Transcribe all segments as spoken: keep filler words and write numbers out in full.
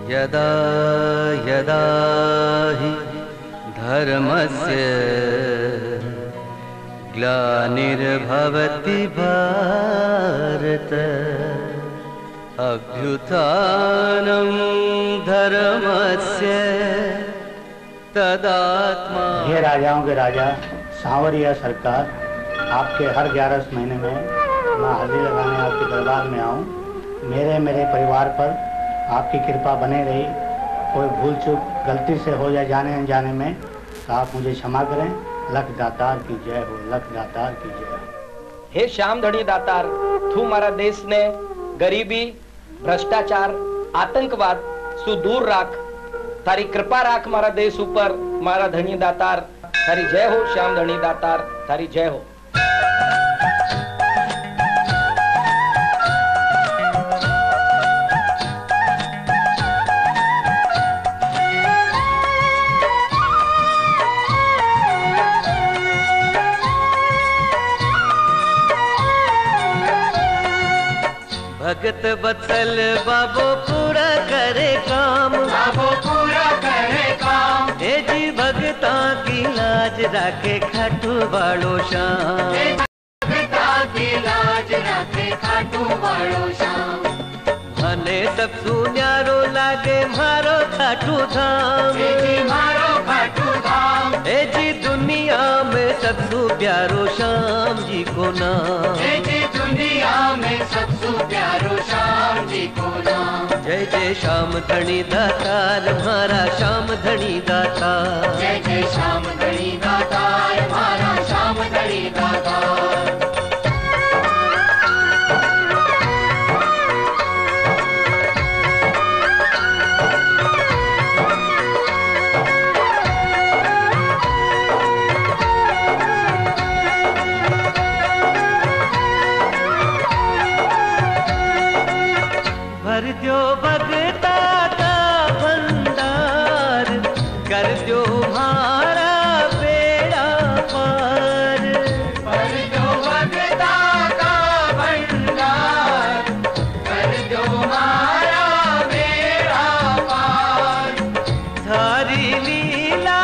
यदा यदा हि धर्मस्य ग्लानिर्भवति भारत अभ्युत्थानं धर्मस्य तदात्मा। हे राजाओं के राजा सांवरिया सरकार, आपके हर ग्यारह महीने में मैं हल्दी लगाने आपके दरबार में आऊं। मेरे मेरे परिवार पर आपकी कृपा बने रही। कोई भूल चूक गलती से हो जाए जाने अनजाने में तो आप मुझे क्षमा करें। लख दातार की जय हो, लख दातार की जय हो। हे श्याम धनी दातार, तू मारा देश ने गरीबी, भ्रष्टाचार, आतंकवाद सु दूर राख। तारी कृपा राख मारा देश ऊपर। मारा धनी दातार, तारी जय हो। श्याम धनी दातार, तारी जय हो। भगत बत्सल बाबो पूरा करे काम, बाबो पूरा करे काम। ए जी भगता की लाज राखे खाटू वालो श्याम, भगता की लाज राखे खाटू वालो श्याम। मने सब सुन्यारो लागे मारो खाटू धाम, ए जी मारो खाटू धाम। ए जी दुनिया में सबसे प्यारो श्याम जी को नाम, ए जी दुनिया में सबसे प्यारो श्याम जी को नाम। जय जय श्याम धनी दातार, मारा श्याम धनी दातार। जय जय श्याम धनी दातार, मारा श्याम धनी दातार। भर दो भगता का भंडार, कर दो हमारा बेड़ा पार। भर दो भगता का भंडार, कर दो हमारा बेड़ा पार। थारी लीला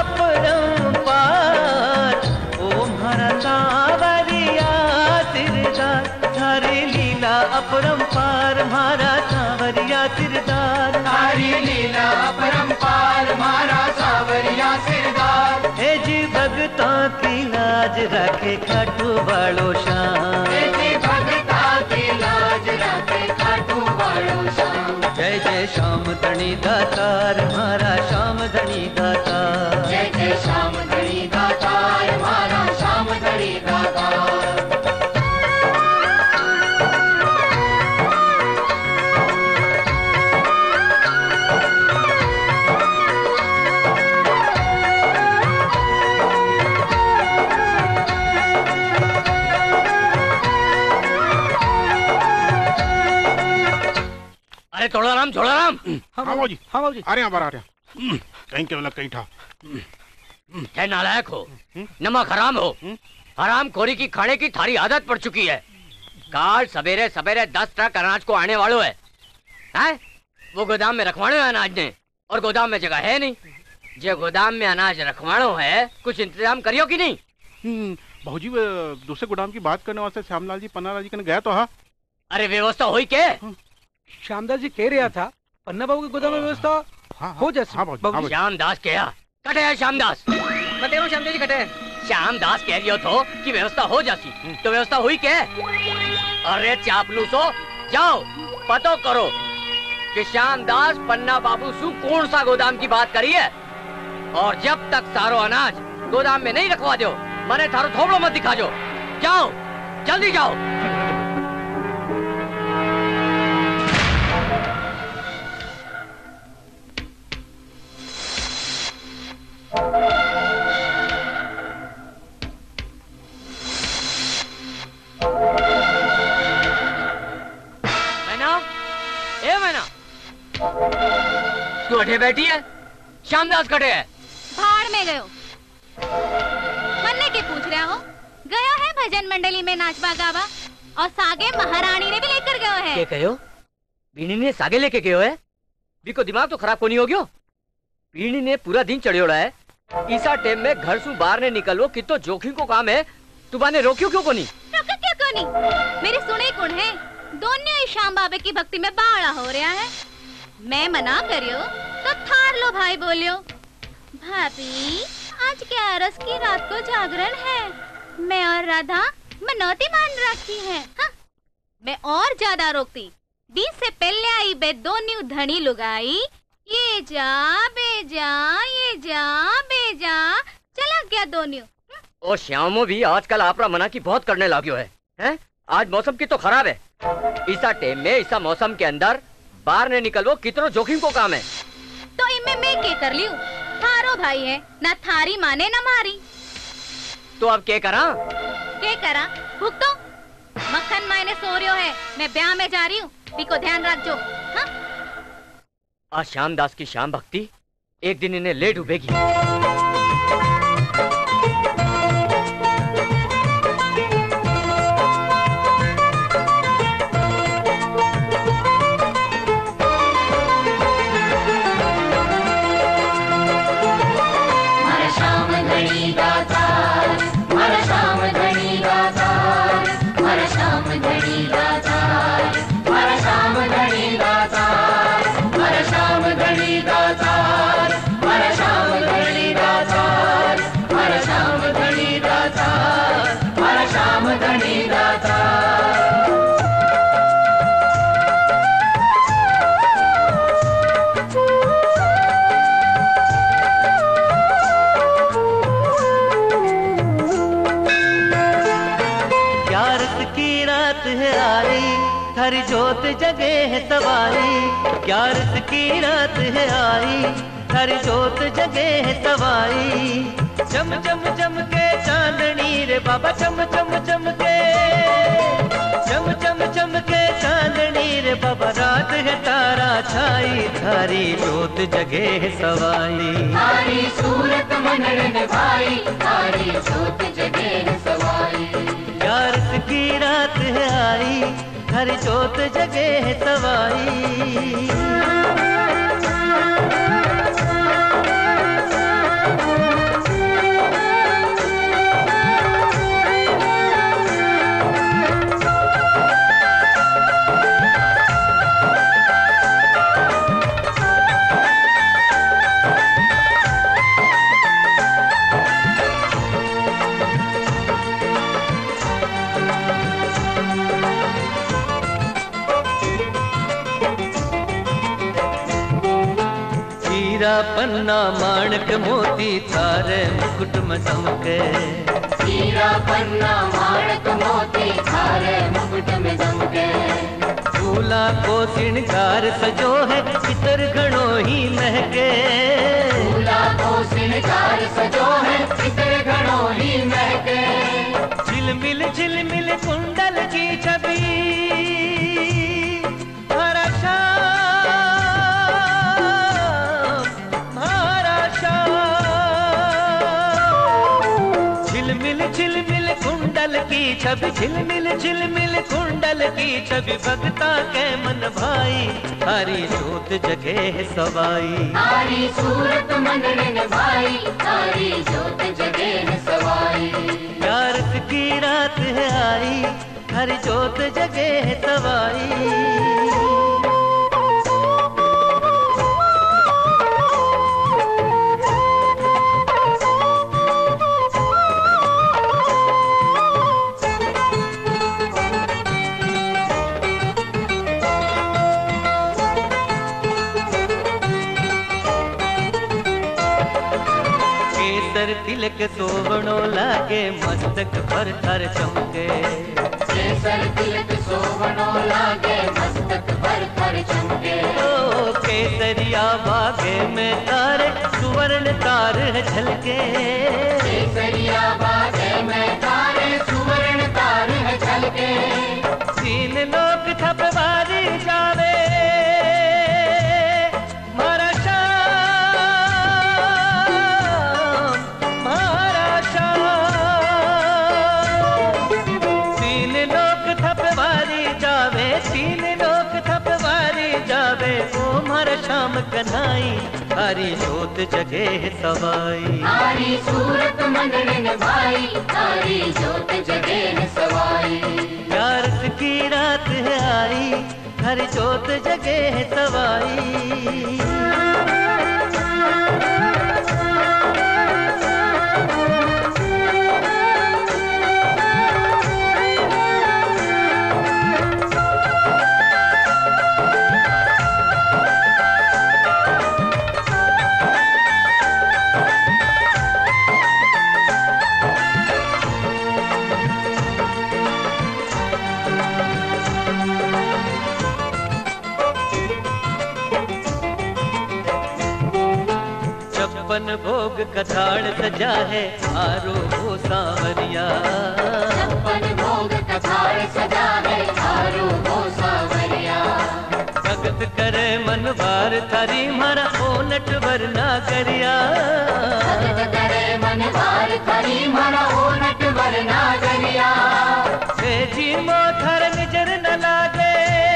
अपरंपार, ओ हमारा सांवरिया सिरदार। थारी लीला अपरंपार, मारा सांवरिया सिरदार। तारी लीला अपरंपार, मारा सांवरिया सिरदार। हे जी भगता की लाज रखे खाटू वालो श्याम, हे जी भगता की लाज रखे खाटू वालो श्याम। जय जय श्याम धनी दातार, मारा श्याम धनी दातार। जय जय श्याम धनी दातार, मारा श्याम धनी दातार। अरे थोड़ा राम, थोड़ा राम। हाँ बाबूजी, हाँ बाबूजी। आ रहे हैं, बाहर आ रहे हैं। कहीं के मतलब कहीं था। है नालायक हो, नमक हराम हो, हराम खोरी की खाने की थारी आदत पड़ चुकी है। काल सवेरे सवेरे दस ट्रक अनाज को आने वालों है, हैं? वो गोदाम में रखवाने है अनाज ने, और गोदाम में जगह है नहीं। जो गोदाम में अनाज रखवानो है, कुछ इंतजाम करियो कि नहीं? बाबूजी दूसरे गोदाम की बात करने वास्ते श्यामलाल जी पन्नालाल जी कने गया तो हाँ। अरे व्यवस्था हुई के? श्यामदास जी कह रहा था पन्ना बाबू के गोदाम में व्यवस्था हाँ, हो जाए। हाँ, श्यामदास क्या कटे है? श्यामदास मैं देखो श्यामदास जी कटे। श्यामदास कह लियो तो कि व्यवस्था हो जाती, तो व्यवस्था हुई क्या? अरे चापलूसो, जाओ पतो करो कि श्यामदास पन्ना बाबू सु कौन सा गोदाम की बात करी है, और जब तक सारो अनाज गोदाम में नहीं रखवा दो, मने थारो थोबड़ो मत दिखा जो। जाओ जल्दी जाओ। मैना, ए मैना, तू अठे बैठी है? श्यामदास कटे है? भाड़ में गयो। मन्ने के पूछ रहा हो? गयो है भजन मंडली में नाचबा गावा, और सागे महारानी ने भी लेकर गयो है। क्या कहो? बीनी ने सागे लेके गयो है? बीको दिमाग तो खराब कोनी हो गयो। पीढ़ी ने पूरा दिन चढ़ियोड़ा है। ईसा टाइम में घर से बाहर ने निकलो कि तो जोखिम को काम है। तू बाने रोक्यो क्यों कोनी? रोका क्यों कोनी? मेरी सुने कौन है? दोनों ही श्याम बाबे की भक्ति में बाड़ा हो रहा है। मैं मना करियो तो थार लो भाई बोलियो। भाभी आज ग्यारस की रात को जागरण है। मैं और राधा मनौती मान रखी है। हाँ? मैं और ज्यादा रोकती। बीस से पहले आई बे दोनों धनी लुगाई। ये जा बेजा ये जा बेजा चला गया दोनों। ओ श्यामो भी आजकल आपरा मना की बहुत करने लाग्यो है, हैं? आज मौसम की तो खराब है। इसा टाइम में इसा मौसम के अंदर बाहर ने निकलवो कितनो जोखिम को काम है। तो इनमें मैं क्या कर लियूं? थारो भाई है ना थारी माने ना मारी। तो अब क्या करा? क्या करा? भुगतो। मक्खन मायने सो रही है। मैं ब्याह में जा रही हूँ। को ध्यान रखजो। हाँ? आज श्यामदास की श्याम भक्ति एक दिन इन्हें ले डूबेगी। हरी जोत जगे है सवाई, ग्यारस की रात है आई, हरी जोत जगे है सवाई। चम चम चम के चांदनी रे बाबा, चम चम चम के, चम चम चम के चांदनी रे बाबा, रात है तारा छाई, थारी जोत जगे है सवाई। थारी सूरत मनन भाई, थारी जोत जगे है सवाई। ग्यारस की रात है आई, हर जोत जगे है सवाई। पन्ना माणक मोती थारे मुकुट में चमके, हीरा पन्ना माणक मोती थारे मुकुट में चमके। फूला को श्रृंगार सजो है इतर घणो ही महके, फूला को श्रृंगार सजो है इतर घणो ही महके। झिलमिल झिलमिल कुंडल की छवि, झिलमिल कुंडल की छवि, झिलमिल झिलमिल कुंडल की छवि, भगता के मन भाई, थारी जोत जगे है सवाई। थारी सूरत मनन भाई, थारी जोत जगे है सवाई। ग्यारस की रात है आई, थारी जोत जगे है सवाई। तिलक सोवणो लागे मस्तक पर थर चमके, केसर तिलक सोवणो लागे मस्तक पर थर चमके। ओ केसरिया बागे में तारे सुवर्ण तार है झलके, केसरिया बागे में तारे सुवर्ण तार है झलके। तीन लोग थपवारी जावे, श्याम कन्हाई थारी जोत जगे है सवाई। थारी सूरत मनड़न भाई थारी जोत जगे है सवाई। प्यार की रात है आई थारी जोत जगे है सवाई। छप्पन भोग कथाड़ सजा है आरो हो सांवरिया। छप्पन भोग कथाड़ सजा है आरो हो सांवरिया। भगत करे मन बार थारी मारा ओ नटवर नागरिया। भगत करे मन बार थारी मारा ओ नटवर नागरिया। से जी मोथर निजर न लागे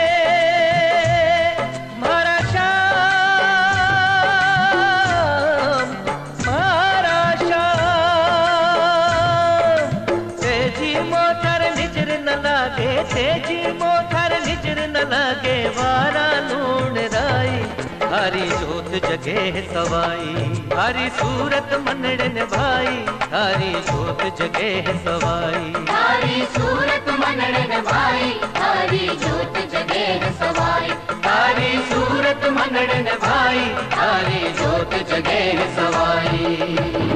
मारा तेजी मोथर निजर न लागे वारा लूण राई थारी जोत जगे है सवाई। थारी सूरत मनड़न भाई थारी जोत जगे है सवाई। थारी सूरत मनड़न भाई थारी जोत जगे है सवाई। थारी सूरत मनड़न भाई थारी जोत जगे है सवाई।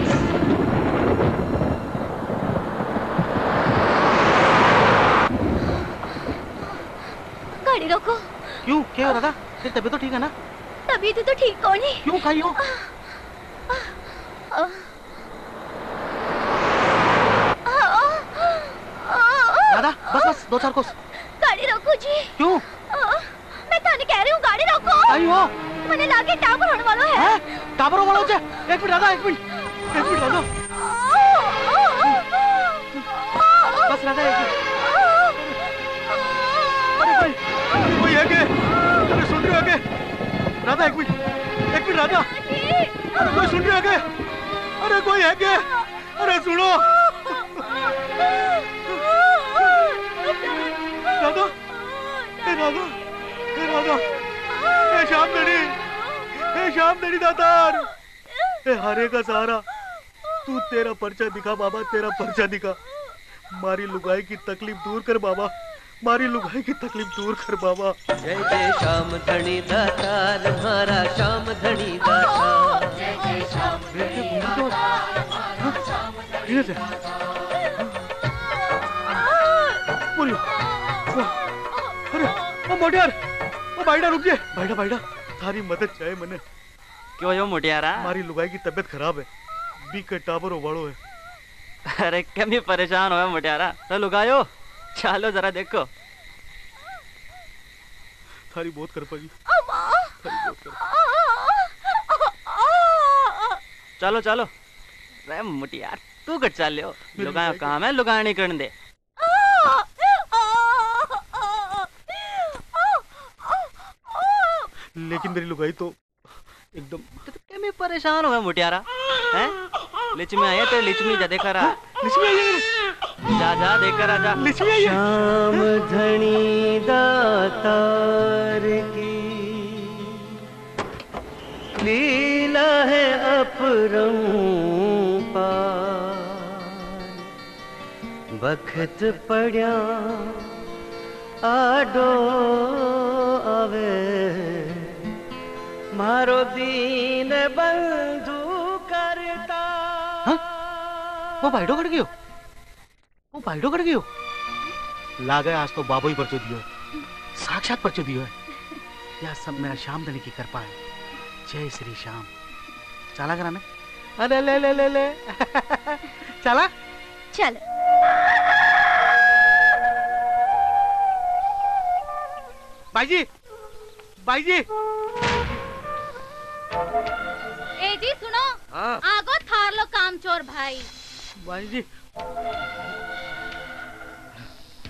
गाड़ी रोको। क्यों, क्या हो रहा था? तेरी तबीयत तो ठीक है ना? तबीयत तो ठीक कौन है? क्यों खाई हो? दादा बस बस दो चार कोस। गाड़ी रोको जी। क्यों? मैं थाने कह रही हूँ गाड़ी रोको। आई हो? मैंने लागे टावर होने वाला है। हैं? टावर होने वाला है? एक मिनट दादा एक मिनट एक मिनट दादा बस दादा एक मिनट। अरे भाई कोई है क्या? अरे सुन रहे हो क्या? राधा एक मिनट एक मिनट राधा। अरे कोई सुन रहे हो क्या? अरे कोई है क्या? अरे सुनो राधा ए राधा ए राधा ए श्याम दड़ी ए श्याम दड़ी दातार ए हरे का सहारा तू तेरा पर्चा दिखा बाबा तेरा पर्चा दिखा। मारी लुगाई की तकलीफ दूर कर बाबा मारी लुगाई की तकलीफ दूर कर बाबा। जय जय श्याम धनी दातार हमारा श्याम धनी दातार। जय जय श्याम धनी ठीक है बोलियो अरे ओ मोटियार ओ बाइडा रुक जा बाइडा बाइडा थारी मदद चाहिए मने। क्यों यो मोटियारा? हमारी लुगाई की तबीयत खराब है बी के टावर वाड़ो है। अरे कमी परेशान हो मोटियारा तो लुगायो चलो जरा देखो। थारी बहुत कर पाई चलो चलो अरे मोटियार तू कट चल लियो लुगायो काम है लुगाया नहीं करने दे। लेकिन मेरी लुगाई तो एकदम तो कमी परेशान हो मोटियारा हैं? लिचमी आई है तो लिचमी जा देखा रहा। लिचमी आई है जा जा देखकर आजा। लिचमी आई है। श्याम धनी दातार की लीला है अपरंपार। बखत पड़या आडो आवे मारो दीन बंधु करता। हाँ? वो बाइडो कट गयो वो बाइडो कट गयो लागे आज तो बाबू ही परचो दियो है साक्षात परचो दियो है। यह सब मेरा श्याम धनी की कृपा है। जय श्री श्याम। चला कराने अरे ले ले ले ले चला चल भाई जी भाई जी ए जी सुनो हाँ। आगो थार लो कामचोर भाई। भाई जी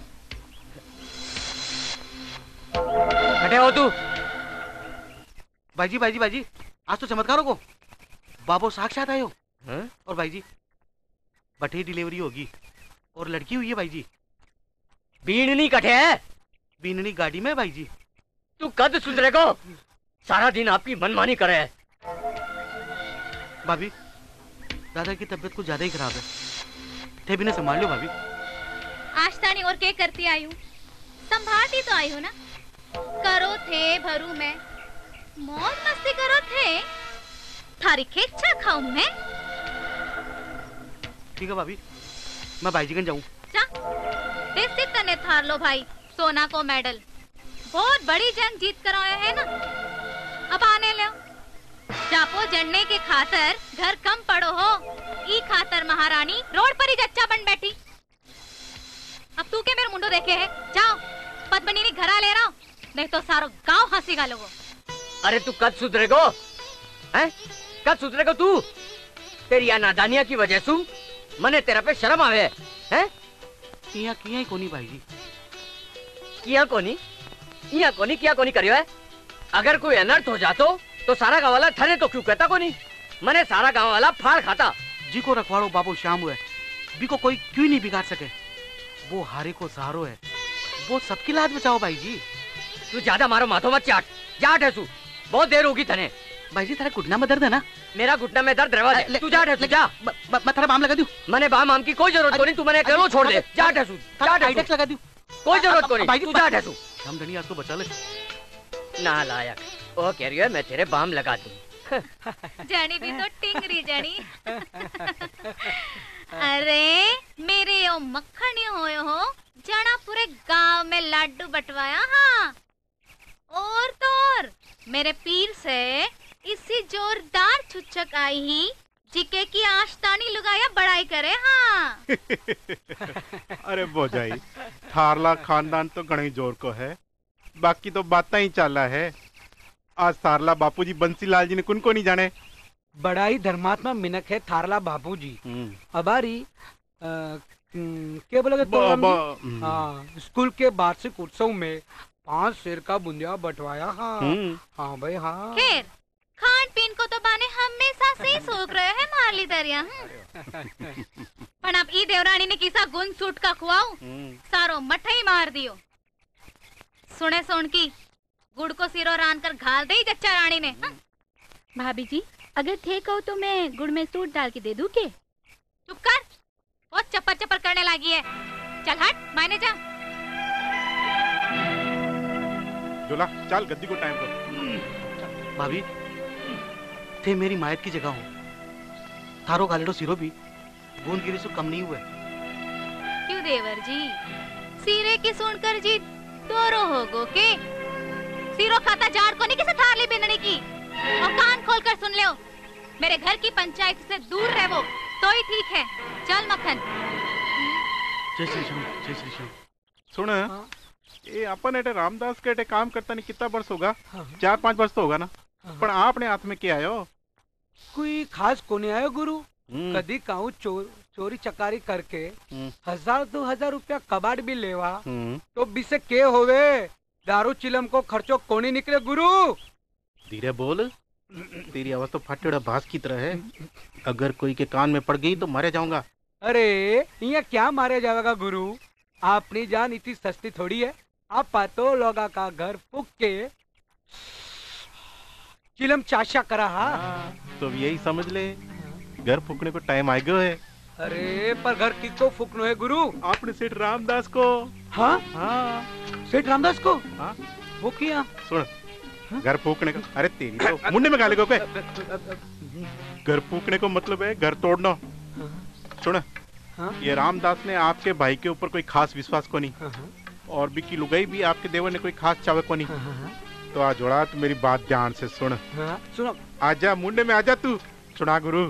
हटे हो तू भाईजी भाईजी भाईजी आज तो चमत्कारों को बाबू साक्षात आयो। हाँ? और भाईजी बठी डिलीवरी होगी और लड़की हुई है भाईजी। बीननी कटे है बीननी गाड़ी में भाईजी। तू कद सुधरेगो? सारा दिन आपकी मनमानी करे है। भाभी दादा की तबीयत कुछ ज्यादा ही खराब है, थे भी ना संभाल लो भाभी। आज तानी और के करती आई हूँ, संभालती तो आई हूँ ना। करो थे भरू मैं, मौज मस्ती करो थे, थारी खेचा खाऊं मैं। ठीक है भाभी, मैं भाईजी कन जाऊँ। जा देसी तने थार लो भाई सोना को मेडल। बहुत बड़ी जंग जीत कर आए हैं ना, अब आने लो। चापो जड़ने के खातर घर कम पड़ो हो, ई खातर महारानी रोड पर ही जच्चा बन बैठी। अब तू के मेरे मुंडो देखे है, जाओ पद्मनी ने घरा ले रहा हूँ, नहीं तो सारो गांव हंसीगा लोगो। अरे तू कद सुधरेगो? हैं? कद सुधरेगो तू? तेरी या नादानिया की वजह से मने तेरा पे शर्म आवे हैं? किया किया ही कोनी भाईजी। किया कोनी? किया कोनी किया कोनी करियो है? अगर कोई अनर्थ हो जातो तो सारा गांव वाला ठने तो क्यों कहता कोनी? मने सारा गांव वाला फाड़ खाता। जी को रखवाड़ो बाबू श्याम हुए, बी को कोई क्यों नहीं बिगाड़ सके। वो हारे को सहारो है, वो सबकी लाज बचाओ भाईजी। तू ज्यादा मारो माथो मत चाट, जा ठेसू, बहुत देर होगी तने। भाईजी तेरा घुटना में दर्द है ना? मेरा घुटना में दर्द रहवा दे, तू जा ठेसू जा। मैं तेरा बाम लगा दूं? मने बाम आम की कोई जरूरत कोनी, तू मने अकेलो छोड़ दे, जा ठेसू जा ठेसू। आइडेक्स लगा दूं? कोई जरूरत कोनी, तू जा ठेसू। हम धनी आज को बचा ले। नालायक, ओ कह रही है मैं तेरे बाम लगा दूं। जानी भी तो टिंगरी जानी। अरे मेरे यो मक्खन होयो हो, जाना पूरे गांव में लाडू बंटवाया। हाँ और तो और मेरे पीर से इसी जोरदार छुच्छक आई ही जिके की आशतानी लुगाया बड़ाई करे। हाँ अरे बोझाई थारला खानदान तो घणी जोर को है, बाकी तो बातें ही चाला है। आज थारला बापूजी बंसीलाल जी ने कुन को नहीं जाने। बड़ा ही धर्मात्मा मिनक है थारला बापू जी। अबारी आ, क्या बोलोगे तो हाँ, स्कूल के वार्षिक उत्सव में पांच शेर का बुंदिया बंटवाया। हाँ हाँ भाई हाँ। खैर खान पीन को तो बाने हमेशा से ही सोच रहे हैं मारली दरिया। पर अब ई देवरानी ने किसा गुन सूट का खुआऊ, सारो मठई मार दियो। सुने सुन की गुड़ को सिरो रान कर घाल दे जच्चा रानी ने। हाँ? भाभी जी अगर थे कहो तो मैं गुड़ में सूट डाल के दे दूं के? चुप कर, बहुत चप्पर चप्पर करने लगी है। चल हट, मायने जा। जोला चल गद्दी को टाइम कर। भाभी थे मेरी मायत की जगह हो, थारो गालेडो सिरो भी बूंद गिरी से कम नहीं हुए। क्यों देवर जी, सिरे की सुनकर जी दोरो होगो के? सिरो खाता जाड़ को नहीं किसे थार ली बिनने की। और कान खोलकर सुन लो, मेरे घर की पंचायत से दूर रहो तो ही ठीक है। चल मक्खन। जय श्री श्याम, जय श्री श्याम। सुन ये अपन एटे रामदास के एटे काम करता नहीं कितना वर्ष होगा? चार पांच वर्ष तो होगा ना। पर आपने हाथ में क्या आयो? कोई खास कोने आयो गुरु, कदी कहूँ चोर चोरी चकारी करके हजार दो हजार रुपया कबाड़ भी लेवा तो बिसे के होवे, दारू चिलम को खर्चो कोनी निकले गुरु। धीरे बोल, तेरी आवाज तो फाटेड़ा बांस की तरह है। अगर कोई के कान में पड़ गई तो मारे जाऊंगा। अरे यहाँ क्या मारे जाएगा गुरु, अपनी जान इतनी सस्ती थोड़ी है। आप पातो लोगा का घर फूक के चिलम चाशा करा। हाँ तो यही समझ ले, घर फूकने को टाइम आ गयो है। अरे पर घर किसको फूकनो है गुरु? आपने सेठ रामदास को। हाँ हाँ सेठ रामदास को। हाँ वो किया सुन, घर फूकने का, अरे तेरी तो मुंडे में गाली को पे। घर फूकने को मतलब है घर तोड़ना। सुन ये रामदास ने आपके भाई के ऊपर कोई खास विश्वास को नहीं, और भी की लुगाई भी आपके देवर ने कोई खास चावे को नहीं। तो आ जोड़ा तू मेरी बात ध्यान से सुन। सुनो आजा मुंडे में आजा तू। सुना गुरु,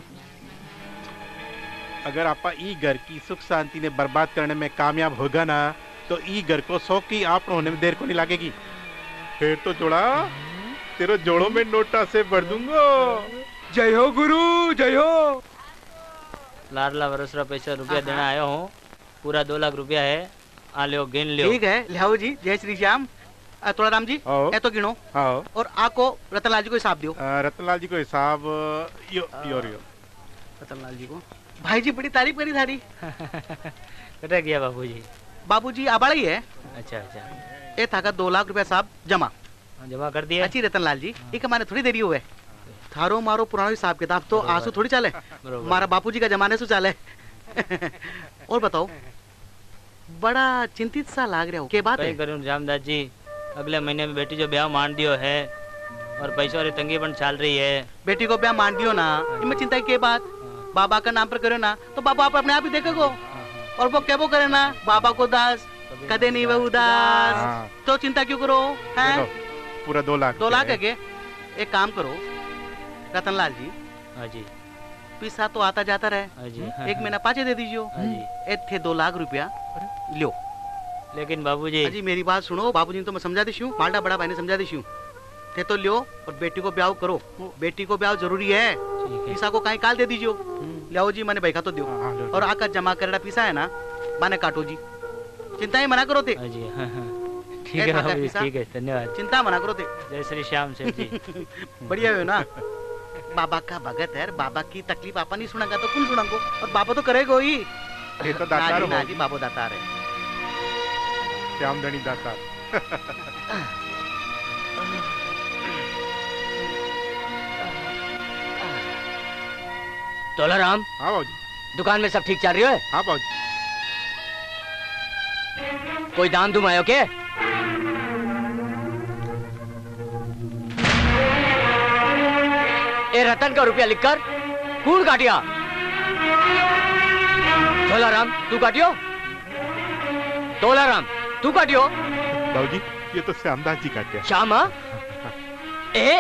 अगर आपा ई घर की सुख शांति ने बर्बाद करने में कामयाब होगा ना तो ई घर को सौ की आप होने में देर को नहीं लगेगी। फिर तो जोड़ा तेरे जोड़ों में नोटा से भर दूंगा। जय हो गुरु, जय हो। लाडला वरसरा पैसा रुपया देना आया हूँ, पूरा दो लाख रुपया है, आ लो गिन लो। ठीक है, लियाओ जी। जय श्री श्याम। थोड़ा राम जी ए तो गिनो आओ और आको रतनलाल जी को हिसाब दियो। रतनलाल जी को हिसाब यो यो यो रतनलाल जी को भाई जी बड़ी तारीफ करी थारी। कटा गया बाबूजी। बाबूजी आबाड़ा ही है। अच्छा अच्छा ए था दो लाख रुपया साहब जमा जमा कर दिया। अच्छी रतनलाल जी एक हमारे थोड़ी देरी हुए थारो मारो पुराना हिसाब किताब तो आंसू थोड़ी चाले हमारा बापूजी का जमाने से चाले। और बताओ बड़ा चिंतित सा लाग रहा हो के बात है? करूं रामदास जी अगले महीने में बेटी जो ब्याह मान दियो है और पैसों वाली तंगी बन चल रही है। बेटी को ब्याह मान दियो ना इनमें चिंता की बात बाबा का नाम पर करो ना तो बाबा आप अपने आप ही देखेगो और वो क्या वो करे ना बाबा को दास कदे नहीं वो उदास तो चिंता क्यों करो हैं? पूरा दो लाख दो लाख है के एक काम करो रतनलाल जी। हाँ जी पैसा तो आता जाता रहे। हाँ जी एक महीना पाँचे दे दीजियो। हाँ जी ए थे दो लाख रुपया लो। लेकिन बाबूजी जी मेरी बात सुनो बाबूजी तो मैं समझा दीशू माल्टा बड़ा भाई ने समझा दीशू थे तो लियो और बेटी को ब्याह करो। बेटी को ब्याह जरूरी है पैसा को कहीं काल दे दीजियो। लियाओ जी मैंने बैठा तो दियो और आकर जमा करेगा पैसा है ना माने काटो जी चिंता ही मना करो थे। ठीक है बाबूजी ठीक है धन्यवाद। चिंता मना करो थे। जय श्री श्याम सेठ जी। बढ़िया हो ना बाबा का भगत है बाबा की तकलीफ आपा नहीं सुनागा तो कौन सुनागो और बाबा तो करेगा ही। ये तो दातार हो जी बाबू दातार है श्यामधनी दातार। तोलाराम। हाँ बाबूजी। दुकान में सब ठीक चल रही है? हाँ बाबूजी। कोई दाम दुम आयो के? ए रतन का रुपया लिखकर कौन काटिया? तोलाराम तू काटियो? तोलाराम तू काटियो? बाबूजी ये तो श्यामदास जी काटिया। श्यामा ए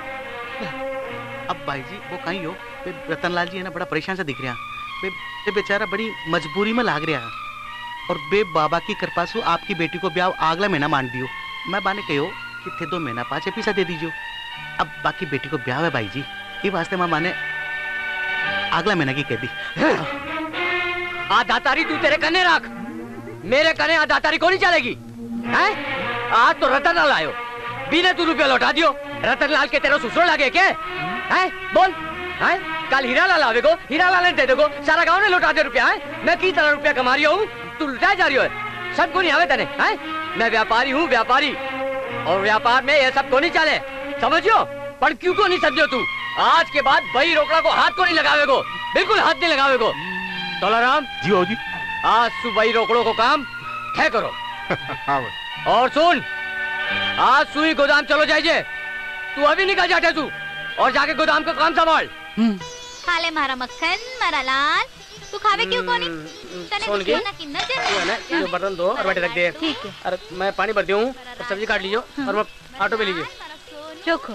अब भाई जी वो कहीं हो रतनलाल जी है ना बड़ा परेशान सा दिख रहा बे, बे बेचारा बड़ी मजबूरी में लाग रहा और बे बाबा की कृपा से आपकी बेटी को ब्याह अगला महीना मान दियो। मैं बाने कहो कि थे दो महीना पाँच पैसा दे दीजियो। अब बाकी बेटी को ब्याह है भाई जी ये वास्ते मैं माने अगला महीना की कह दी। आदातारी तू तेरे कने रख मेरे कने आदातारी को नहीं चलेगी हैं? आज तो रतन लाल आयो बिना तू रुपया लौटा दियो। रतन लाल के तेरा ससुर लगे क्या है? बोल है? कल हीरा लाल आवेगो हीरा लाल ने दे देगो सारा गांव ने लौटा दे रुपया है। मैं की तरह रुपया कमा रही हूँ तू लुटाए जा रही है सब को नहीं आवे तेने है? मैं व्यापारी हूँ व्यापारी और व्यापार में ये सब को नहीं चले समझियो। पर क्यों को नहीं समझो तू आज के बाद बही रोकड़ा को हाथ को नहीं लगावेगो बिल्कुल हाथ नहीं लगावेगो। तोलाराम जी हो जी आज सुबह रोकड़ों को काम है करो। हाँ और सुन आज सुई गोदाम चलो जाइए तू अभी निकल जाते तू और जाके गोदाम का काम संभाल। खा ले मारा मक्खन मारा लाल तू खावे क्यों कोनी तने कुछ खाना की नजर ये बर्तन दो और बैठे रख दे। ठीक है अरे मैं पानी भर दिया हूँ और सब्जी काट लीजिए और मैं ऑटो पे लीजिए। चोखो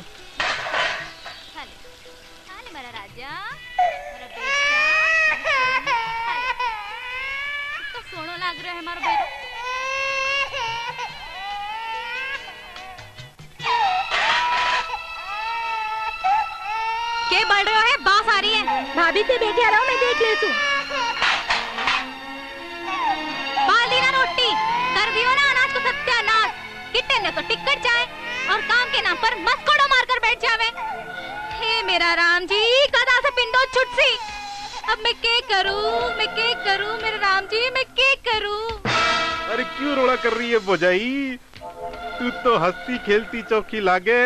मारा राजा मारा बेटा तो सोनो लाग रहा है हमारा बेटा। के बढ़ रहे हो है बास आ रही है भाभी से बेटी आ रहा हूँ मैं देख ले तू बाली ना रोटी कर दियो ना अनाज को सत्यानाश कितने ने तो टिकट जाए और काम के नाम पर मस्कोड़ो मारकर बैठ जावे। हे मेरा राम जी कदा से पिंडो छुटसी अब मैं क्या करूं मैं क्या करूं मेरे राम जी मैं क्या करूं। अरे क्यों रोड़ा कर रही है बोजाई तू तो हंसती खेलती चौकी लागे।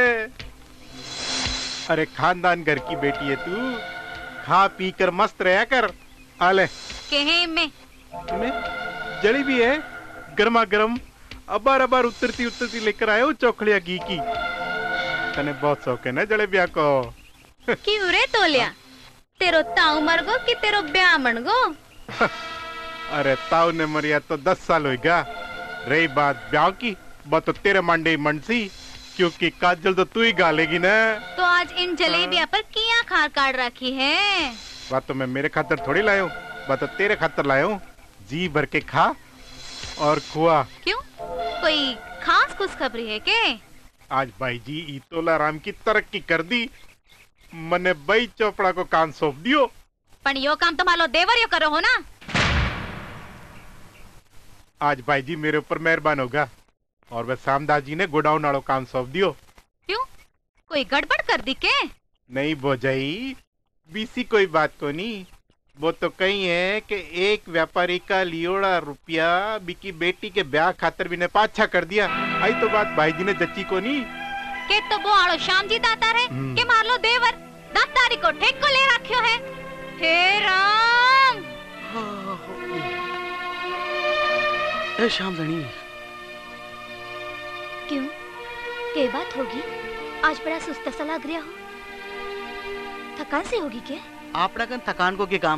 अरे खानदान घर की बेटी है तू खा पी कर मस्त रहा कर। आले कहे में में जड़ी भी है गर्मा गर्म अबार अबार उतरती उतरती लेकर आयो चौखड़िया घी की। तने बहुत शौक है ना जलेबिया को। क्यों रे तोलिया तेरो ताऊ मर गो कि तेरो ब्याह मन गो। अरे ताऊ ने मरिया तो दस साल होगा। रही बात ब्याह की बात तो तेरे मंडे मनसी क्योंकि काजल तो तू ही गालेगी ना। तो आज इन जलेबिया पर किया खार काट रखी है। बात तो मैं मेरे खातर थोड़ी लाया बात तो तेरे खातर लाया हूँ। जी भर के खा और खुआ। क्यों कोई खास खुशखबरी है के? आज भाई जी ईतोला राम की तरक्की कर दी मने भाई चोपड़ा को काम सौंप दियो। पण यो काम तो मालो देवर यो करो हो ना। आज भाई जी मेरे ऊपर मेहरबान होगा और वह श्यामदास जी ने गोडाउन वालों काम सौंप दियो। क्यों, कोई गड़बड़ कर दी के? नहीं बोझाई, बीसी कोई बात को नहीं। वो तो कही है कि एक व्यापारी का लियोड़ा रुपया बिकी बेटी के ब्याह खातर भी ने पाछा कर दिया। आई तो बात भाई जी ने जच्ची को नहीं के तो वो आलो श्याम जी दातार है के मार लो देवर दातारी को ठेक को ले रखियो है। हे राम। ए श्याम धनी, क्यों, के बात होगी? आज बड़ा सुस्त सा लग रहा हो। थकान से होगी क्या? आपड़ा कन थकान को के काम?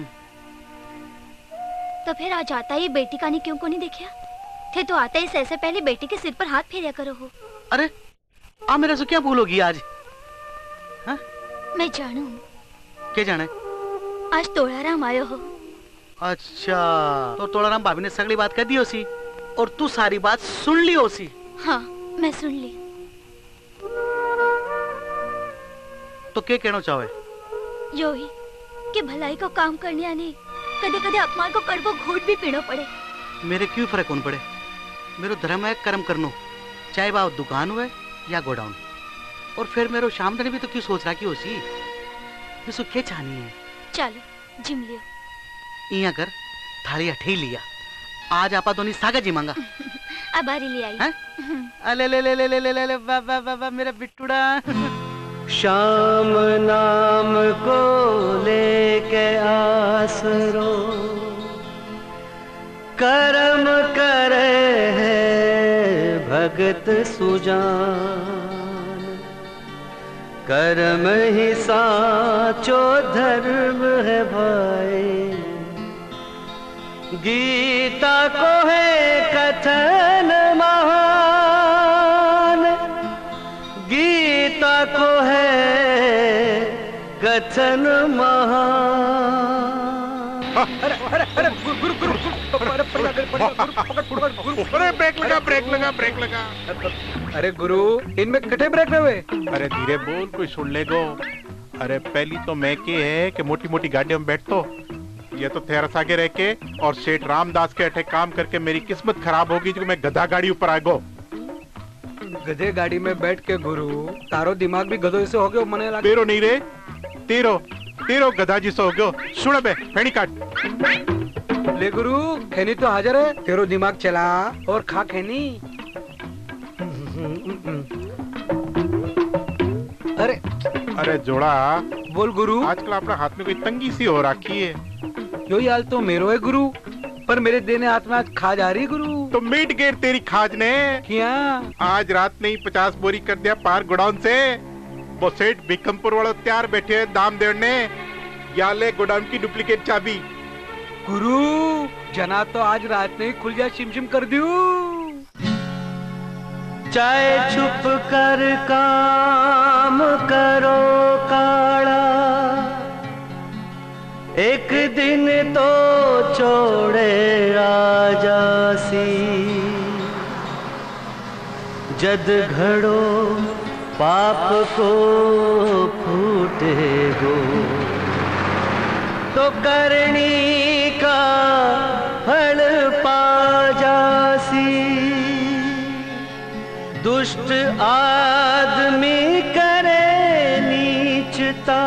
तो फिर आज आता ही बेटी का नहीं क्यों को नहीं देखा थे? तो आते ही से पहले बेटी के सिर पर हाथ फेरिया करो हो। अरे आ मेरे से क्या भूल होगी आज? हा? मैं जानू। क्या जाने? आज तोड़ाराम आयो हो। अच्छा, तो तोड़ाराम भाभी ने सगली बात कर दी होसी और तू सारी बात सुन ली होसी। हाँ, मैं सुन ली। तो क्या कहना चाहे? यो ही कि भलाई को काम करने आने कदे कदे अपमान को कड़वो घूट भी पीनो पड़े। मेरे क्यों फर्क कौन पड़े? मेरो धर्म है कर्म करनो, चाहे वह दुकान हुए या गोडाउन। और फिर मेरो शाम धनी भी तो क्यों सोच रहा कि होसी? मैं सो क्या चाहनी है? चलो जिम लियो। इया कर, थाली अठे लिया। आज आपा दोनी सागा जिमांगा। अब बारी ले आई। अले ले ले ले ले ले ले ले वाह वाह वाह वाह मेरा बिट्टूड़ा। शाम नाम को लेके आसरो कर्म करे है भगत सुजान। कर्म ही साचो धर्म है भाई। गीता को है कथन महान। गीता को है कथन महान। अरे अरे अरे गुरु गुरु गुरु अरे ब्रेक लगा ब्रेक लगा ब्रेक लगा। अरे गुरु, इनमें कटे ब्रेक न हुए? अरे धीरे बोल, कोई सुन ले गो। अरे पहली तो मैं के है कि मोटी मोटी गाड़ियों में बैठतो, ये तो थेरस आगे रह के और सेठ रामदास के अठे काम करके मेरी किस्मत खराब होगी जो मैं गधा गाड़ी ऊपर आ गो। गधे गाड़ी में बैठ के गुरु, तारो दिमाग भी गधों से हो गयो मने लागे। तेरो नहीं रे, तेरो तेरो गधा जी से हो गयो। सुन बे, फेणी काट। ले गुरु, खैनी तो हाजिर है। तेरो दिमाग चला और खा खैनी। अरे अरे जोड़ा बोल गुरु। आजकल अपना हाथ में कोई तंगी सी हो रखी है। यो हाल तो मेरो है गुरु, पर मेरे देने हाथ में आज खाज आ रही गुरु। तो मीट गेर तेरी खाज ने क्या आज रात नहीं पचास बोरी कर दिया पार गोडाउन से। वो सेठ बिकमपुर वालों तैयार बैठे हैं दाम देने। या ले गोडाउन की डुप्लीकेट चाबी। गुरु जना तो आज रात नहीं खुल जा शिमशिम कर दियो। चाहे छुप कर काम करो काड़ा, एक दिन तो छोड़े राजासी। जद घड़ो पाप को फूटे गो, तो करनी का फल पा जासी। दुष्ट आदमी करे नीचता,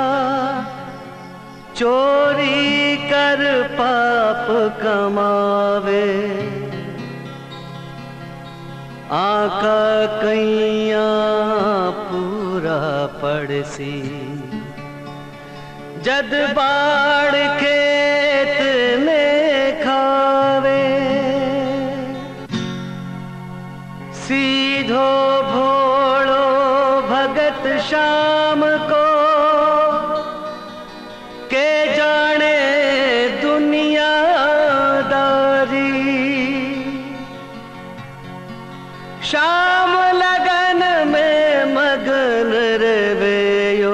चोरी कर पाप कमावे। आका कैया पूरा पड़सी, जद बाढ़ खेत में खावे। सीधो भोड़ो भगत शाम को, के जाने दुनियादारी। शाम लगन में मगन रवेयो,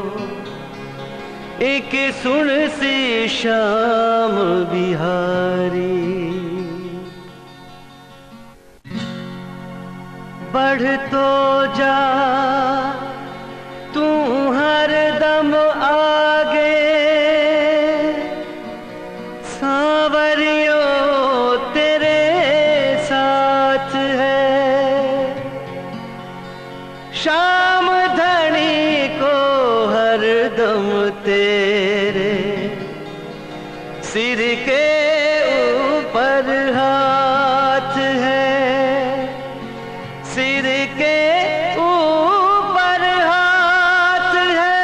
एक सुन सी शाम बिहारी। बढ़ तो जा तू हर दम आगे, सांवरियों तेरे साथ है। सिर के ऊपर हाथ है, सिर के ऊपर हाथ है।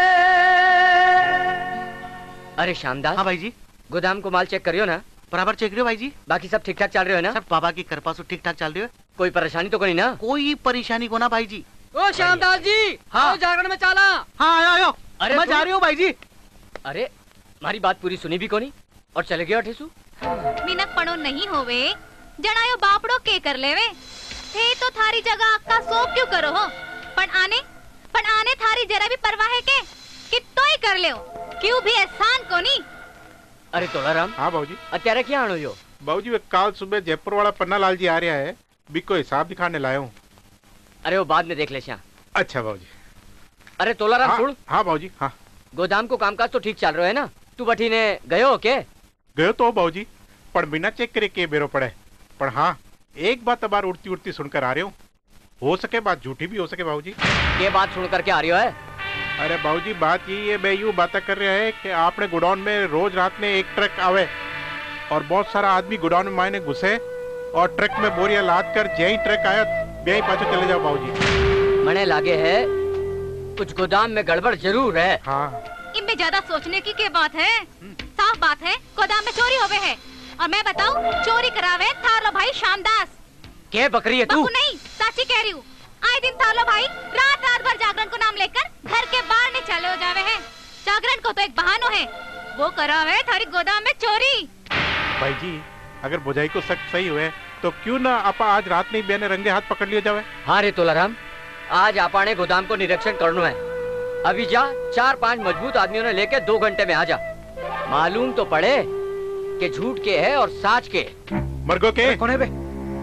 अरे श्यामदास। हाँ भाई जी। गोदाम को माल चेक करियो ना? बराबर चेक रहे हो भाई जी। बाकी सब ठीक ठाक चल रहे हो ना? सब बाबा की कृपा से ठीक ठाक चल रही है। कोई परेशानी तो कोई ना? कोई परेशानी को ना भाई जी। ओ श्यामदास जी, हाँ जागरण में चला। हाँ आयो आयो। अरे मैं जा रही हूँ भाई जी। अरे हमारी बात पूरी सुनी भी कोनी और चले गया ठेसू। मिनक पड़ो नहीं होवे, जनायो बापड़ो के कर लेवे। थे तो थारी जगह अक्का सो क्यों करो हो? पण आने पण आने थारी जरा भी परवाह है के? कितो ही कर ले क्यों भी एहसान कोनी। अरे तोलाराम। हाँ बाबूजी। अत्यारे क्या आणो यो? बाबूजी वे काल सुबह जयपुर वाला पन्ना लाल जी आ रहा है, बिको हिसाब दिखाने लाया हूँ। अरे वो बाद में देख ले श्याम। अच्छा बाबूजी। अरे तोलाराम सुन। हाँ बाबूजी। हाँ गोदाम को कामकाज तो ठीक चल रहा है ना? तू बठी ने गयो के? गयो तो बाबूजी, पर बिना चेक करे के बेरो पड़े। पर हाँ एक बात अबार उड़ती उड़ती सुनकर आ रहे हो, हो सके बात झूठी भी हो सके बाबूजी। ये बात सुन कर के आ रही हो है? अरे बाबूजी बात यही है, मैं यूँ बातें कर रहा है कि आपने गोडाउन में रोज रात में एक ट्रक आवे और बहुत सारा आदमी गोडाउन में मायने घुसे और ट्रक में बोरिया लाद कर जय ट्रक आया बेही पाछो चले जाओ बाबूजी। मने लागे है कुछ गोदाम में गड़बड़ जरूर है। हाँ इनमें ज्यादा सोचने की क्या बात है? साफ बात है गोदाम में चोरी होवे है और मैं बताऊं चोरी करावे थारो भाई श्यामदास। के बकरी है तू? नहीं साची कह रही हूँ। आए दिन थारो भाई रात रात भर जागरण को नाम लेकर घर के बाहर नहीं चले हो जावे है। जागरण को तो एक बहानो है, वो करावे थारी गोदाम में चोरी। भाई जी अगर बुझाई को सख्त सही हुए तो क्यों ना आपा आज रात में बेने रंगे हाथ पकड़ लिया जावे। हाँ रे तोलाराम, आज आपा ने गोदाम को निरीक्षण करना है। अभी जा चार पांच मजबूत आदमियों ने लेके दो घंटे में आ जा। मालूम तो पड़े कि झूठ के है और साच के। मरगो के कौन है बे?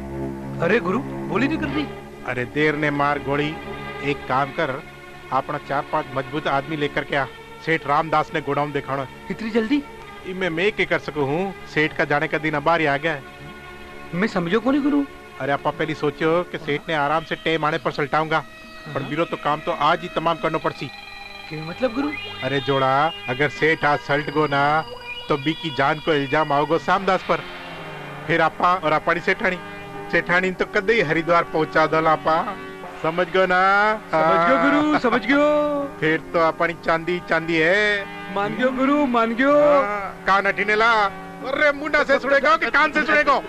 अरे गुरु बोली नहीं कर रही। अरे देर ने मार गोली। एक काम कर, अपना चार पांच मजबूत आदमी लेकर के आ। सेठ रामदास ने गोडाउन दिखाना। इतनी जल्दी? इनमें मैं क्या कर सकूं हूँ, सेठ का जाने का दिन अबार ही आ गया है। मैं समझो को नहीं गुरु। अरे आपा पहले सोचो कि सेठ ने आराम से टे माने पर सलटाऊंगा, पर बिरो तो काम तो आज ही तमाम करना पड़सी। क्या मतलब गुरु? अरे जोड़ा अगर सेठ आज सल्ट गो ना तो बी की जान को इल्जाम आओगो सामदास पर। फिर आपा और अपनी सेठानी सेठानी तो कदे ही हरिद्वार पहुंचा दो आपा। समझ गो ना? समझ गयो गुरु, समझ गयो। फिर तो अपनी चांदी चांदी है। मान गयो गुरु, मान गयो। कान अठीने ला। अरे मुंडा से सुनेगा कि कान से सुनेगा?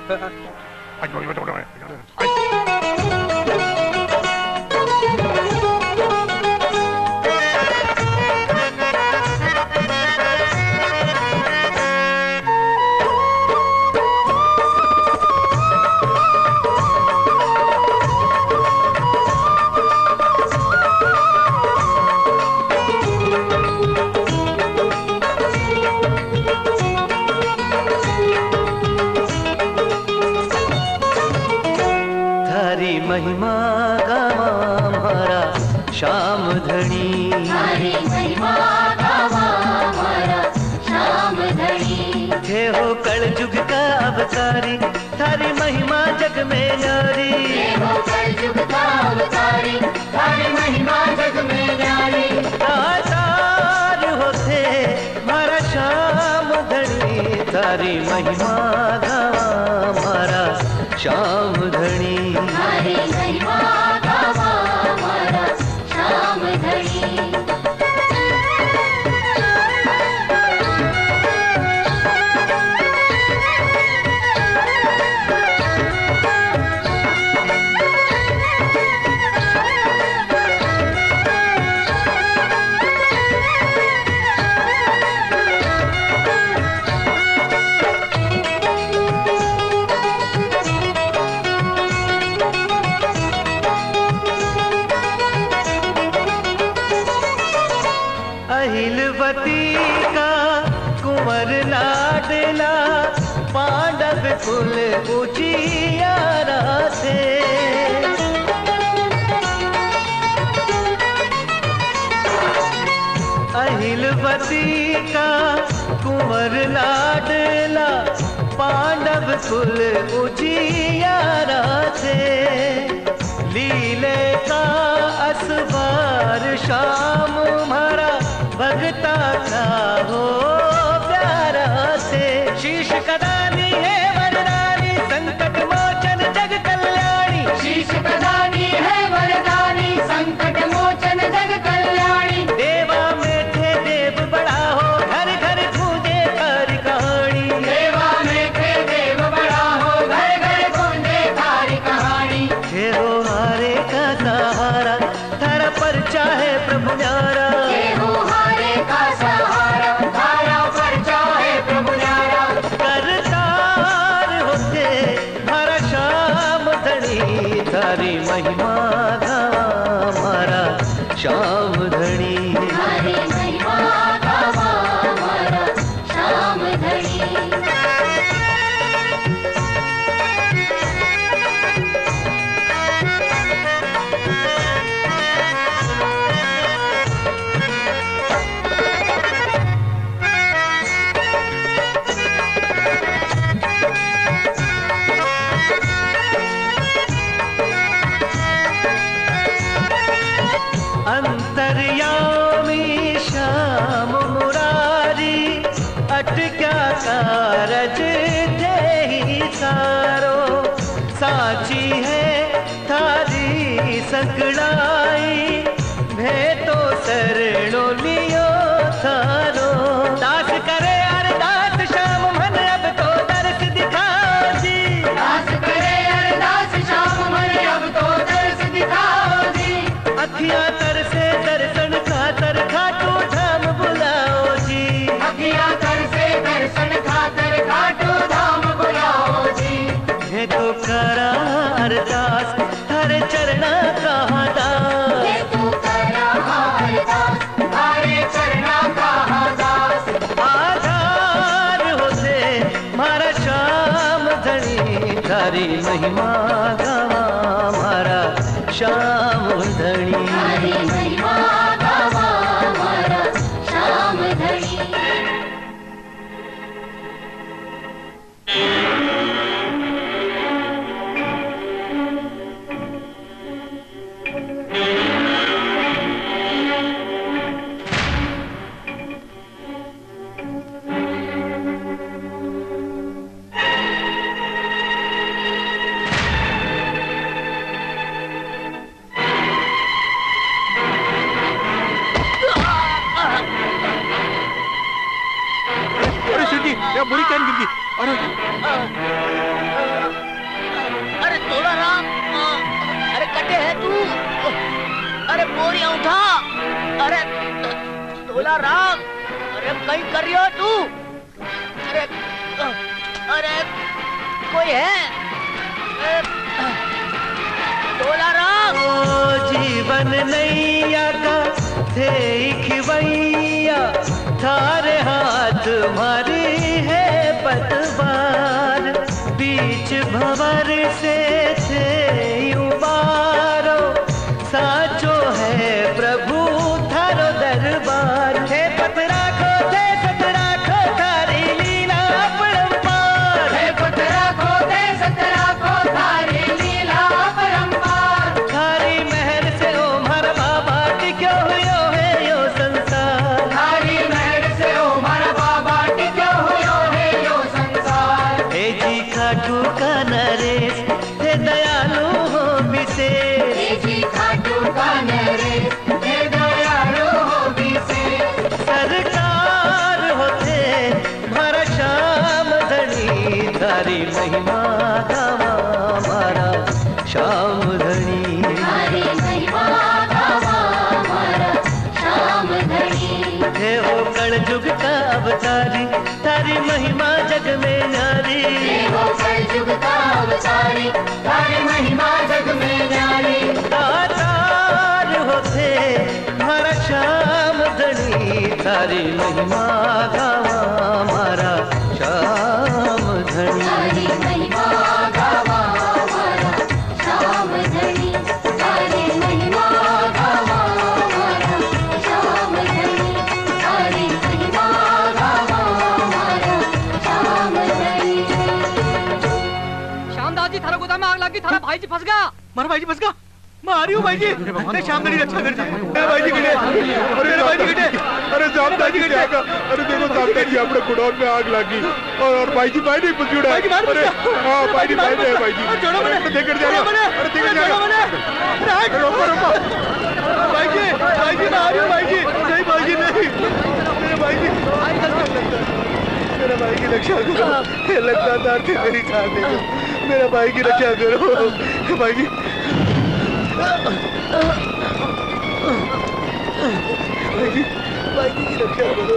महिमा गावा हमारा श्याम धनी। हरी महिमा गावा हमारा श्याम धनी। थे हो कल युग का अवतारी, थारी महिमा जग में न्यारी। थे हो कल युग का अवतारी, थारी महिमा जग में न्यारी। दातार होते हमारा श्याम धनी, थारी महिमा गावा हमारा श्याम धनी। हरी महिमा गावा हमारा श्याम धनी। अहिलवती का कुंवर लाडला, पांडव कुल उजियारा थे। अहिलवती का कुंवर लाडला, पांडव कुल उजियारा थे। लीले का असवार श्याम हमारा भगता का हो प्यारा श्याम धनी। हरे महिमा गावा हमारा श्याम धनी। अंतर्यामी श्याम मुरारी अटक्या कारज थे ही सारो। साची है थारी सकड़ाई भेटो शरणो लियो थारो। दास करे अरदास श्याम मन अब तो दर्श दिखाओ जी। दास करे अरदास श्याम मन अब तो दर्श दिखाओ जी। अखियां तरसे दर्शन खातर खाटू धाम बुलाओ जी। अखियां तरसे दर्शन खातर खाटू धाम बुलाओ जी। है तो करा अरदास थारे चरना कहाँ दास। ये तू करा अरदास थारे चरना कहाँ दास। आधार होते मारा श्याम धनी थारी महिमा गावा मारा श्याम धनी। हरे महिमा गावा हमारा श्याम धनी। अरे शिव जी, ये बुरी कैन गिर गई। अरे अरे तोड़ा राम, अरे कटे है तू। अरे बोरिया उठा। अरे तोला राम, अरे कहीं कर रही हो तू। अरे अरे कोई है। तोला राम। ओ जीवन नैया का थे खिवैया थारे हाथ मारी है पतवार। बीच भंवर से थे उबारो साचो है प्रभु थारो दरबार। थे पतरा को थे सतरा को थारी लीला अपरंपार। हे पुत्रा को दे सतरा को थारी लीला अपरंपार। थारी महर से ओ हमारा बाबा टिक्यो हुयो है यो संसार। थारी महर से ओ हमारा बाबा टिक्यो हुयो है यो संसार। हे जी खाटू का नरेश थे दयालु हो विशेष। हे जी खाटू का नरेश हे दयालु हो विशेष। सरकार होते मारा श्याम धनी थारी महिमा गावा मारा श्याम धनी। हरे महिमा गावा हमारा श्याम धनी। हे हो कण युग का अवतारी थारी महिमा जग में न्यारी। हे हो कलयुग का अवतारी थारी महिमा जग में न्यारी। दातार होते मारा श्याम धनी थारी महिमा गावा मारा श्याम धनी। हरे महिमा गावा हमारा श्याम धनी। हरे महिमा गावा हमारा श्याम धनी। हरे महिमा गावा हमारा श्याम धनी। श्यामदास जी थारा गोदाम में आग लगी, थारा भाई जी फंस गया। मारा भाई जी फंस गया। मैं आ रही हूँ भाई जी। अरे श्याम धनी रक्षा कर। मेरे भाई जी गिरे। अरे मेरे भाई जी गिरे। अरे सामने जी क्या का? अरे देखो सामने जी अपने गुडौन में आग लगी और और भाई जी भाई नहीं पकड़ा। भाई जी बाहर अरे हाँ भाई जी भाई है भाई जी। छोड़ो मुझे। अरे देकर जा रहा। अरे देकर जा रहा। अरे रोको रोको। भाई जी भाई जी मैं आ रही हूँ भाई जी। नहीं भाई जी नहीं। मेरे भाई जी मेरा भाई की रक्षा करो। लगता था कि मेरी जान दे दो। मेरा भाई की रक्षा करो भाई जी। भाई जी भाई जी की रक्षा करो।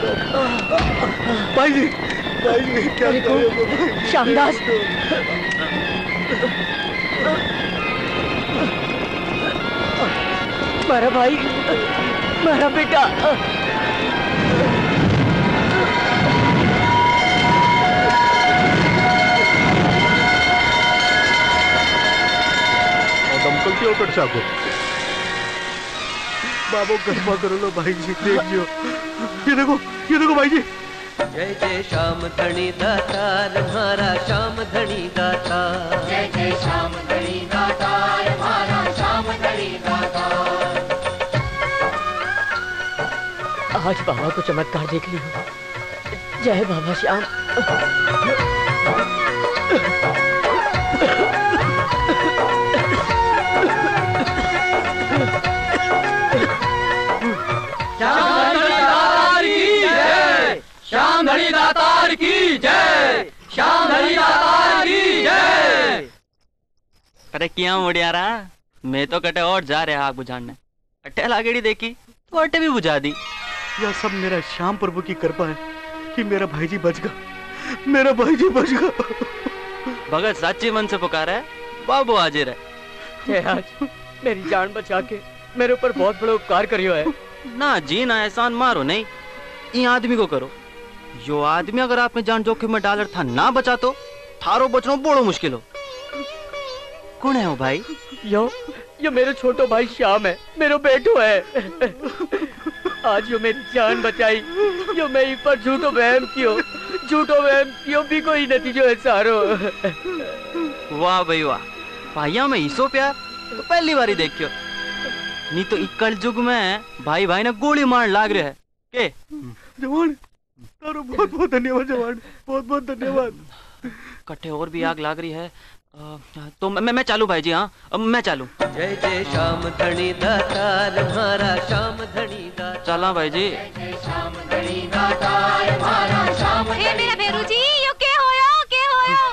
भाई जी भाई जी क्या करो श्यामदास। मेरा भाई, मेरा बेटा। दमकल की उतर साको बाबू कृपा करो लो भाई जी, देखियो ये देखो, ये देखो भाई जी। जय जय श्याम धनी दातार हमारा श्याम धनी दातार। जय जय श्याम धनी दातार हमारा श्याम धनी दातार। आज बाबा को चमत्कार देख लियो। जय बाबा श्याम। श्याम धनी दातार की जय, श्याम धनी दातार की जय। अरे क्या मुड़िया रहा, मैं तो कटे और जा रहा आग बुझाने। अट्टे लागेड़ी देखी तो अट्टे भी बुझा दी। यह सब मेरा श्याम प्रभु की कृपा है कि मेरा भाई जी बच गया, मेरा भाई जी बच गया। भगत सच्ची मन से पुकारा है, बाबू हाजिर है। जय आज मेरी जान बचा के मेरे ऊपर बहुत बड़ा उपकार करियो है। ना जी ना एहसान मारो नहीं, इन आदमी को करो। जो आदमी अगर आपने जान जोखिम में डालर था ना बचा तो थारो बचनो बड़ो मुश्किल हो। कौन है वो भाई? यो यो मेरे छोटो भाई श्याम है, मेरो बेटो है। आज यो मेरी जान बचाई, यो मैं इन पर झूठो वहम कियो, झूठो वहम कियो भी कोई नतीजो है सारो। वाह भाई वाह, भाइयों में ईसो प्यार तो पहली बार ही देखियो। नहीं तो इकल युग में भाई भाई ने गोली मार लाग रहे है के। जवान तारो बहुत बहुत धन्यवाद जवान, बहुत बहुत धन्यवाद। कट्ठे और भी आग लाग रही है आ, तो मैं मैं चालू भाई जी। हाँ मैं चालू। जय जय श्याम धनी दातार हमारा श्याम धनी दातार। चला भाई जी। जय जय श्याम धनी दातार हमारा श्याम धनी। ए मेरा भेरू जी, यो के होयो, के होयो?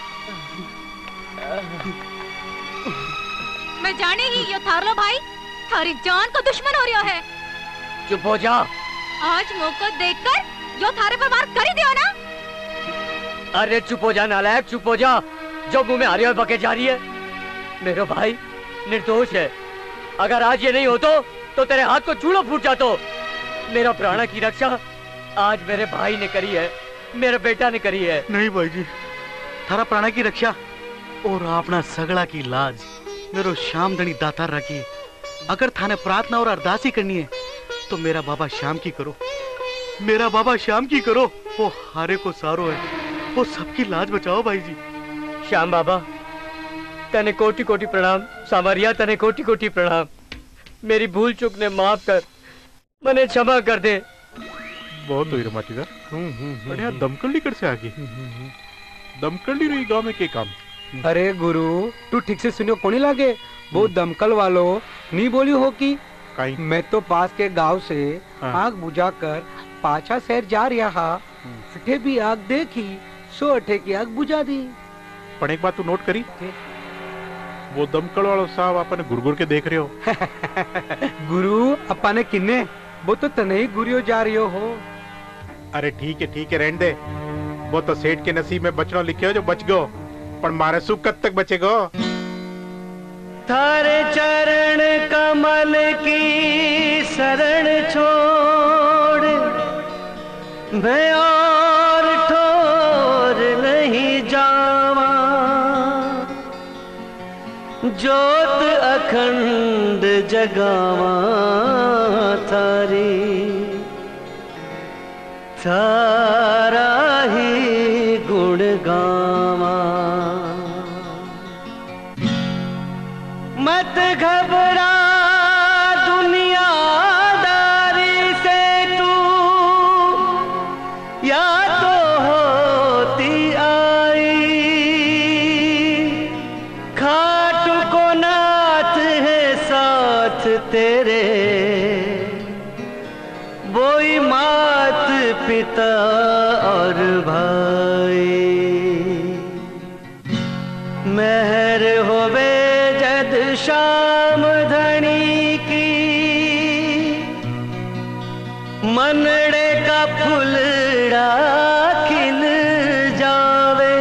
मैं जाने ही यो थारलो भाई थारी जान को दुश्मन हो रियो है। चुप हो जा। आज मौको देखकर यो थारे पर वार कर ही दियो ना। अरे चुप हो जा नालायक, चुप हो जा। जो मुंह में आ रही है बके जा रही है। मेरा भाई निर्दोष है। अगर आज ये नहीं हो तो, तो तेरे हाथ को चूड़ो फूट जातो। मेरा प्राणा की रक्षा आज मेरे भाई ने करी है, मेरे बेटा ने करी है। नहीं भाई जी, थारा प्राणा की रक्षा और अपना सगड़ा की लाज मेरो श्याम धनी दातार रखी। अगर थाने प्रार्थना और अरदासी करनी है तो मेरा बाबा श्याम की करो, मेरा बाबा श्याम की करो। वो हारे को सारो है, वो सबकी लाज बचाओ भाई जी। श्याम बाबा तने कोटि कोटि प्रणाम। सावरिया तने कोटि कोटि प्रणाम। मेरी भूल चूक ने माफ कर, मने क्षमा कर दे। बहुत हुई रमाटीदार, बढ़िया दमकल लेकर से आगे। दमकल रही गांव में के काम। अरे गुरु तू ठीक से सुनियो कोनी लागे, वो दमकल वालो नहीं बोली हो कि मैं तो पास के गांव से हाँ। आग बुझाकर पाछा शहर जा रहा, अठे भी आग देखी सो अठे की आग बुझा दी। पर एक बात तू नोट करी, वो दमकल वालों साहब अपन गुरगुर के देख रहे हो। गुरु अपा ने किन्ने, वो तो तने ही गुरियो जा रही हो। अरे ठीक है ठीक है रहने दे, वो तो सेठ के नसीब में बचना लिखे हो जो बच गो, पर मारे सुख कब तक बचेगो। थारे चरण कमल की शरण छोड़ मैं और ठोर नहीं जावा। जोत अखंड जगावा थारी, थारा ही गुण गावा। मत घबरा दुनियादारी से तू, या तो होती आई। खाट को नाथ है साथ तेरे, वही मात पिता और भाई। मेहर होवे जद श्याम धनी की, मनड़े का फुलड़ा खिल जावे।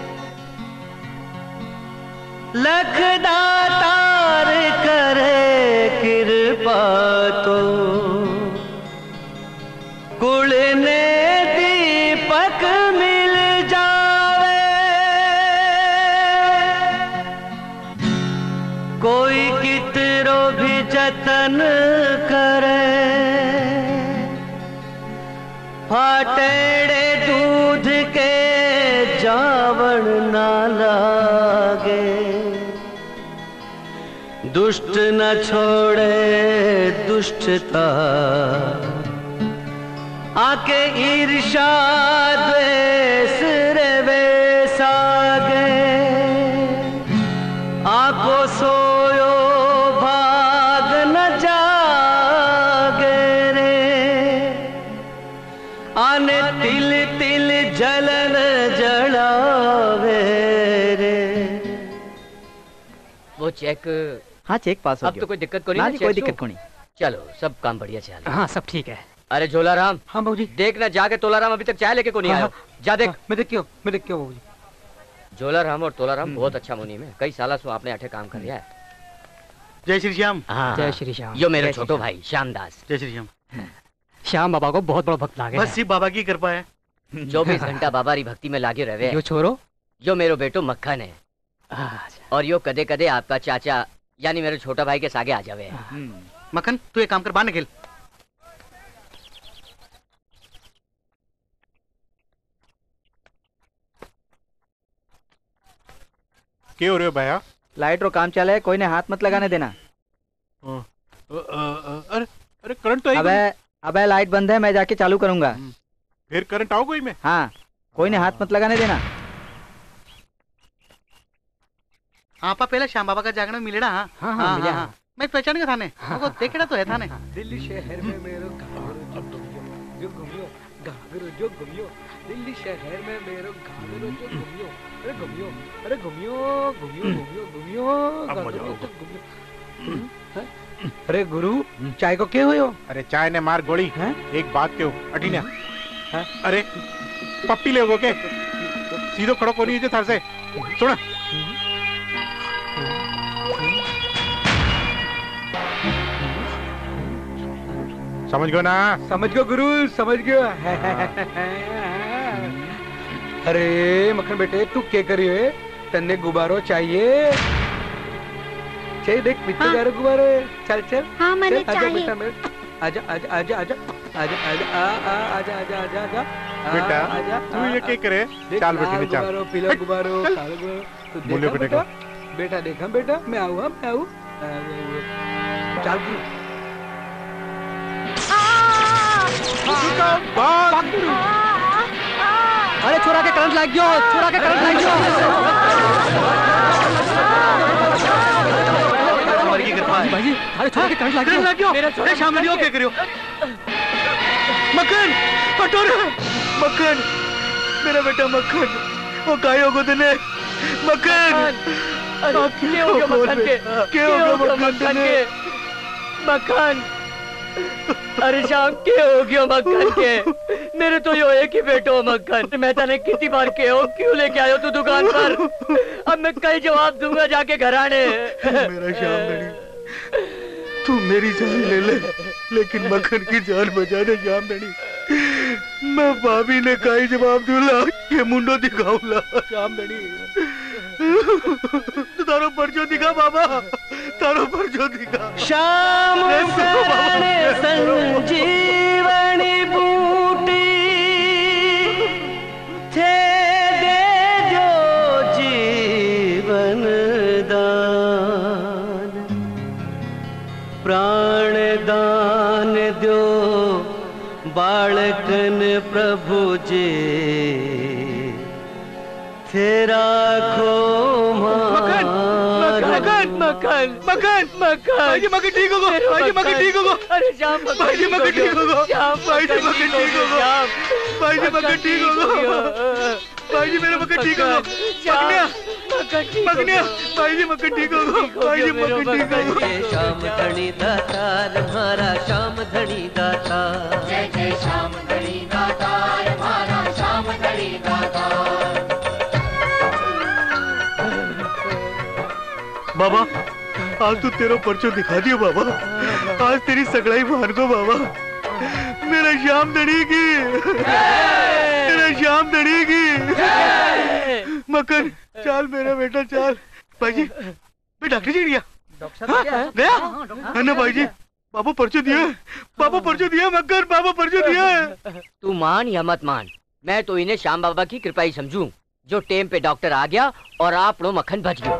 लख दातार करे पातो कुल ने दीपक मिल जावे कोई कितरो भी जतन करे फाटेड़े दूध के जावण ना लागे दुष्ट न छोड़े दुष्टता आके ईर्षा द्वेष रे बेसागे आको सोयो भाग न जागे रे आने तिल तिल जलन जलावे रे। वो चेक हाँ चेक पास हो अब गया। तो कोई दिक्कत को नहीं ना ना जी, कोई चेक दिक्कत तो? को नहीं। चलो सब काम बढ़िया चल रहा है। हाँ सब ठीक है। अरे झोलाराम। हाँ बाबूजी। देखना जाके तोलाराम अभी तक चाय लेके को नहीं हाँ, आया। जा देख। हाँ, मैं देख क्यों मैं देख क्यों बाबूजी। झोलाराम और तोलाराम बहुत अच्छा मुनीम है। कई साल से आपने अठे काम कर रहा है। जय श्री श्याम। हाँ जय श्री श्याम। यो मेरा जय श्री छोटो श्याम। भाई श्यामदास। जय श्री श्याम। श्याम बाबा को बहुत बड़ा भक्त लागे बस सिर्फ बाबा की कृपा है। चौबीस घंटा बाबा री भक्ति में लागे रहे। यो छोरो यो मेरो बेटो मक्खन है और यो कदे कदे आपका चाचा यानी मेरे छोटा भाई के सागे आ जावे। मक्खन तू एक काम कर बाहर निकल। क्या हो रहे हो भैया? लाइट रो काम चला है, कोई ने हाथ मत लगाने देना। अरे अरे करंट तो अबे अबे लाइट बंद है, मैं जाके चालू करूंगा। फिर करंट आओ कोई में? हाँ कोई ने हाथ मत लगाने देना। आपा पहले श्याम बाबा का जागरण मिलेड़ा। हाँ हाँ हाँ मिला। हाँ मैं पहचान गया थाने। वो देखेड़ा तो है थाने। दिल्ली शहर में मेरो घाघरो जो घूमियो घाघरो जो घूमियो दिल्ली शहर में मेरो घाघरो जो घूमियो अरे घूमियो अरे घूमियो घूमियो घूमियो घूमियो घाघरो जो घूमियो। अरे गुरु चाय को क्या हुयो? अरे चाय ने मार गोली है? एक बात क्यों अटीना? अरे पप्पी ले के सीधो खड़ो को नहीं थार से सुन। समझ गयो ना? समझ गयो गुरु समझ गयो। अरे मक्खन बेटे तू क्या करियो है? तन्ने गुब्बारो चाहिए? चाहिए देख मिट्टी का गुब्बारे। चल चल हाँ मैंने चल, आजा चाहिए। बेटा मेरे आजा आजा आजा आजा आजा आजा आ आ आजा आजा आजा आजा बेटा आजा तू ये क्या करे? चाल बेटी ने चाल। गुब्बारो पीला गुब्बारो काला गुब्बारो तू बोले देखा बेटे बेटा बेटा देखा बेटा मैं आऊँ हाँ, मैं आऊँ चाल गुरु। अरे छोरा के करंट लग गयो, छोरा के करंट लग गयो। की कृपा है। भाई अरे छोरा के करंट लग गयो। लग गयो। अरे श्याम जी क्या करियो? मक्खन हटो रे। मक्खन मेरा बेटा मक्खन वो गायो को तने। मक्खन क्या हो गया मक्खन के? क्या हो गया मक्खन के? मक्खन अरे शाम क्या हो गया मक्खन के? मेरे तो यो एक ही बेटो मक्खन। मैं तने कितनी बार के हो क्यों लेके आयो तू दुकान पर? अब मैं कई जवाब दूंगा जाके घराने। मेरा श्याम धनी तू मेरी जान ले ले लेकिन मक्खन की जान बचा दे श्याम धनी। मैं भाभी ने कई जवाब दूला ये मुंडो दिखाऊला श्याम धनी। तू तारो परचो दिखा बाबा तारो परचो दिखा। श्याम संजीवनी बूटी थे दे जो जीवन दान प्राण दान दो बालकन प्रभु जी तेरा खो मक्खन मक्खन मक्खन मक्खन मक्खन भाई जी मक्खन ठीक होगो भाई जी मक्खन ठीक होगो। अरे श्याम भाई जी मक्खन ठीक होगो भाई जी मक्खन ठीक होगो भाई जी मक्खन ठीक होगो भाई जी मेरा मक्खन ठीक होगो। मक्खनिया मक्खनिया भाई जी मक्खन ठीक होगो भाई जी मक्खन ठीक होगो। श्याम धनी दातार हमारा श्याम धनी दातार। जय जय श्याम धनी दातार हमारा श्याम धनी दातार। बाबा आज तू तेरा पर्चो दिखा दियो बाबा आज तेरी सगड़ाई मान को बाबा। मेरा श्याम धनी की, मेरा श्याम धनी की। मक्खन चल मेरा बेटा चल। भाई जी मैं डॉक्टर जी गया गया अन्ना भाई जी। बाबू पर्चो दिया, बाबू पर्चो दिया मक्खन, बाबू पर्चो दिया। तू मान या मत मान, मैं तो इन्हें श्याम बाबा की कृपा ही समझूं, जो टेम पे डॉक्टर आ गया और आप लोग मक्खन बच गए।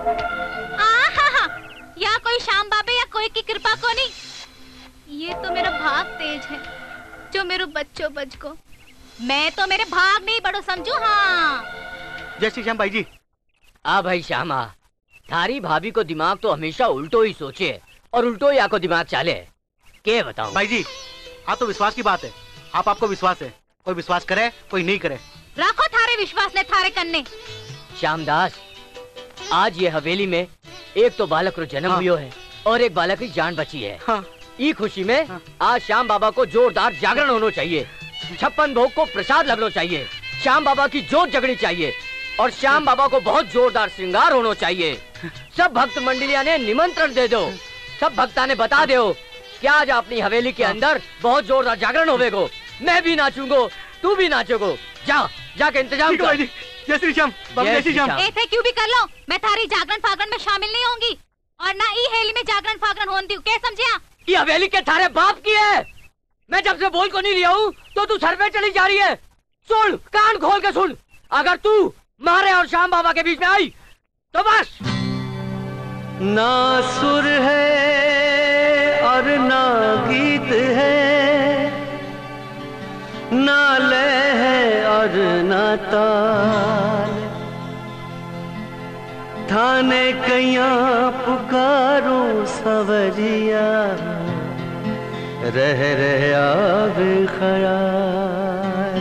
या कोई श्याम बाबे या कोई की कृपा को नहीं, ये तो मेरा भाग तेज है जो मेरे बच्चों बच को। मैं तो मेरे भाग नहीं बड़ो समझू। हाँ जय श्री श्याम भाई जी। आ भाई श्यामा, थारी भाभी को दिमाग तो हमेशा उल्टो ही सोचे और उल्टो ही आको दिमाग चाले। के बताऊं भाई जी, आप तो विश्वास की बात है। आप आपको विश्वास है, कोई विश्वास करे कोई नहीं करे। रखो थारे विश्वास ले थारे कन्ने। श्यामदास, आज ये हवेली में एक तो बालक रो जन्म हुआ है और एक बालक की जान बची है। हाँ। ई खुशी में हाँ। आज श्याम बाबा को जोरदार जागरण होना चाहिए, छप्पन भोग को प्रसाद लगना चाहिए, श्याम बाबा की जोत जगनी चाहिए और श्याम बाबा को बहुत जोरदार श्रृंगार होना चाहिए। सब भक्त मंडलिया ने निमंत्रण दे दो, सब भक्ता ने बता दो कि आज अपनी हवेली के अंदर बहुत जोरदार जागरण होवेगो। मैं भी नाचूंगो, तू भी नाचोगो। जा जाके इंतजाम कर। जय श्री श्याम बाबा, जय श्री श्याम। ऐसे क्यों भी कर लो, मैं थारी जागरण फागरण में शामिल नहीं होंगी और ना ई हेली में जागरण फागरण होती हूँ। क्या समझिया? ये हवेली के थारे बाप की है। मैं जब से बोल को नहीं लिया हूँ तो तू सर पे चली जा रही है। सुन, कान खोल के सुन, अगर तू मारे और श्याम बाबा के बीच में आई तो बस। ना सुर है और ना गीत है, ना लय है और ना ताल, थाने कैया पुकारो सवरिया, रह रह आवे ख्याल।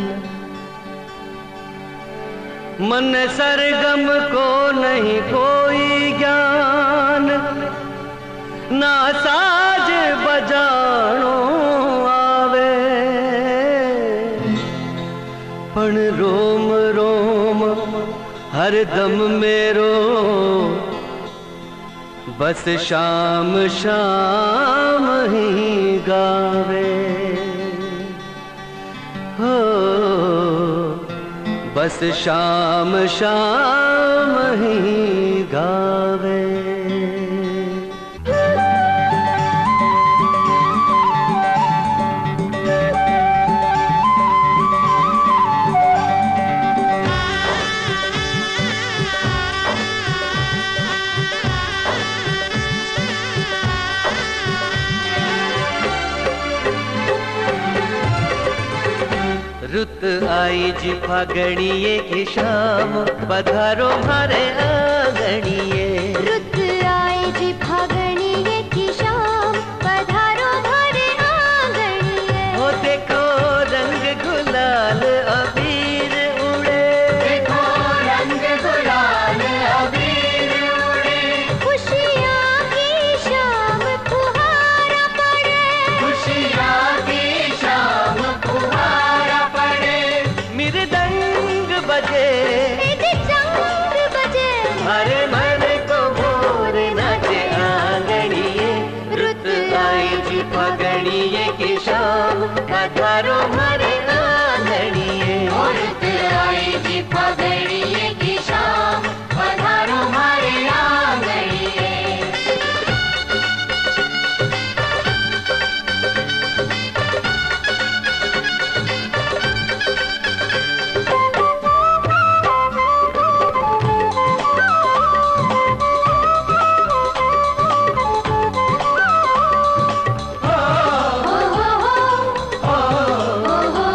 मन सरगम को नहीं कोई ज्ञान, ना साज बजानो आवे, पण रोम रोम हर दम मेरो, बस शाम शाम ही गावे। हो बस शाम शाम ही गावे। रुत आई जी फागणिये की शाम, पधारो मारे आंगणिये। रुत आई जी फागणिये की शाम, पधारो मारे आंगणिये। हो देखो रंग गुलाल अबीर उड़े, देखो रंग गुलाल अबीर उड़े। खुशियाँ की शाम फुहारा पड़े, खुशियाँ की शाम फुहारा पड़े। मृदंग बजे, मृदंग बजे, हरे मन को मोर नाचे आंगणिये। रुत आई जी फागणिये की शाम, पधारो मारे आंगणिये। रुत आई जी फागणिये की शाम, पधारो मारे आंगणिये। हो हो हो हो हो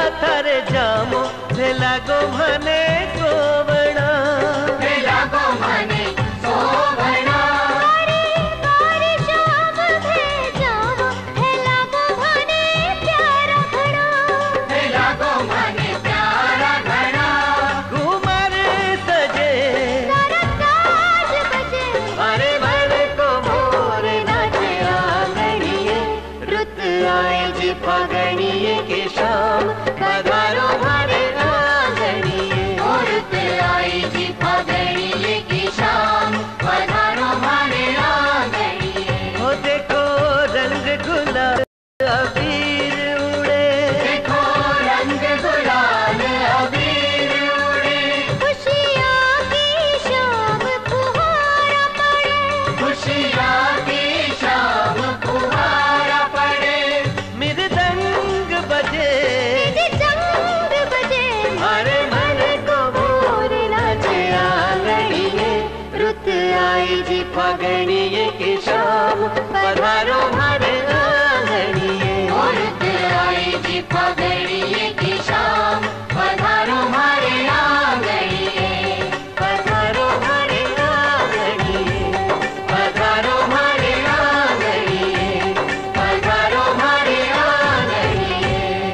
थारे जामो भेला गो मने सोवणा भेला गो मने सोवणा बारी बारी शाम भे जामो भेला गो मने प्यारा घड़ा भेला गो मने प्यारा घड़ा घूमर सजे सारा साज बजे अरे मन को मोर नाचे आंगणिए रुत आए जी फागणिए के शाम पधारो हमारे आंगणिए रुत आई जी फागणिए की शाम पधारो हमारे आंगणिए हो देखो रंग गुलाल अबीर उड़े देखो रंग गुलाल अबीर उड़े खुशियाँ की शाम फुहारा पड़े खुशियाँ की शाम फुहारा पड़े मृदंग बजे जंग बजे हमारे मन को मोर नाचे आंगणिए रुत आई जी फागणिए की शाम पधारो हमारे आंगणिए रुत आई जी फागणिए की शाम पधारो हमारे आंगणिए पधारो हमारे आंगणिए पधारो हमारे आंगणिए पधारो हमारे आंगणिए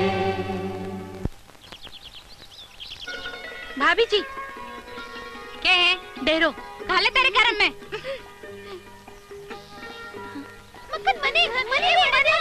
भाभी जी क्या है डेरो खाले तेरे गरम में मक्खन बनी बनी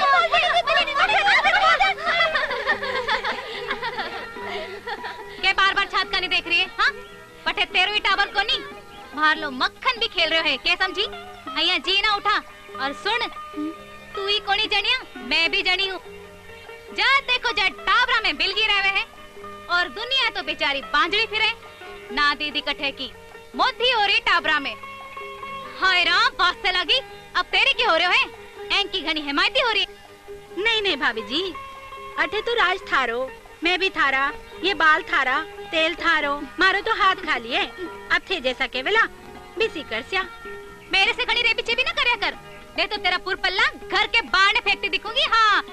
के बार बार छात का नहीं देख रही है हाँ बटे तेरो ही टावर को नहीं बाहर लो मक्खन भी खेल रहे हो क्या समझी अया जी ना उठा और सुन तू ही कोनी जनिया मैं भी जनी हूँ जा देखो जा टावरा में बिल गिरे हुए हैं और दुनिया तो बेचारी बांझड़ी फिरे ना दीदी कठे की मोदी हो रही टाबरा में हाय राम वास्ते लगी अब तेरे की हो रहे हैं एंक की घनी हिमायती हो रही नहीं नहीं भाभी जी अठे तो राज थारो मैं भी थारा ये बाल थारा तेल थारो मारो तो हाथ खा लिए अब थे जैसा केवला बिसी कर स्या मेरे से खड़ी रे पीछे भी ना करया कर नहीं तो तेरा पुर पल्ला घर के बाहर फेंकती दिखूंगी हाँ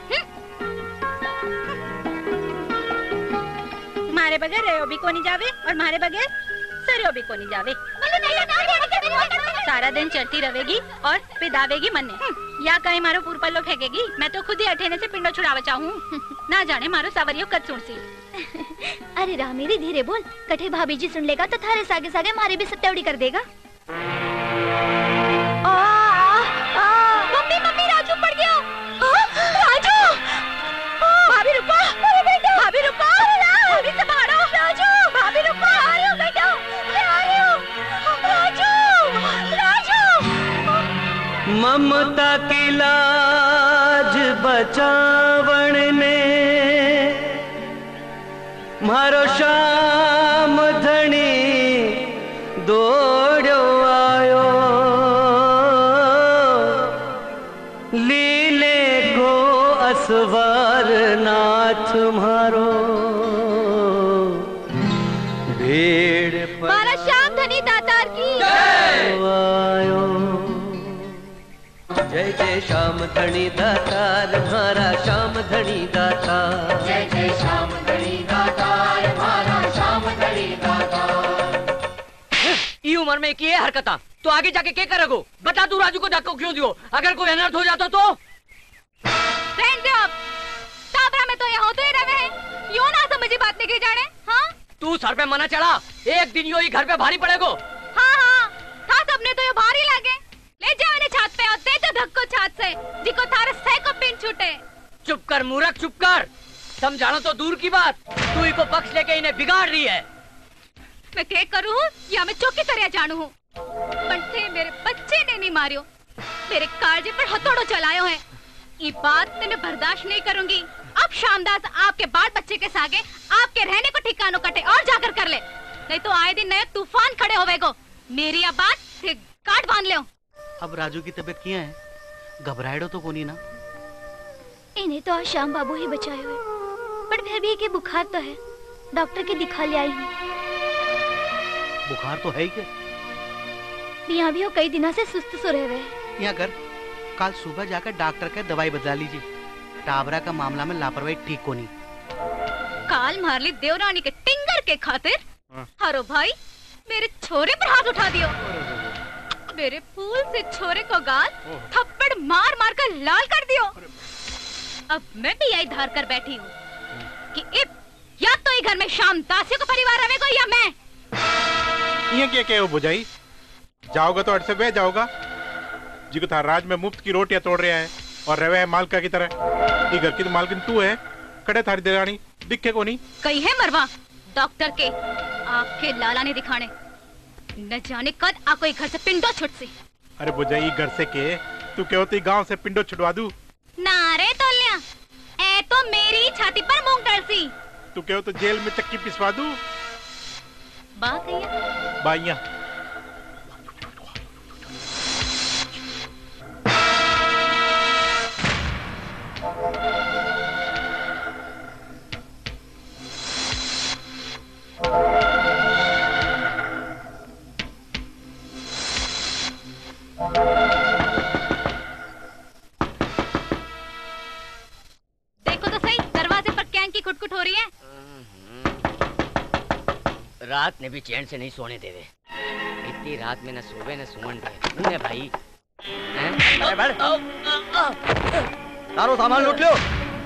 मारे बगैर रहो भी को नहीं जावे और मारे बगैर सरो भी को नहीं जावे सारा दिन चढ़ती रहेगी और पिदावेगी मन्ने या कहीं मारो पुर पल्लो फेंकेगी मैं तो खुद ही अठेने से पिंडो छुड़ावा चाहूँ ना जाने मारो सवरियो कद सुन सी अरे राम मेरी धीरे बोल कठे भाभी जी सुन लेगा तो थारे सागे सागे मारे भी सत्यावड़ी कर देगा मम्मी मम्मी राजू पड़ गया राजू भाभी रुको भाभी रुको भाभी से भाड़ो राजू भाभी रुको आ रही हूँ बेटा मैं आ रही हूँ राजू राजू ममता की लाज बचावण ने मारो शाम धनी दौड़ो आयो लीले को असवार नाथ मारो भेड़ मारा श्याम धनी दातार की आयो जय जय श्याम धनी दातार हमारा श्याम धनी दातार जय जय श्याम धनी दातार हमारा श्याम धनी दातार ई उम्र में की है हरकता तो आगे जाके क्या करोगो बता तू राजू को धक्को क्यों दियो अगर कोई अनर्थ हो जाता तो टाबरा में तो यहाँ होते ही रहे हैं यो ना समझी बात नहीं की जाने हाँ तू सर पे मना चढ़ा एक दिन यो ही घर पे भारी पड़ेगो हाँ हाँ था सबने तो ये भारी लागे ले जाओ इन्हें छात पे और दे दो धक्को छात से जिको थारे सह को पिन छूटे चुप कर मूर्ख चुप कर समझाना तो दूर की बात तू ही को पक्ष लेके इन्हें बिगाड़ रही है मैं क्या करूँ या मैं चौकी तरह जानू हूँ पंटे मेरे बच्चे ने नहीं मारियो मेरे कालजे पर हथौड़ो चलायो है ये बात मैं बर्दाश्त नहीं करूंगी अब शामदास आपके बाल बच्चे के सागे आपके रहने को ठिकानों कटे और जाकर कर ले नहीं तो आए दिन नए तूफान खड़े होवेगो मेरी अब बात से काट बांध ले अब राजू की तबीयत क्या है घबराएड़ो तो कोनी ना इन्हें तो आज श्याम बाबू ही बचाए हुए पर फिर भी के बुखार तो है डॉक्टर के दिखा ले आई हूँ बुखार तो है ही क्या यहाँ भी वो कई दिनों से सुस्त सो रहे हुए यहाँ कर कल सुबह जाकर डॉक्टर का दवाई बदला लीजिए टाबरा का मामला में लापरवाही ठीक को नहीं काल मार ली देवरानी के टिंगर के खातिर हारो भाई मेरे छोरे पर हाथ उठा दियो। मेरे फूल से छोरे को गाल थप्पड़ मार मार कर लाल कर दियो। अब मैं भी यही धार कर बैठी हूँ कि इब या तो ही घर में शाम दासियों का परिवार रहेगा या मैं। ये क्या क्या हो बुझाई? जाओगा तो अट से बह जाओगा जी को था राज में मुफ्त की रोटियां तोड़ रहा है और रवे है मालका की तरह। ये घर की तो मालकिन तू है, कड़े थारी देरानी दिखे को नहीं। कही है मरवा डॉक्टर के आपके लाला ने दिखाने न जाने कद आ कोई घर से पिंडो छुट सी। अरे बुझाई घर से के तू क्या होती गांव से पिंडो छुटवा दूं? नारे तोलिया ए तो मेरी छाती पर मूंग डलसी। तू क्या हो तो जेल में चक्की पिसवा दूं? बात है बाइया देखो तो सही दरवाजे पर कैंक की कुटकुट हो रही है। रात ने भी चैन से नहीं सोने दे दे। इतनी रात में न सोवे न सुमन दे भाई। सारो सामान लूट लो।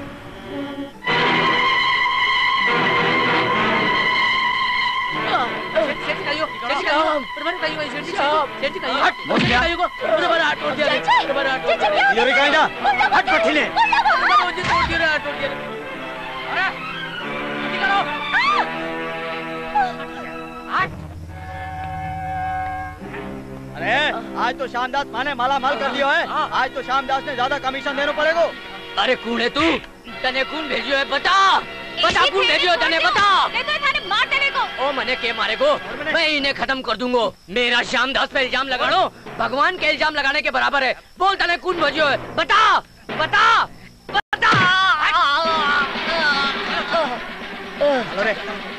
अरे आज तो श्यामदास माने माला माल कर लियो है। आज तो श्यामदास ने ज्यादा कमीशन देना पड़ेगा। अरे कौन है तू? तने कौन भेजियो है बता बता कौन भेजियो तने बता। नहीं तो थाने मार देने को। ओ मने के मारे को मैं इन्हें खत्म कर दूंगा। मेरा श्यामदास पे इल्जाम लगानो भगवान के इल्जाम लगाने के बराबर है। बोल तने कौन भेजियो है बता बता बता। अरे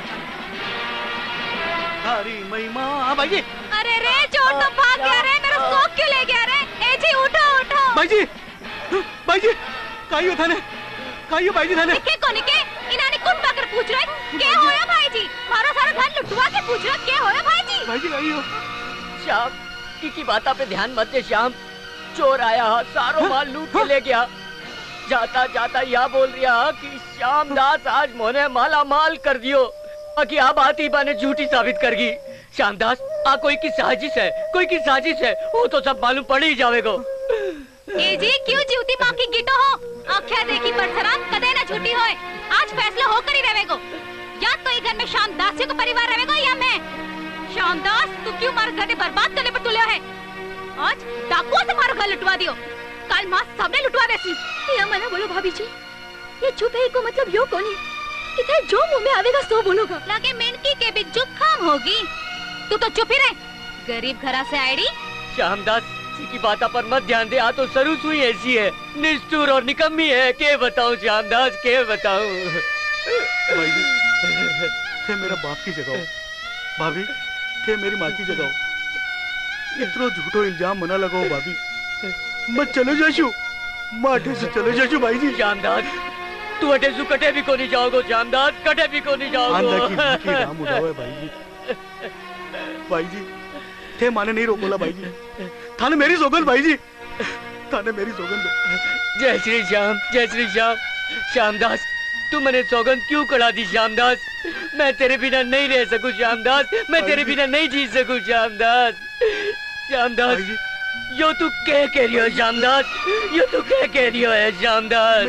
हरी महिमा भाई जी। अरे रे चोर तो भाग गया रे, मेरा शौक क्यों ले गया रे? ए जी उठो उठो। भाई जी भाई जी काई थाने काई भाई जी थाने निके को निके इन्हाने कुन पाकर पूछ रहे के होया भाई जी? मारो सारा धन लुटवा के पूछ रहे के होया भाई जी? भाई जी काई हो? श्याम की की बाता पे ध्यान मत दे श्याम। चोर आया सारो माल लूट के ले गया। जाता जाता यह बोल रहा कि श्यामदास आज मोने माला माल कर दियो कि आ बात ही बाने झूठी साबित कर गई। श्यामदास आ कोई की साजिश है कोई की साजिश है वो तो सब मालूम पड़ ही जावेगो। ए जी क्यों झूठी मां की गिटो हो? आख्या देखी परसराम कदे ना झूठी होए। आज फैसला होकर ही रहेगो या तो ये घर में श्यामदास को परिवार रहेगो या मैं। श्यामदास तू क्यों मार घर बर्बाद करने पर तुले है? आज डाकुओं से मारो घर लुटवा दियो कल मां सबने लुटवा देसी। या मना बोलो भाभी जी, ये चुप है को मतलब यो कोनी किधर जो मुंह में आवेगा सो बोलोगा। लगे मिनकी के भी जुकाम होगी। तू तो चुप ही रहे गरीब घरा से आईडी। श्यामदास की बाता पर मत ध्यान दे। आ तो सरू सुई ऐसी है निष्ठुर और निकम्मी है। के बताऊं श्यामदास के बताऊं। भाई जी थे मेरा बाप की जगह भाभी थे मेरी माँ की जगह। इतना झूठो इल्जाम मना लगाओ भाभी। मत चले जाशु माठे से चले जाशु भाई जी। श्यामदास तू अटे सु कटे भी को नहीं जाओगो। श्यामदास कटे भी को नहीं जाओगो। आंधा की भूखी राम उठाओ है भाई जी। भाई जी थे माने नहीं रोकोला भाई जी। थाने मेरी सोगंद भाई जी थाने मेरी सोगंद। जय श्री श्याम जय श्री श्याम। श्यामदास तू मैंने सौगंध क्यों कड़ा दी श्यामदास? मैं तेरे बिना नहीं रह सकूं श्यामदास। मैं तेरे बिना नहीं जी सकूं श्यामदास। श्यामदास यो तू क्या कह रही हो श्यामदास? यो तू क्या कह रही हो है श्यामदास?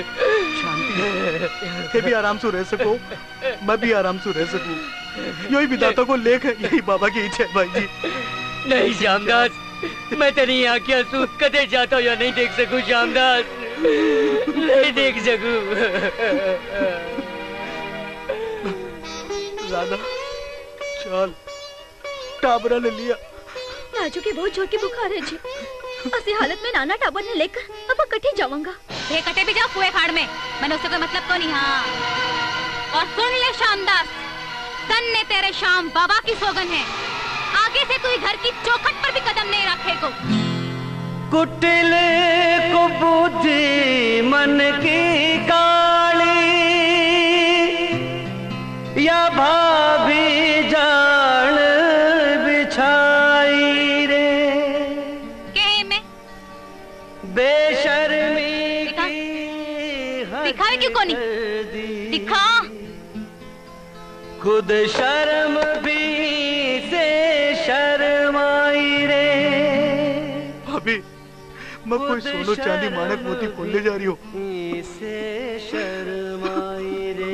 थे भी आराम से रह सको मैं भी आराम से रह सकूं। यही विधाता को लेख है यही बाबा की इच्छा है भाई जी। नहीं श्यामदास मैं तेरी आंखें सूख कदे जाता या नहीं देख सकूं श्यामदास। नहीं देख सकूं। राधा चल टाबरा ले लिया। राजू के बहुत जोर की बुखार है जी। ऐसी हालत में नाना टाबर ने लेकर अब कटे जाऊंगा। ये कटे भी जाओ कुएं खाड़ में। मैंने उससे कोई मतलब तो नहीं। हाँ और सुन ले श्यामदास सन ने तेरे श्याम बाबा की सौगन है आगे से तू घर की चौखट पर भी कदम नहीं रखेगो। कुटिले को बुद्धि मन की काली भाभी जान बिछाई रे कहे में बेशर्मी दिखा दिखावे क्यों कोनी दिखा खुद शर्म भी से शर्माई रे। भाभी मैं कोई सोनो चांदी मानक मोती खोलने जा रही हूँ। से शर्माई रे।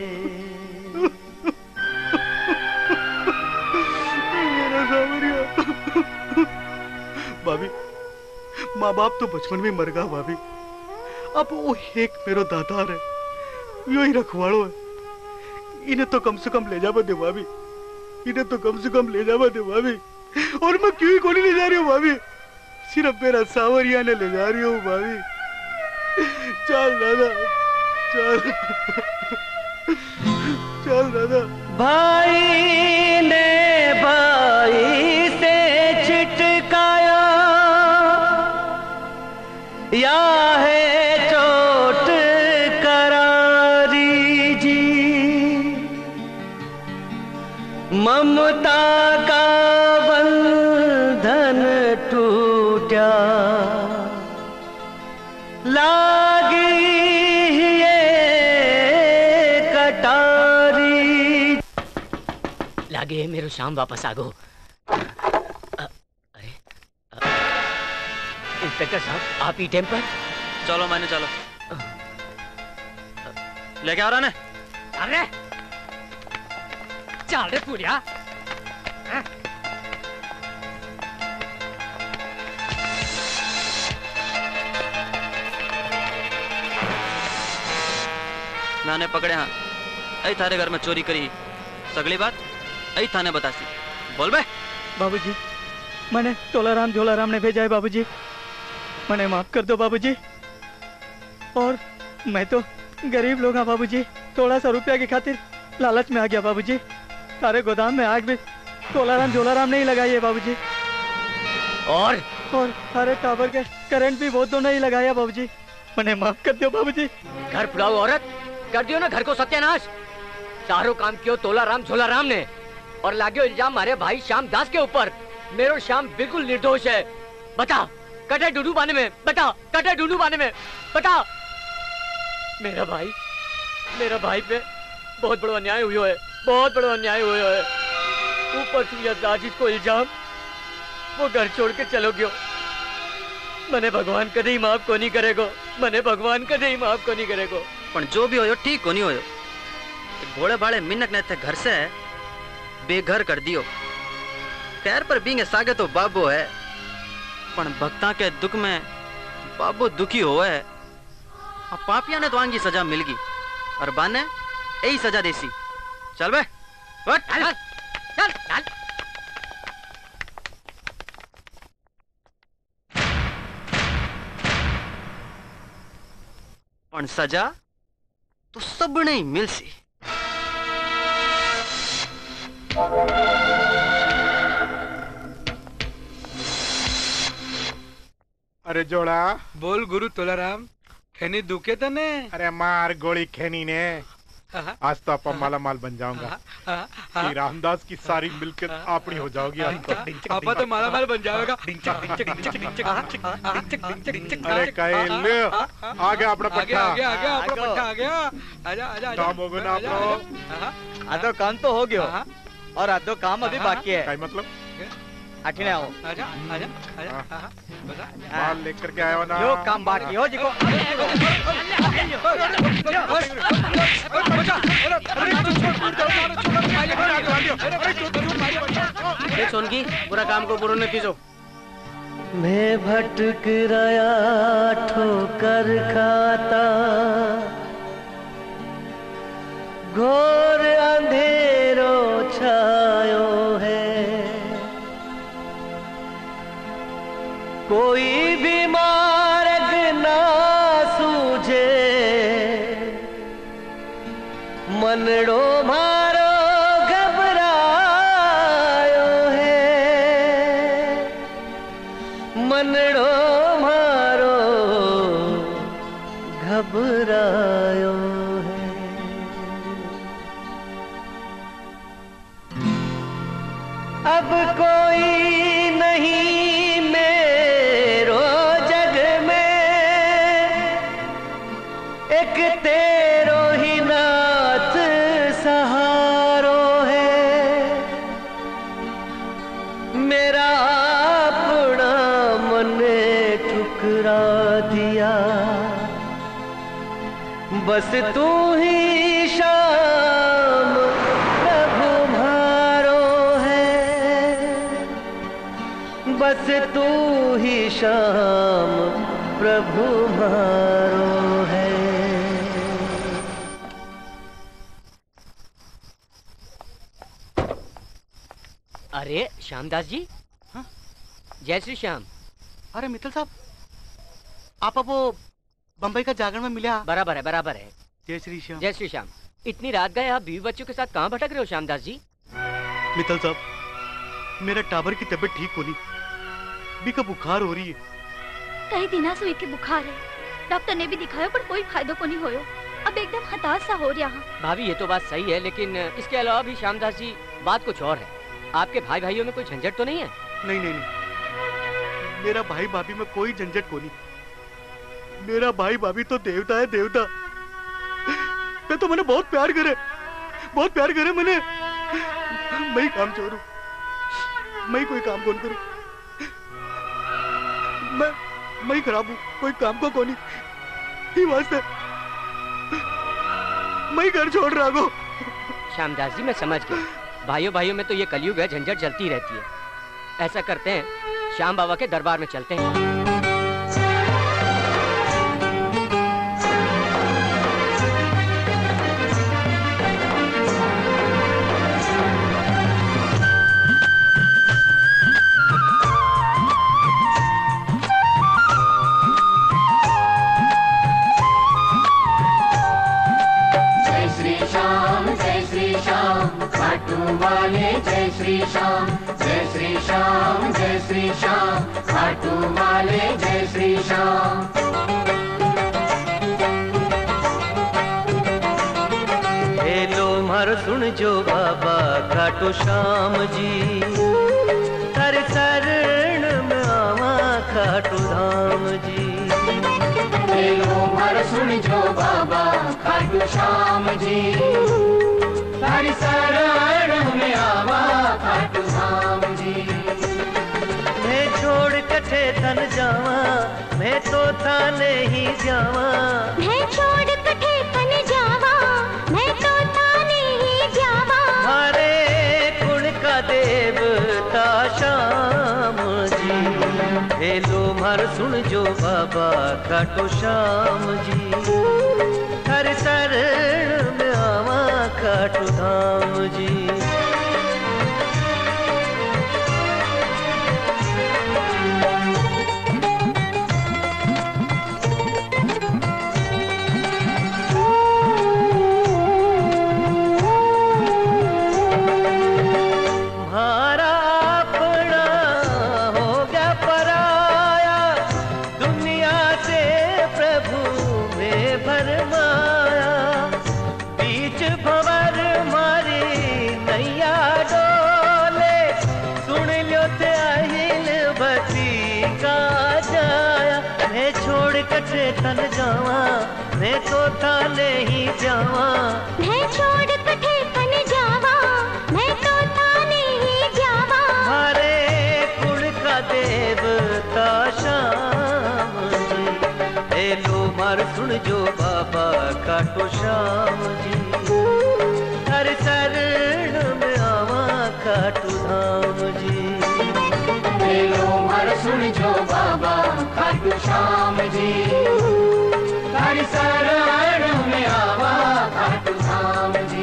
मेरा सावरिया। भाभी माँ बाप तो बचपन में मर गया भाभी। अब वो एक मेरो दातार है, यो ही रखवाड़ो है। इन्हें तो कम से कम ले जावा दे भाभी, इन्हें तो कम से कम ले जावा दे भाभी। और मैं क्यों ही कोनी ले जा रही हूँ भाभी, सिर्फ मेरा सावरिया ने ले जा रही हूँ भाभी। चल दादा चल चल दादा। भाई ने भाई से छिटकाया या है चोट करारी जी, ममता का बंधन टूटा लागी ये कटारी। लागे मेरो शाम वापस आ गो। अरे इंस्पेक्टर साहब आप ही टेम्पर चलो मैंने चलो लेके आ रहा ने। अरे चल रे पूरिया। मैंने पकड़े हाँ ऐ थारे घर में चोरी करी सगली बात ऐ थाने बतासी बोल बे। बाबूजी मैंने तोलाराम झोलाराम ने भेजा है बाबूजी, मैंने माफ कर दो बाबूजी। और मैं तो गरीब लोग हाँ बाबूजी, थोड़ा सा रुपया की खातिर लालच में आ गया बाबूजी। सारे गोदाम में आग भी तोलाराम झोलाराम ने ही लगाई है बाबूजी। और और सारे टावर के करंट भी बहुत दोनों ही लगाया बाबूजी, मैंने माफ कर दो बाबूजी। घर पुराओ औरत कर दियो ना घर को सत्यानाश। सारो काम कियो तोलाराम झोलाराम ने और लाग्यो इल्जाम मारे भाई श्याम दास के ऊपर। मेरो श्याम बिल्कुल निर्दोष है। बता कटे डूडू बाने में, बता कटे डूडू बाने में, बता। मेरा भाई मेरा भाई पे बहुत बड़ा अन्याय हुआ है, बहुत बड़ा अन्याय हुआ है। ऊपर से यह दाजिश को इल्जाम, वो घर छोड़ के चलो गयो। मने भगवान कदे ही माफ को नहीं करेगो, मने भगवान कदे ही माफ को नहीं करेगो। पण जो भी होयो ठीक को नहीं होयो। घोड़े बाड़े मिनक ने थे घर से बेघर कर दियो। खैर पर बींगे सागे तो बाबो है, पण भक्ता के दुख में बाबो दुखी होए। अब पापिया ने तो आंगी सजा मिल गई और बाने यही सजा देसी। चल बे उठ चल चल चल। पण सजा तो सब नहीं मिल सी। अरे जोड़ा बोल गुरु तोलाराम, खेनी दुखे तो ने? अरे मार गोली खेनी ने। आज तो आप माला माल बन जाऊंगा। कि रामदास की सारी मिलकत अपनी हो जाओगी। आपा तो माला माल बन जाएगा। अरे कैल आ गया अपना पट्टा, आ गया आ गया अपना पट्टा आ गया। आजा आजा काम हो गया ना आप लोग? आधो काम तो हो गया और आधो काम अभी बाकी है। क्या मतलब? आठने आओ। आजा आजा आजा माल लेकर के आया हो ना? यो काम बाकी हो जिको। सोनकी बुरा काम को बुरा ने पीछो। मैं भटक रहा ठोकर खाता, घोर अंधेरो छायो है। कोई भी मार्ग ना सूझे, मनड़ो मारो घबरायो है। मनड़ो मारो घबरायो है। अब कोई नहीं मेरो जग में, एक तेरो ही नाथ सहारो है। मेरा अपना मन ठुकरा दिया, बस तू ही शाम प्रभु मारो है, बस तू ही शाम प्रभु मारो है। अरे श्यामदास जी, हाँ? जय श्री श्याम। अरे मित्तल साहब, आप वो बम्बई का जागरण में मिले? बराबर है, बराबर है। जय श्री श्याम। जय श्री श्याम। इतनी रात गए आप बीवी बच्चों के साथ कहाँ भटक रहे हो श्यामदास जी? मित्तल साहब, मेरा टाबर की तबीयत ठीक होनी, बीका बुखार हो रही है। कई दिना से के बुखार है, डॉक्टर ने भी दिखाया पर कोई फायदा को नहीं होयो। अब एकदम हताश सा हो रहा। भाभी ये तो बात सही है, लेकिन इसके अलावा भी श्यामदास जी बात कुछ और है। आपके भाई भाइयों में कोई झंझट तो नहीं है? नहीं नहीं नहीं, मेरा भाई भाभी में कोई झंझट को नहीं। मेरा भाई भाभी तो देवता है, देवता। मैं तो मैंने बहुत प्यार करे, बहुत प्यार करे मैंने। मैं ही काम चोर हूं, मैं ही कोई काम कौन करूं। मैं मैं ही खराब हूं, कोई काम को कौन ही वास्ते मैं ही घर छोड़ रहा हूं। श्यामदास जी मैं समझ गया, भाइयों भाइयों में तो ये कलयुग है, झंझट चलती रहती है। ऐसा करते हैं, श्याम बाबा के दरबार में चलते हैं। वाले जय श्री श्याम, जय श्री श्याम, जय श्री श्याम, खाटू वाले जय श्री श्याम। हेलो मार सुन जो बाबा खाटू श्याम जी, हर शरण में आवा खाटू धाम जी। हेलो मार सुन जो बाबा खाटू श्याम जी, हरि शरण में आवा खाटू धाम जी। मैं छोड़ कठे तन जावा, मैं तो थाने ही जावा। मैं छोड़ कठे तन जावा, मैं तो थाने ही जावा। हरे गुण का देवता श्याम जी, हेलो मार सुन जो बाबा खाटू श्याम जी, हर शरण में आवा खाटू धाम जी। हमारा अपना हो गया पराया, दुनिया से प्रभु में भरमाया। बीच भंवर मारी नैया डोले, सुन लो थे अहिल बती का जाया। मैं छोड़ कटे तन जावा, मैं तो थाने ही जावा। मैं छोड़ कठे तन जावा, मैं तो थाने ही जावा। हरे गुण का देवता श्याम जी, हेलो मार सुन जो बाबा खाटू श्याम जी, हर शरण में आवा खाटू धाम जी। हेलो मार सुन जो बाबा खाटू श्याम जी, हरि शरण में आवा खाटू धाम जी।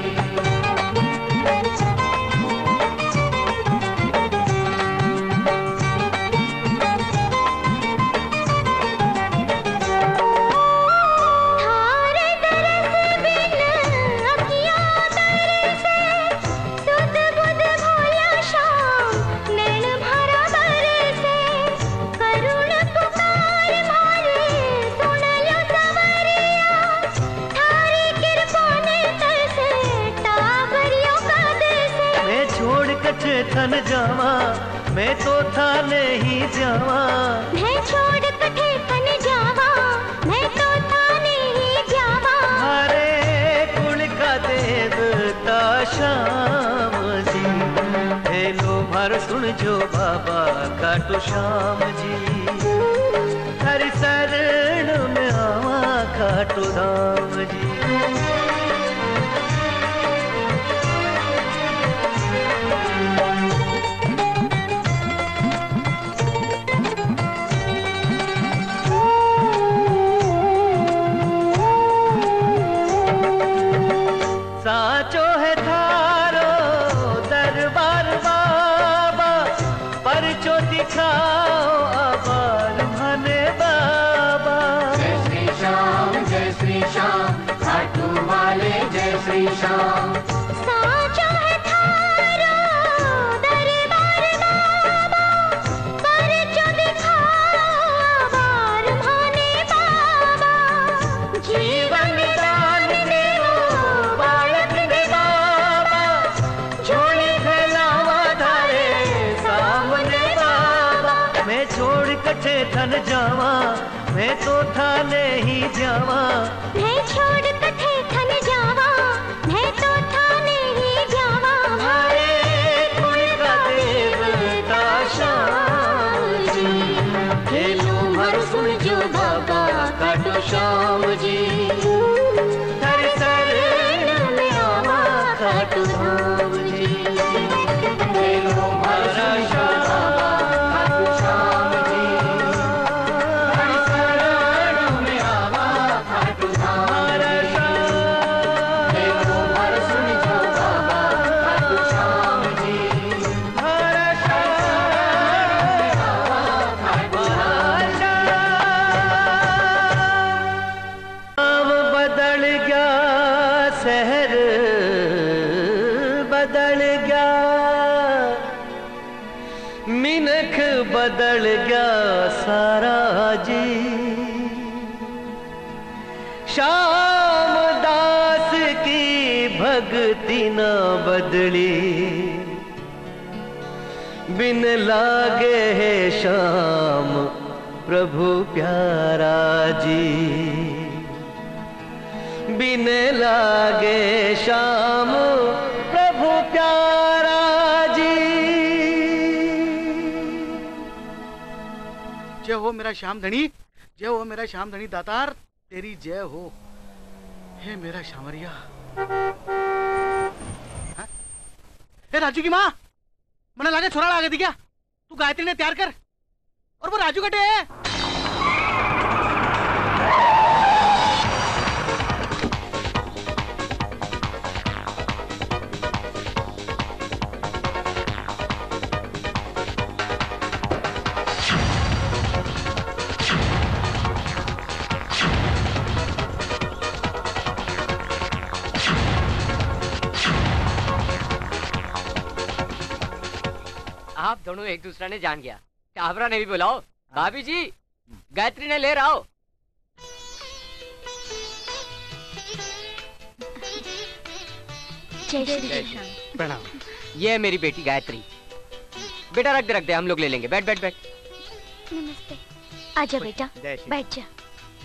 करुण पुकार मारे कछे थन जावा मैं तो थाने ही जावा मैं छोड़ कठे थन जावा मैं तो थाने ही जावा हरे कुल का देवता श्याम जी हेलो भर सुन जो बाबा काटो श्याम जी हरि शरण में आवा काटो धाम जी साचो है थारो दरबार बाबा परचो दिखाओ आबार भने बाबा जय श्री श्याम जय श्री श्याम खाटू वाले जय श्री श्याम साचो है थारो दरबार बाबा परचो दिखाओ आबार भने बाबा जीवन दान देवो बालक दे बाबा झोली फैलावा धारे सामने बाबा मैं छोड़ कछे थन जावा मैं तो थाने ही जावा मैं छोड़ कठे थन जावा मैं तो थाने ही जावा हरे कुल का देवता श्याम जी हेलो भर सुन जो बाबा काटो श्याम जी हरि शरण में आवा काटो धाम जी हेलो भर सुन जो बाबा काटो श्याम जी हरि शरण में आवा काटो धाम हेलो भर सुन जो बाबा काटो श्याम जी हरि शरण में आवा काटो धाम नाम बदल गया शहर बदल गया मिनख बदल गया सारा जी श्याम दास की भक्ति न बदली बिन लागे है श्याम प्रभु प्यारा जी बिन लागे श्याम प्रभु प्यारा जी जय हो मेरा श्याम धनी जय हो मेरा श्याम धनी दातार तेरी जय हो हे मेरा श्यामरिया हाँ? हे राजू की माँ मने लागे छोरा लागे थी क्या तू गायत्री ने तैयार कर और वो राजू कटे है आप दोनों एक दूसरे ने जान गया काबरा ने भी बुलाओ भाभी जी गायत्री ने ले रहा हो जय श्री कृष्ण प्रणाम ये है मेरी बेटी गायत्री बेटा रख दे रख दे हम लोग ले लेंगे बैठ बैठ बैठ नमस्ते आजा बेटा बैठ जा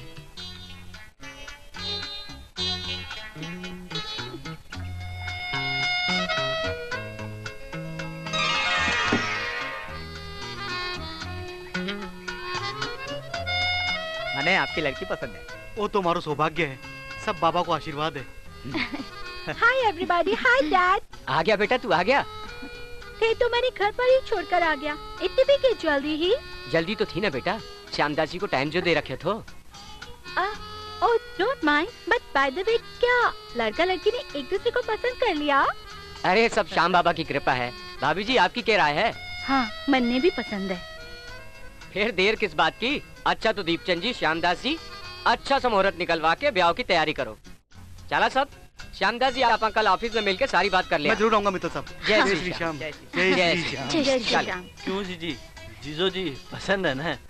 मैंने आपकी लड़की पसंद है वो तो हमारा सौभाग्य है सब बाबा को आशीर्वाद है हाय एवरीबॉडी हाय डैड आ गया बेटा तू आ गया थे तो मैंने घर पर ही छोड़कर आ गया इतनी भी क्या जल्दी ही जल्दी तो थी ना बेटा श्यामदास जी को टाइम जो दे रखे थे oh don't mind but by the way क्या लड़का लड़की ने एक दूसरे को पसंद कर लिया अरे सब श्याम बाबा की कृपा है भाभी जी आपकी क्या राय है हाँ मन ने भी पसंद है फिर देर किस बात की अच्छा तो दीपचंद जी श्यामदास जी अच्छा सा मुहूर्त निकलवा के ब्याह की तैयारी करो चला सब श्यामदास जी आप कल ऑफिस में मिलकर सारी बात कर ले मैं जरूर आऊंगा मित्र साहब जय जय श्री श्री श्याम श्याम जय जय श्री श्री श्याम श्याम जय श्री श्याम क्यों जी जी जीजो जी पसंद है ना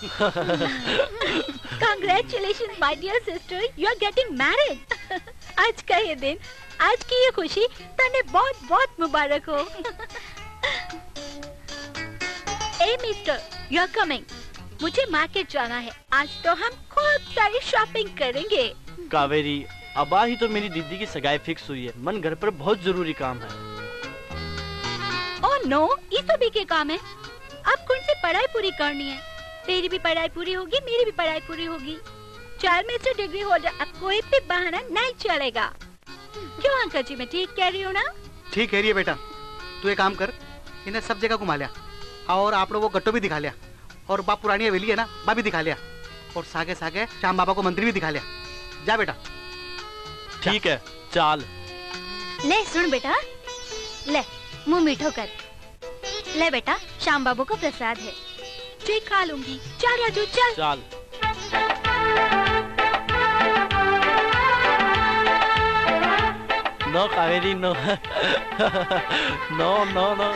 Congratulations, my dear sister. You are getting married. आज का ये दिन, आज की ये खुशी तने बहुत बहुत मुबारक हो। ए मिस्टर, यू आर कमिंग। मुझे मार्केट जाना है। आज तो हम खूब सारी शॉपिंग करेंगे। कावेरी, अब ही तो मेरी दीदी की सगाई फिक्स हुई है। मन घर पर बहुत जरूरी काम है। ओह नो, ये तो भी के काम है। अब कौन सी पढ़ाई पूरी करनी है? तेरी भी पढ़ाई पूरी होगी, मेरी भी पढ़ाई पूरी होगी। चार में से डिग्री हो जाए, अब कोई भी बहाना नहीं चलेगा। क्यों अंकल जी, मैं ठीक कह रही हूँ ना? ठीक कह रही है बेटा। तू एक काम कर, इन्हें सब जगह घुमा लिया और आप लोग वो गट्टो भी दिखा लिया और बाप पुरानी हवेली है ना, वह भी दिखा लिया और सागे सागे श्याम बाबा को मंदिर भी दिखा लिया। जा बेटा। ठीक है, चाल। ले सुन बेटा, ले मुंह मीठो कर। ले बेटा, श्याम बाबू को प्रसाद है। जी खा लूंगी। चल राजू चल। चल। No Kaveri, no no no no.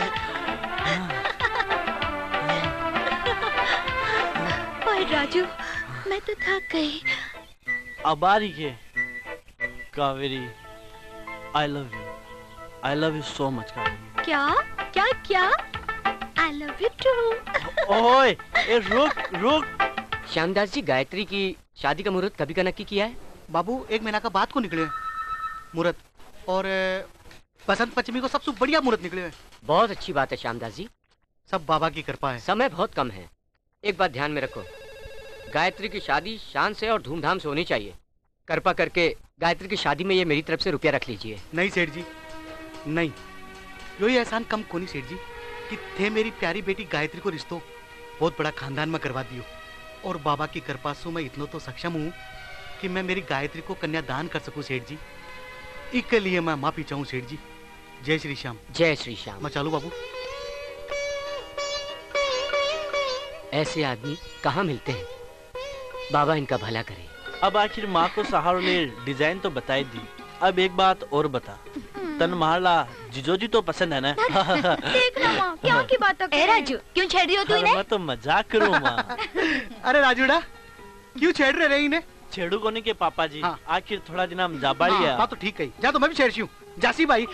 ओए राजू, मैं तो थक गई। अब आ रही है Kaveri. I love you, I love you so much Kaveri. क्या क्या क्या? I love you too. ओए, ए रुक रुक। श्यामदास जी, गायत्री की शादी का मुहूर्त कभी का नक्की किया है? बाबू एक महीना का बाद को निकले मुहूर्त, और बसंत पंचमी को सबसे बढ़िया मुहूर्त निकले हैं। बहुत अच्छी बात है श्यामदास जी। सब बाबा की कृपा है। समय बहुत कम है। एक बात ध्यान में रखो, गायत्री की शादी शान से और धूमधाम से होनी चाहिए। कृपा करके गायत्री की शादी में ये मेरी तरफ से रुपया रख लीजिए। नहीं सेठ जी, नहीं। यो ही एहसान कम कोनी सेठ जी कि थे मेरी प्यारी बेटी गायत्री को रिश्तों बहुत बड़ा खानदान में करवा दियो, और बाबा की कृपा से मैं इतना तो सक्षम हूँ कि मैं मेरी गायत्री को कन्यादान कर सकूं सेठ जी। इसके लिए मैं माफी चाहूँ सेठ जी। जय श्री श्याम। जय श्री श्याम। मैं चालू बाबू। ऐसे आदमी कहाँ मिलते हैं, बाबा इनका भला करे। अब आखिर माँ को सहारा ले डिजाइन तो बताई दी, अब एक बात और बता, तन मारला जिजोजी तो पसंद है ना? देख ना माँ, क्या की बातों ए राजू, क्यों छेड़ रही हो तू इन्हें? मैं तो मजाक करूँ माँ। अरे राजूड़ा, क्यों छेड़ रहे रही इन्हें? छेड़ू कोनी के पापा जी। हाँ। आखिर थोड़ा दिन हम जाबाड़ी है। बात तो ठीक है। जा तो मैं भी छेड़ती हूँ, जासी भाई।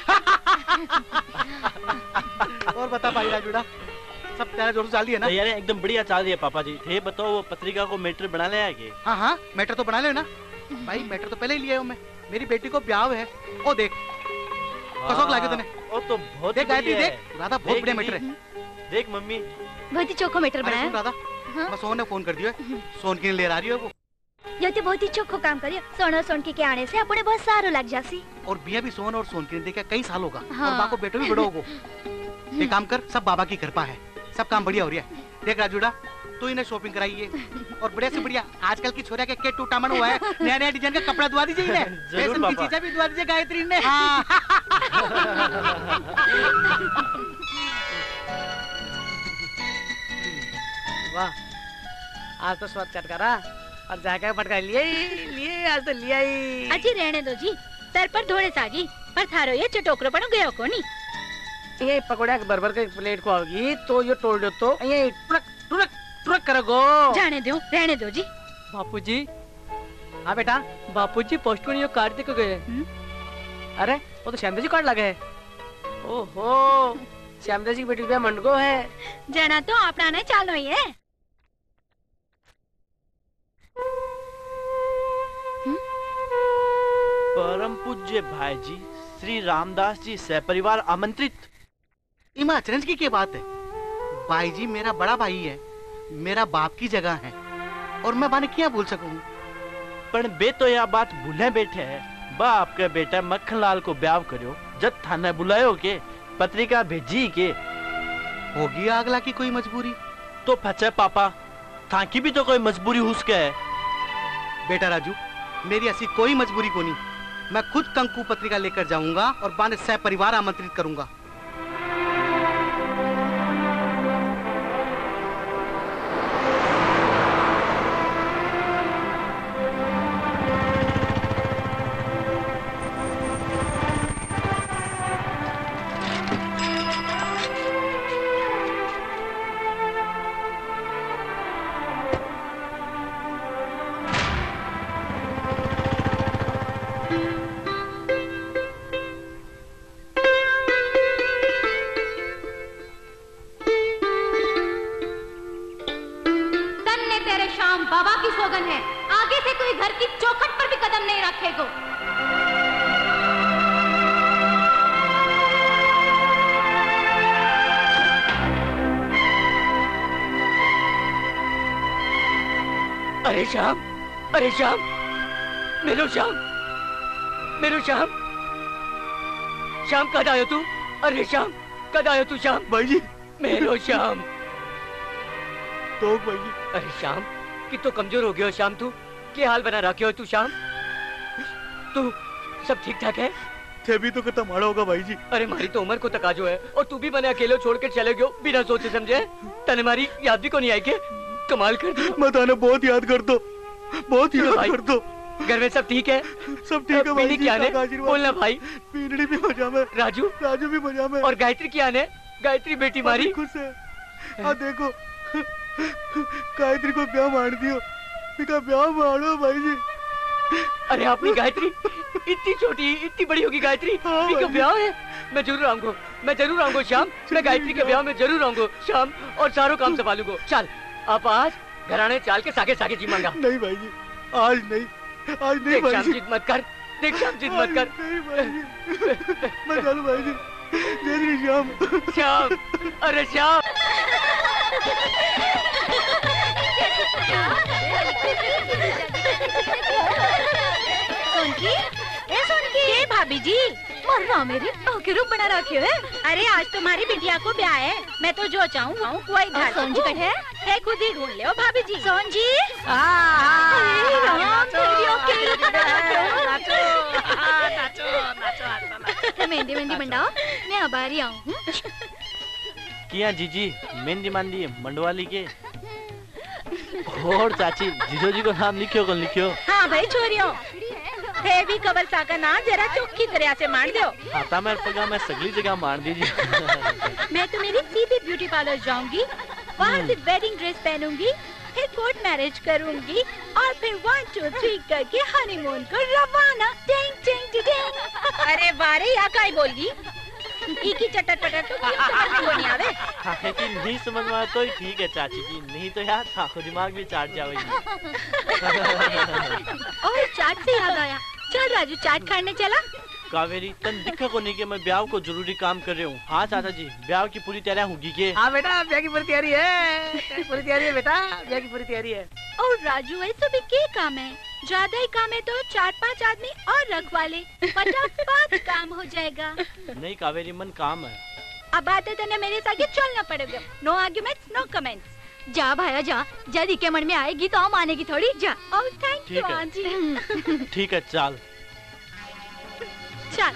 और बता भाई राजूड़ा, सब तेरा जोर से चाल दिया ना? यार एकदम बढ़िया चाल दिया पापा जी। थे बताओ वो पत्रिका को मैटर बना ले आगे? हाँ हाँ, मैटर तो बना ले ना भाई। मैटर तो पहले ही लिया हूँ मैं। मेरी बेटी को ब्याह है। ओ देख कसौक लागे तने। ओ तो बहुत देख गायत्री, देख राधा, बहुत बढ़िया मैटर है। देख मम्मी, बहुत ही चोखो मैटर बनाया। सुन राधा, मैं सोन ने फोन कर दिया, सोन की ले आ रही है वो। ये तो बहुत ही चोखो काम करियो। सोन और सोन के आने से अपने बहुत सारो लग जासी। और बिया भी सोन और सोन की ने देखा कई साल होगा। हाँ। और बाको बेटो भी बड़ो होगो। एक काम कर, सब बाबा की कृपा है, सब काम बढ़िया हो रहा है। देख राजूड़ा, तो इन्हें शॉपिंग कराइए और बढ़िया से बढ़िया आजकल की छोरिया के के टूटा मन हुआ है, नया नया डिजाइन का कपड़ा दुआ दीजिए इन्हें। फैशन की चीजें भी दुआ दीजिए गायत्री ने। हाँ। वाह, आज तो स्वाद चटकारा और जाके फटका लिए लिए आज तो लिया ही। अजी रहने दो जी, सर पर धोड़े सागी पर थारो ये चटोकरो पनो गयो कोनी। ये पकोड़ा के बर्बर के प्लेट को आओगी तो ये तोड़ दो तो ये टुरक टुरक टुरक करोगो। जाने दो, रहने दो जी। बापूजी। हाँ बेटा। बापूजी पोस्टमैन ये कार्ड दे के गए। अरे वो तो श्यामदास जी कार्ड लगे है। ओहो, श्यामदास जी की बेटी का मंडगो है। जाना तो अपना नहीं चालो ही है। परम पूज्य भाई जी श्री रामदास जी सपरिवार आमंत्रित। इमा अचरज की क्या बात है? भाई जी मेरा बड़ा भाई है, मेरा बाप की जगह है, और मैं बाने क्या भूल सकूं? पर बे तो यह बात भूले बैठे है। बा आपके बेटा मक्खनलाल को ब्याह करो, जब थाना बुलायो के पत्रिका भेजी के होगी अगला की कोई मजबूरी तो फचे पापा, था की भी तो कोई मजबूरी उसके है। बेटा राजू, मेरी ऐसी कोई मजबूरी को नहीं। मैं खुद कंकु पत्रिका लेकर जाऊंगा और बाने सह परिवार आमंत्रित करूंगा। अरे श्याम, अरे श्याम, मेलो श्याम, मेलो श्याम, श्याम कद आयो तू? अरे श्याम कद आयो तू श्याम? भाई जी मेलो श्याम तो भाई जी। अरे श्याम कितो कमजोर हो गयो हो श्याम तू? क्या हाल बना रखे हो तू श्याम? तू सब ठीक ठाक है? थे भी तो कितना माड़ा होगा भाई जी। अरे मारी तो उम्र को तकाजो है और तू भी मैंने अकेले छोड़ के चले गयो बिना सोचे समझे। तने मारी याद भी को नहीं आई के? कमाल कर दिया। मत आना, बहुत याद कर दो, बहुत याद कर दो। घर में सब ठीक है? सब ठीक है भाई जी। क्या ने? बोलना भाई। पीनड़ी भी मजा में। राजू? राजू भी मजा में। और गायत्री क्या ने? गायत्री बेटी मारी खुश है। हाँ देखो गायत्री को ब्याह मार दियो। इनका ब्याह मारो भाई जी। अरे अपनी गायत्री इतनी छोटी इतनी बड़ी होगी गायत्री। हाँ, ब्याह है। मैं जरूर आऊंगा, मैं जरूर आऊंगा श्याम। मैं गायत्री के ब्याह में जरूर आऊंगा श्याम और सारों काम संभालूंगा। चल अब आज घराने चाल के सागे सागे जी मांगा। नहीं भाई जी आज नहीं, आज नहीं देख भाई श्याम जी। जिद मत कर, देख श्याम जिद मत कर। नहीं भाई जी मैं चलूं भाई जी। जय श्री श्याम। श्याम, अरे श्याम। सोनकी, ए सोनकी, ए भाभी जी, मरना मेरी आंखें रूप बना रखे है। अरे आज तुम्हारी बिटिया को ब्याह है, मैं तो जो चाहूँ वही धार सोन जी कट है? है खुद ही ढूंढ ले ओ भाभी जी। सोन जी, मेहंदी मेहंदी मंडाओ, मैं अब आ रही हूँ। किया जीजी मेहंदी मांदी मंडवाली के। और चाची जीजो जी को नाम लिखियो कौन लिखियो? हाँ भाई छोरियों, थे भी कबल सा का नाम जरा चौकी तरह से मान दो। आता मैं पगा मैं सगली जगह मार दीजिए। मैं तो मेरी सीधे ब्यूटी पार्लर जाऊंगी, वहाँ से वेडिंग ड्रेस पहनूंगी, फिर कोर्ट मैरिज करूंगी और फिर वन टू थ्री करके हनीमून को रवाना। टिंग टिंग टिंग। अरे वारे या काय बोलगी? एक ही चटर पटर तो क्यों नहीं आवे? हाँ कि नहीं समझ में आया तो ही ठीक है चाची जी, नहीं तो यार आंखों दिमाग भी चाट जाएगी। और चाट से याद आया, चल राजू चाट खाने चला। कावेरी तन दिखा को नहीं कि मैं ब्याह को जरूरी काम कर रही हूँ। हाँ चाचा जी ब्याह की पूरी तैयारी होगी के? हाँ बेटा ब्याह की पूरी तैयारी है, पूरी तैयारी है बेटा, ब्याह की पूरी तैयारी है। और राजू ऐसा भी क्या काम है? ज्यादा ही काम है तो चार पांच आदमी और रखवा ले, फटाफट काम हो जाएगा। नहीं कावेरी मन काम है। अब आते तेने मेरे साथ चलना पड़ेगा। No arguments, no comments. जा भाया जा, जल्दी के मन में आएगी तो हम आने की थोड़ी जा। Oh thank you aunty. ठीक है चल चल।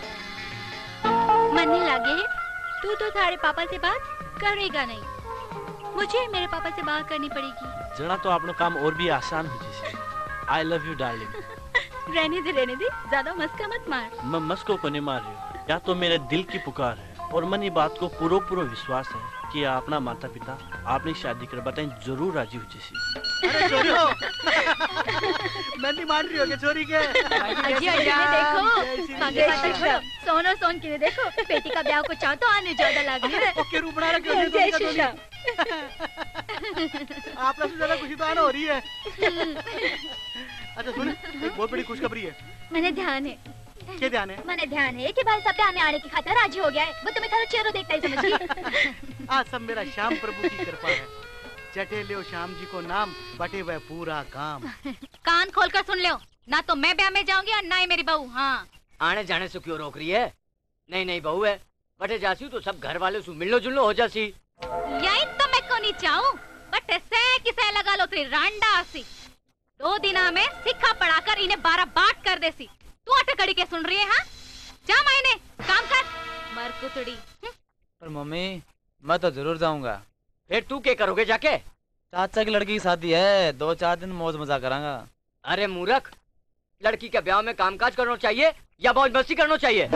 मन नहीं लगे है, तू तो थारे पापा से बात करेगा नहीं, मुझे मेरे पापा से बात करनी पड़ेगी। जना तो आपनो काम और भी आसान हो जैसे। I love you darling. रहने दे रहने दे, ज्यादा मस्का मत मार। मैं मस्को को नहीं मार रही हूँ, या तो मेरे दिल की पुकार है और मन ये बात को पूरा पूरा विश्वास है कि अपना माता पिता आपने शादी कर बताएं जरूर राजी हो जैसी। अरे छोरियो, मेहंदी मान रही हो क्या छोरी के? अजी अजी ने देखो, आगे बात छोड़ो, सोन और सोन की ने देखो, बेटी का ब्याह को चाह तो आने ज्यादा लग रही है। ओके रूप बना रखे हो जय श्री राम। आप लोग से ज्यादा खुशी तो आना हो रही है। अच्छा सुन, एक बहुत बड़ी खुशखबरी है। मैंने ध्यान है। क्या ध्यान है? मैंने ध्यान है कि भाई सब ब्याह में आने की खातिर राजी हो गया है। वो तुम्हें थारा चेहरा देखता ही समझ गई। आज सब मेरा श्याम प्रभु की कृपा है। चटे लियो श्याम जी को नाम, बटे वह पूरा काम। कान खोल कर सुन लो, ना तो मैं ब्याह में जाऊंगी और ना ही मेरी बहू। हाँ आने जाने से क्यों रोक रही है? नहीं नहीं बहू है, बटे जासी तो सब घर वाले सु मिलनो जुलनो हो जासी। यही तो मैं को नहीं चाहूँ, बट से किसे लगा लो तेरी रांडा सी। दो दिना में सिक्का पढ़ाकर इन्हें बारह बाट कर देसी। तू आटे कड़ी के सुन रही है? हाँ जा मायने काम कर, मर कुतड़ी। पर मम्मी मैं तो जरूर जाऊंगा। फिर तू क्या करोगे जाके? चाचा की लड़की की शादी है, दो चार दिन मौज मजा करांगा। अरे मूर्ख, लड़की के ब्याह में कामकाज करना चाहिए या मौज मस्ती करना चाहिए?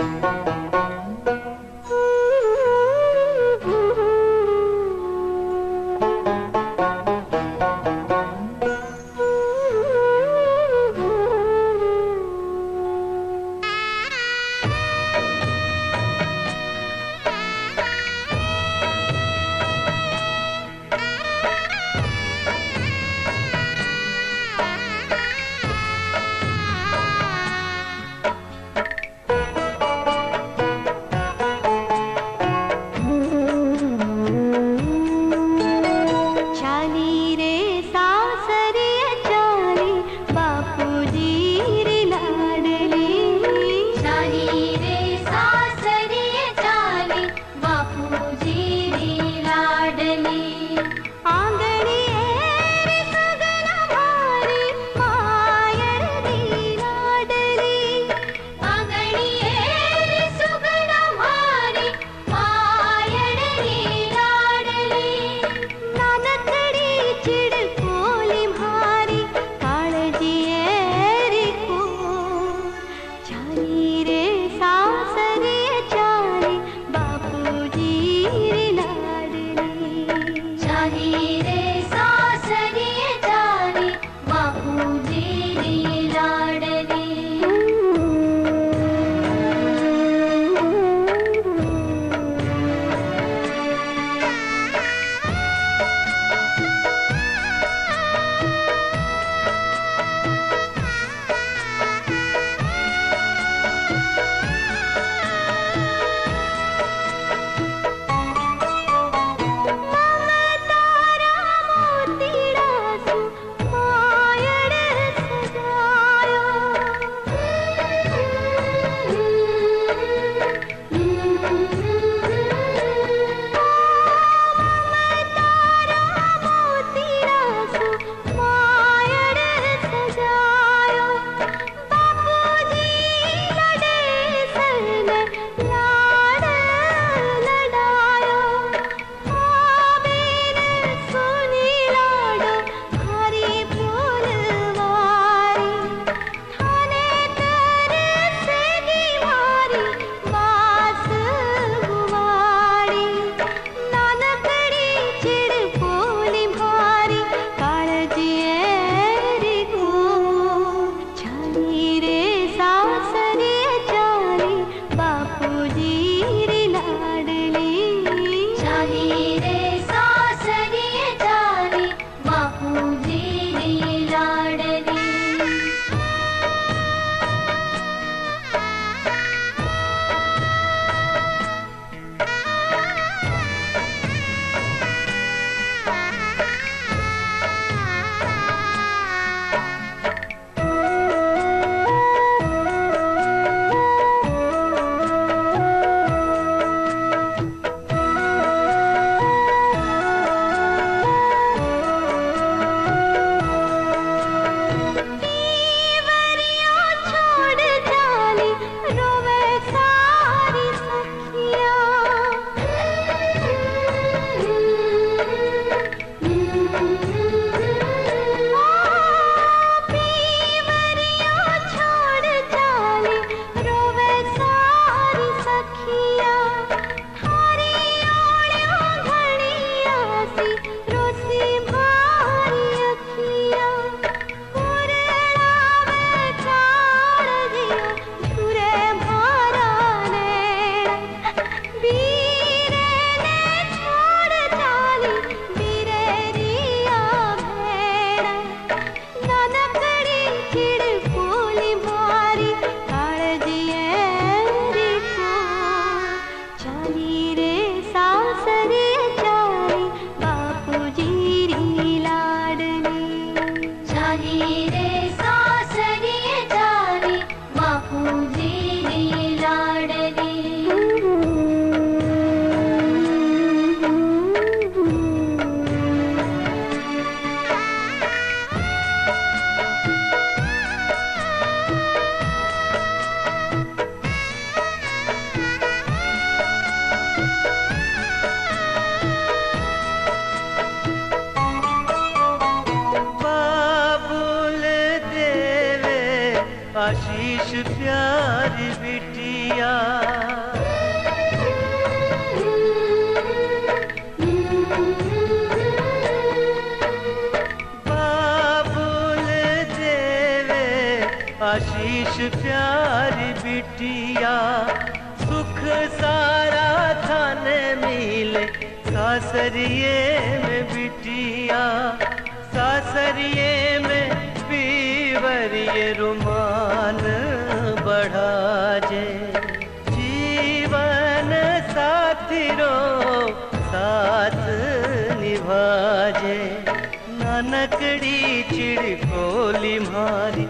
प्यारी बिटिया। बाबुल देवे आशीष प्यारी बिटिया, सुख सारा थाने मिले सासरिये में बिटिया। सासरिये में पीवरिये रुमान बढ़ा जे, जीवन साथी रो साथ निभाजे। नानकड़ी चिड़कोली मारी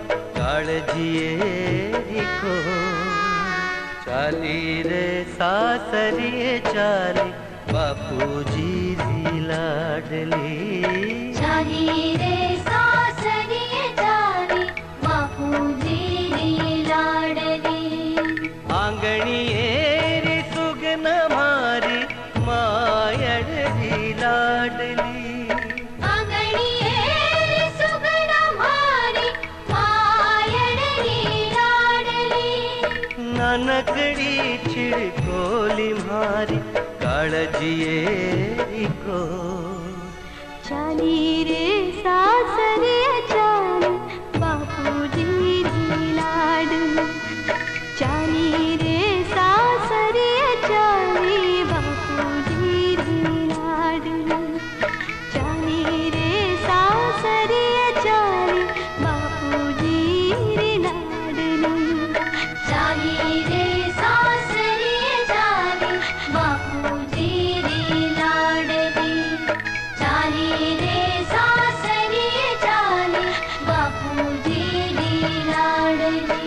कालजिए को, चाली रे सासरिये चाली बापूजी री लाडली। चाली रे सासरिये चाली बापूजी री लाडली। आंगणिये री सुगन मारी मायड़ री लाडली। आंगणिये री सुगन मारी मायड़ री लाडली। नानकड़ी छिड़कोली मारी कालजिए को, चाली रे सासरिये चाली बापूजी री लाडली। चाली रे सासरिये चाली बापूजी री लाडली। चाली रे सासरिये चाली बापूजी री लाडली। चाली रे सासरिये चाली बापूजी री लाडली। चाली रे सासरिये चाली बापूजी री लाडली।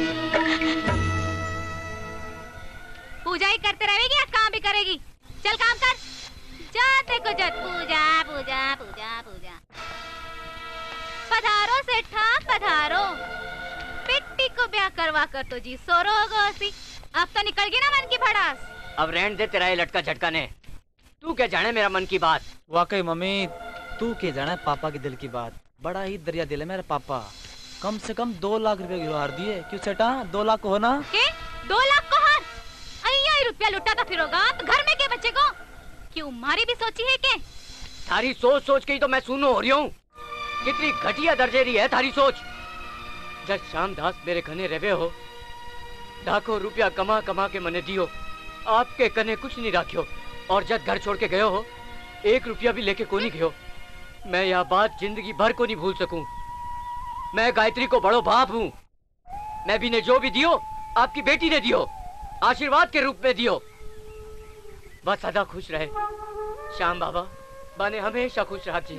पूजा ही करते रहेगी या काम भी करेगी? चल काम कर। जा देखो जट पूजा पूजा पूजा पूजा। पधारो सेठा पधारो, बेटी को ब्याह करवा कर तो जी सोरो होगा सी। अब तो निकल गई ना मन की भड़ास। अब रहने दे तेरा ये लटका झटका ने। तू क्या जाने मेरा मन की बात। वाकई मम्मी, तू क्या जाने पापा के दिल की बात। बड़ा ही दरिया दिल है मेरे पापा। कम से कम दो लाख रुपए गिरो हार दिए। क्यों सेठा, दो लाख को हो ना? के? दो लाख को हार? अय्या रुपया लुटा था फिर होगा तो घर में के बच्चे को क्यों मारी भी सोची है के? थारी सोच सोच के ही तो मैं सुनो हो रही हूँ। कितनी घटिया दर्जेरी है थारी सोच। जब श्यामदास मेरे घने रवे हो, लाखों रुपया कमा कमा के मने दियो, आपके कने कुछ नहीं राख्यो। और जब घर छोड़ के गयो हो, एक रुपया भी लेके को नहीं गयो। मैं यह बात जिंदगी भर को नहीं भूल सकूं। मैं गायत्री को बड़ो बाप हूँ। मैं भी ने जो भी दियो, आपकी बेटी ने दियो, आशीर्वाद के रूप में दियो। बस सदा खुश रहे श्याम बाबा, बाने हमेशा खुश रखिए।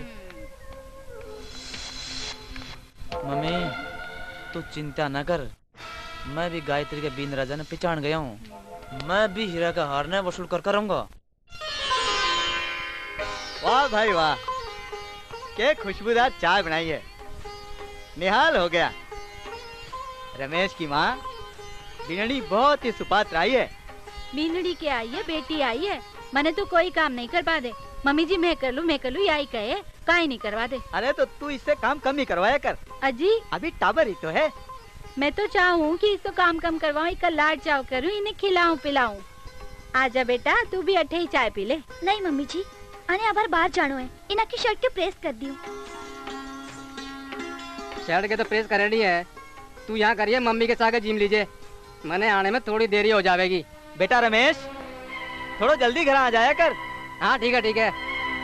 मम्मी तू चिंता न कर, मैं भी गायत्री के बीन राजा ने पहचान गया हूँ। मैं भी हीरा का हार ने वसूल कर करूंगा। वाह भाई वाह, क्या खुशबूदार चाय बनाई है। निहाल हो गया। रमेश की माँ बिनड़ी बहुत ही सुपात्र आई है। बिनड़ी के आई है, बेटी आई है। मैंने तो कोई काम नहीं करवा दे। मम्मी जी मैं कर लूँ मैं कर लूँ यही कहे, काहे नहीं करवा दे। अरे तो तू इससे काम कम ही करवाया कर। अजी अभी टाबर ही तो है। मैं तो चाहूँ कि इसको काम कम करवाऊँ, इसका लाड चाव करूँ, इन्हें खिलाऊं पिलाऊं। आजा बेटा तू भी अठे ही चाय पी ले। नहीं मम्मी जी, आने आबार बाहर जानो है। इना की शर्ट के प्रेस कर दियो। शर्ट के तो प्रेस करेनी है। तू यहाँ करिए, मम्मी के साथ जिम लीजिए। मैंने आने में थोड़ी देरी हो जाएगी। बेटा रमेश थोड़ा जल्दी घर आ जाया कर। हाँ ठीक है ठीक है।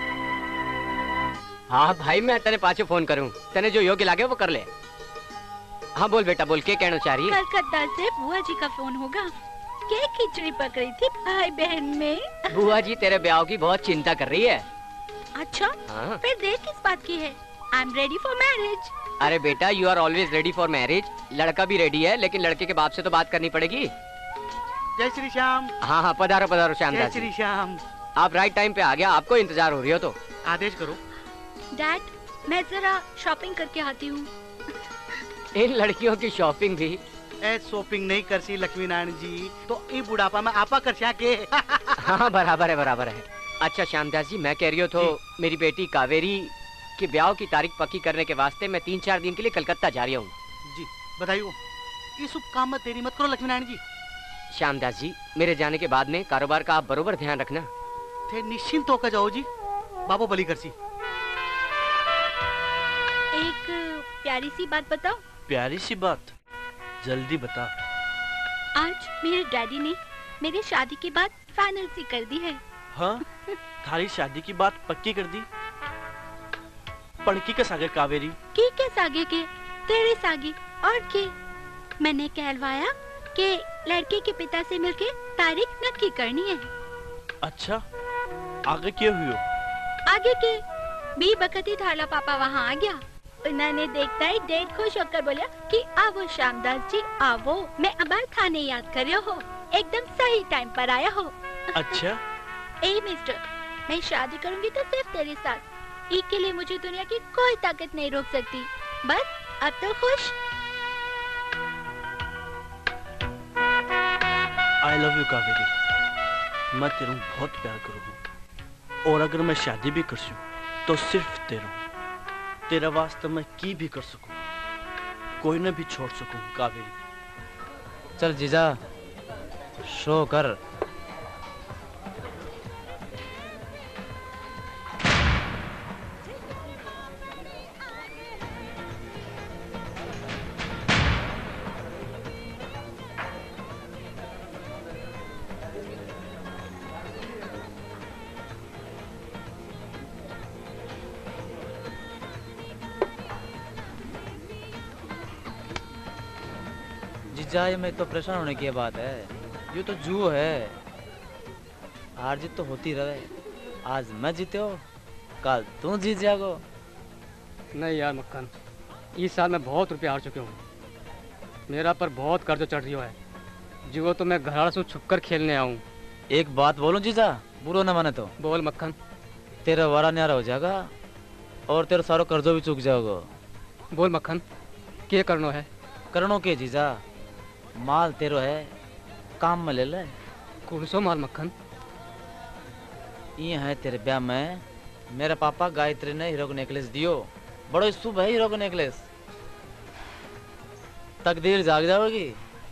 हाँ भाई मैं तेरे पाछे फोन करूँ, तेने जो योग्य लागे वो कर ले। हाँ बोल बेटा बोल, क्या कहना चाह रही है? कलकत्ता से बुआ जी का फोन होगा। क्या खिचड़ी पक रही थी भाई बहन में। बुआ जी तेरे ब्याह की बहुत चिंता कर रही है। अच्छा हाँ। फिर देर किस बात की है? I am ready for marriage. अरे बेटा you are always ready for marriage. लड़का भी रेडी है, लेकिन लड़के के बाप से तो बात करनी पड़ेगी। जय श्री श्याम। हाँ हाँ पधारो पधारो श्याम जय दास जी। श्री श्याम। आप राइट टाइम पे आ गया, आपको इंतजार हो रही हो तो आदेश करो। डैड मैं जरा शॉपिंग करके आती हूँ। इन लड़कियों की शॉपिंग भी ए शॉपिंग नहीं कर सी लक्ष्मी नारायण जी तो ई बुढ़ापा में आपा कर के। हाँ बराबर है बराबर है। अच्छा श्यामदास जी मैं कह रही हूँ तो मेरी बेटी कावेरी के ब्याह की तारीख पक्की करने के वास्ते मैं तीन चार दिन के लिए कलकत्ता जा रही हूँ। जी बताइए। ये शुभ काम में देरी मत करो लक्ष्मी नारायण जी। श्यामदास जी, मेरे जाने के बाद में कारोबार का आप बरोबर ध्यान रखना। थे निश्चिंत होकर जाओ जी, बाबू बली कर सी। एक प्यारी सी बात बताओ। प्यारी सी बात? जल्दी बता। आज मेरे डैडी ने मेरी शादी की बात फाइनल सी कर दी है। हाँ? थारी शादी की बात पक्की कर दी? पणकी के सागे कावेरी की के सागे के तेरे सागे और के मैंने कहलवाया कि लड़के के पिता से मिलके तारीख नक्की करनी है। अच्छा, आगे क्या हुई? आगे के बी बकती थाला पापा वहाँ आ गया। उन्होंने देखता ही डेट खुश होकर बोला कि आवो श्यामदास जी आवो, मैं अबार थाने याद कर रहे हो, एकदम सही टाइम पर आया हो। अच्छा? ए मिस्टर, मैं शादी करूंगी तो सिर्फ तेरे साथ। एक के लिए मुझे दुनिया की कोई ताकत नहीं रोक सकती। बस अब तो खुश। आई लव यू कावेरी, मैं तेरे बहुत प्यार करूँगी और अगर मैं शादी भी कर सकूं तो सिर्फ तेरा तेरा वास्ते मैं की भी कर सकूं, कोई न भी छोड़ सकूं। कावेरी चल जीजा शो कर। जीजा में तो परेशान होने की बात है, ये तो जू है, हार जीत तो होती रहे। आज मैं जीते हो, कल तू जीत जाओ। नहीं यार मक्खन, इस साल मैं बहुत रुपये हार चुके हूँ। मेरा पर बहुत कर्ज चढ़ रही है, जो तो मैं घर से छुप कर खेलने आऊँ। एक बात बोलूं जीजा, बुरो न माने तो। बोल मक्खन। तेरा वारा न्यारा हो जाएगा और तेरा सारा कर्जो भी चुक जाओगे। बोल मक्खन, क्या करनो है? करनो के जीजा, माल तेरो है, काम में ले ले। कौन सो माल मक्खन? ये है तेरे ब्याह में मेरे पापा गायत्री ने हीरो को नेकलेस दियो, बड़ो शुभ है हीरो को नेकलेस। तकदीर जाग जाओगी,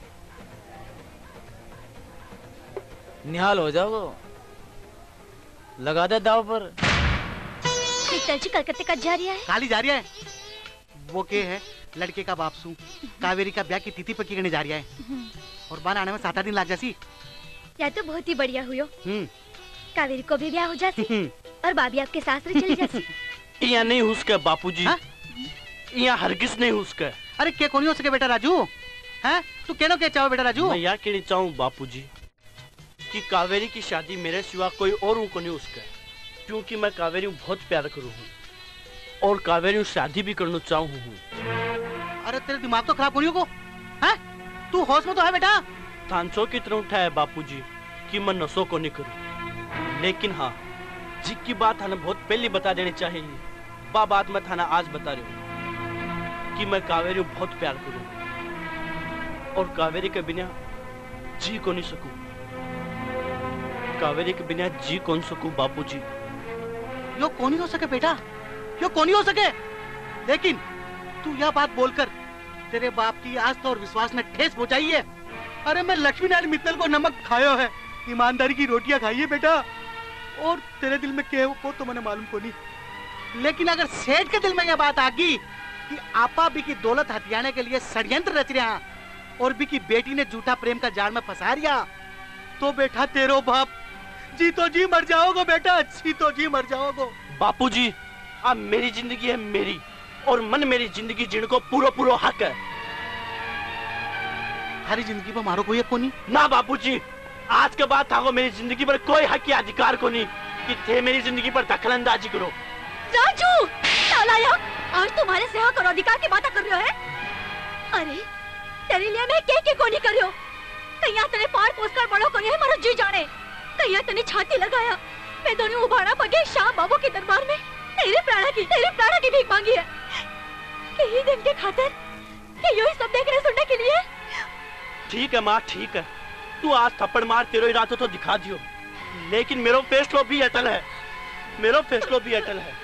निहाल हो जाओगे, लगा दे दाव पर। जी कलकत्ते का जा रहा है। काली जा रहा है, वो के है लड़के का बापसू कावेरी का ब्याह की तिथि पक्की करने जा रहा है और बान आने में सात आठ दिन लग जासी। या तो बहुत ही बढ़िया हुई। कावेरी को भी ब्याह हो जाती और भाभी आपके सासरे चली जाती। यहाँ नहीं हुसका बापूजी, यहाँ हरगिज नहीं हुसका। अरे क्या कोनी हो सके बेटा राजू? हैं तू कहनो क्या चाहो बेटा राजू? मैं यहाँ कहना चाहूँ बापूजी कि कावेरी की शादी मेरे सिवा कोई और को नहीं उसका, क्योंकि मैं कावेरी बहुत प्यार करूँ हूँ और कावेरी शादी भी करना चाहूँ हूँ। अरे तेरे दिमाग तो खराब होनी को, हैं? तू होश में तो है बेटा? थानसो की तरह उठा है बापूजी कि मैं नशो को नहीं करूँ, लेकिन हाँ जी की बात हमें बहुत पहले बता देनी चाहिए। बा बात मैं थाना आज बता रही हूँ कि मैं कावेरी बहुत प्यार करूँ और कावेरी के बिना जी को नहीं सकूँ। कावेरी के बिना जी कौन सकूँ बापूजी? यो कौन हो सके बेटा, यो कौन हो सके, लेकिन तू यह बात बोलकर तेरे बाप की आस्था और विश्वास ने ठेस पहुंचाई है। अरे मैं लक्ष्मी नारायण मित्तल को नमक खायो है, ईमानदारी की रोटियां खाई है बेटा, और तेरे दिल में क्या है वो तो मैंने मालूम को नहीं। लेकिन अगर सेठ के दिल में यह बात आ गई कि आपा भी की दौलत हथियाने के लिए षड्यंत्र रच रहा और भी की बेटी ने झूठा प्रेम का जाल में फंसा रिया, तो बेटा तेरो बाप जी तो जी मर जाओगे बेटा, जी तो जी मर जाओगे। बापूजी अब मेरी जिंदगी है मेरी और मन मेरी जिंदगी जिनको पूरा पूरा हक है। हमारी जिंदगी पर मारो कोई हक को नहीं ना बापूजी, आज के बाद था मेरी जिंदगी पर कोई हक या अधिकार को नहीं कि थे मेरी जिंदगी पर दखल अंदाजी करो। राजू सालाया, आज तुम्हारे से हक और अधिकार की बात कर रहे हो है? अरे तेरे लिए मैं के के को नहीं कर रही हूँ, कहीं तेरे पार पोस कर बड़ो को नहीं है मारो जी जाने, कहीं तेने छाती लगाया मैं दोनों उभाड़ा पगे शाह बाबू के दरबार में तेरे प्राणा की तेरे प्राणा की भीख मांगी है कहीं दिन के खातिर कि यही सब देखने सुनने के लिए। ठीक है माँ ठीक है, तू आज थप्पड़ मार तेरो इरादा तो दिखा दियो, लेकिन मेरो फैसलो भी अटल है, मेरो फैसलो भी अटल है।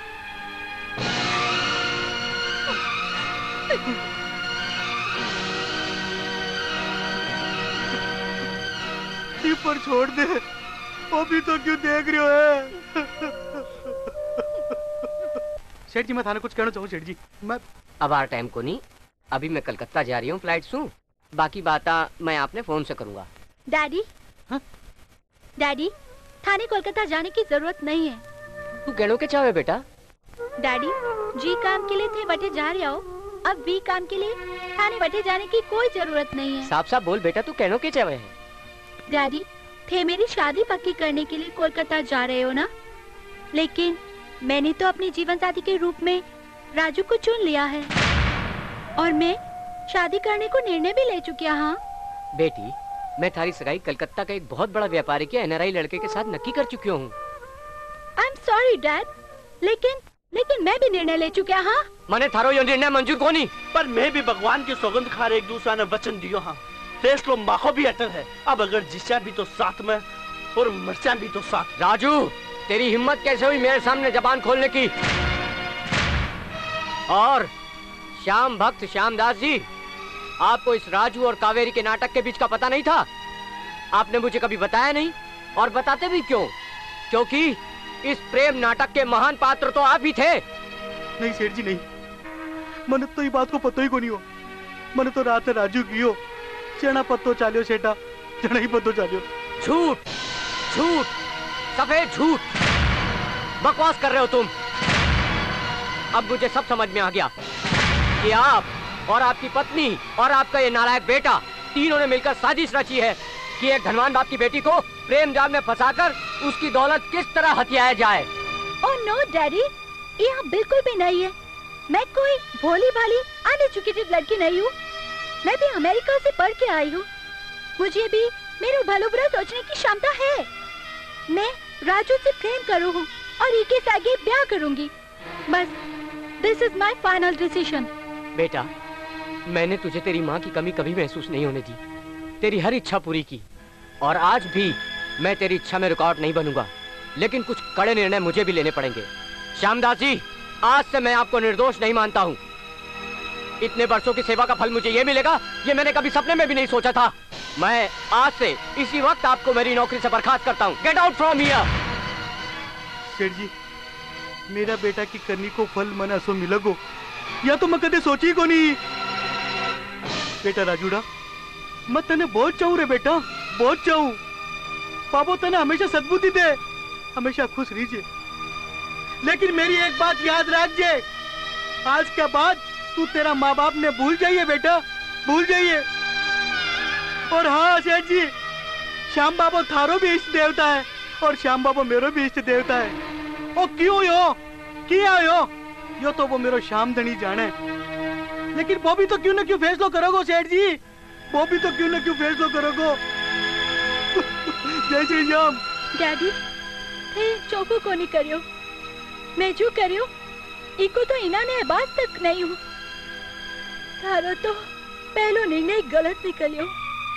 पर छोड़ दे। वो भी तो क्यों देख रहे हो है? सेठ जी मैं थाने कुछ कहना चाहूँ सेठ जी। मैं अब आर टाइम को नहीं, अभी मैं कलकत्ता जा रही हूँ फ्लाइट सू, बाकी बात मैं आपने फोन से करूँगा। डैडी हाँ? डैडी थाने कोलकाता जाने की जरूरत नहीं है। तू कहनो के चाहे बेटा? डैडी जी काम के लिए थे बटे जा रहे हो, अब बी काम के लिए थाने बटे जाने की कोई जरूरत नहीं है। साफ साफ बोल बेटा, तू कहनो के चाहे है? डैडी थे मेरी शादी पक्की करने के लिए कोलकाता जा रहे हो ना, लेकिन मैंने तो अपने जीवन साथी के रूप में राजू को चुन लिया है और मैं शादी करने को निर्णय भी ले चुकी हूँ। बेटी मैं थारी सगाई कलकत्ता का एक बहुत बड़ा व्यापारी के एनआरआई लड़के के साथ नक्की कर चुकी हूँ। आई एम सॉरी डैड, लेकिन लेकिन मैं भी निर्णय ले चुका हाँ। मैंने थारो यो निर्णय मंजूर को नहीं, पर मैं भी भगवान की सौगंध खार एक दूसरा ने वचन दियो हाँ। फैसलो माखो भी अटल है, अब अगर जिस्या भी तो साथ में और मरचा भी तो साथ। राजू तेरी हिम्मत कैसे हुई मेरे सामने जबान खोलने की? और श्याम भक्त श्यामदास जी, आपको इस राजू और कावेरी के नाटक के बीच का पता नहीं था? आपने मुझे कभी बताया नहीं, और बताते भी क्यों? क्योंकि इस प्रेम नाटक के महान पात्र तो आप ही थे। नहीं सेठ जी नहीं, मैंने तो ये बात को पता ही को नहीं हो। मैंने तो रात राजू की हो चना पत्तो चालियो सेठा, चना ही पत्तो चालियो। झूठ झूठ सफेद झूठ बकवास कर रहे हो तुम। अब मुझे सब समझ में आ गया कि आप और आपकी पत्नी और आपका ये नालायक बेटा तीनों ने मिलकर साजिश रची है कि एक धनवान बाप की बेटी को प्रेम जाल में फंसाकर उसकी दौलत किस तरह हथियाया जाए। ओह नो डैडी, यह बिल्कुल भी नहीं है। मैं कोई भोली भाली अनएजुकेटेड लड़की नहीं हूँ। मैं भी अमेरिका से पढ़ के आई हूँ। मुझे भी मेरे भलो बुरा सोचने की क्षमता है। मैं राजू से प्रेम करूँ और इके से आगे ब्याह करूंगी। बस this is my final decision. बेटा मैंने तुझे तेरी माँ की कमी कभी महसूस नहीं होने दी, तेरी हर इच्छा पूरी की, और आज भी मैं तेरी इच्छा में रुकावट नहीं बनूंगा, लेकिन कुछ कड़े निर्णय मुझे भी लेने पड़ेंगे। श्यामदास जी, आज से मैं आपको निर्दोष नहीं मानता हूँ। इतने वर्षों की सेवा का फल मुझे ये मिलेगा, ये मैंने कभी सपने में भी नहीं सोचा था। मैं आज से इसी वक्त आपको मेरी नौकरी से बर्खास्त करता हूँ। Get out from here. सेठ जी, मेरा बेटा की करनी को फल मन असो मिलगो या तो मैं कदे सोची को नहीं। बेटा राजूड़ा, मैं तने बहुत चाहूँ रे बेटा, बहुत चाहूँ। बाबू तने हमेशा सद्बुद्धि दे, हमेशा खुश रहिए। लेकिन मेरी एक बात याद रखिए, आज के बाद तू तेरा माँ बाप ने भूल जाइए बेटा, भूल जाइए। और हाँ सेठ जी, श्याम बाबू थारो भी इष्ट देवता है और श्याम बाबू मेरो भी इष्ट देवता है। ओ क्यों यो किया यो यो तो वो मेरो श्याम धनी जाने। लेकिन वो भी तो क्यों ना क्यों फैसलो करोगो सेठ जी, वो भी तो क्यों ना क्यों फैसलो करोगो। जय श्री राम। डैडी हे चौको को नहीं करियो, मैं जो करियो इको तो इना ने बात तक नहीं हूँ। थारो तो पहलो निर्णय गलत निकलियो।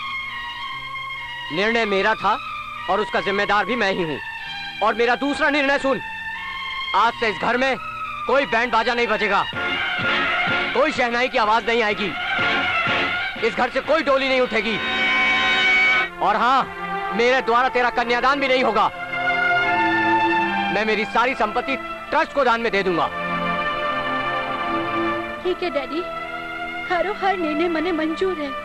निर्णय मेरा था और उसका जिम्मेदार भी मैं ही हूँ। और मेरा दूसरा निर्णय सुन, आज से इस घर में कोई बैंड बाजा नहीं बजेगा, कोई शहनाई की आवाज नहीं आएगी, इस घर से कोई डोली नहीं उठेगी, और हाँ मेरे द्वारा तेरा कन्यादान भी नहीं होगा। मैं मेरी सारी संपत्ति ट्रस्ट को दान में दे दूंगा। ठीक है डैडी, थारो हर निर्णय मने मंजूर है।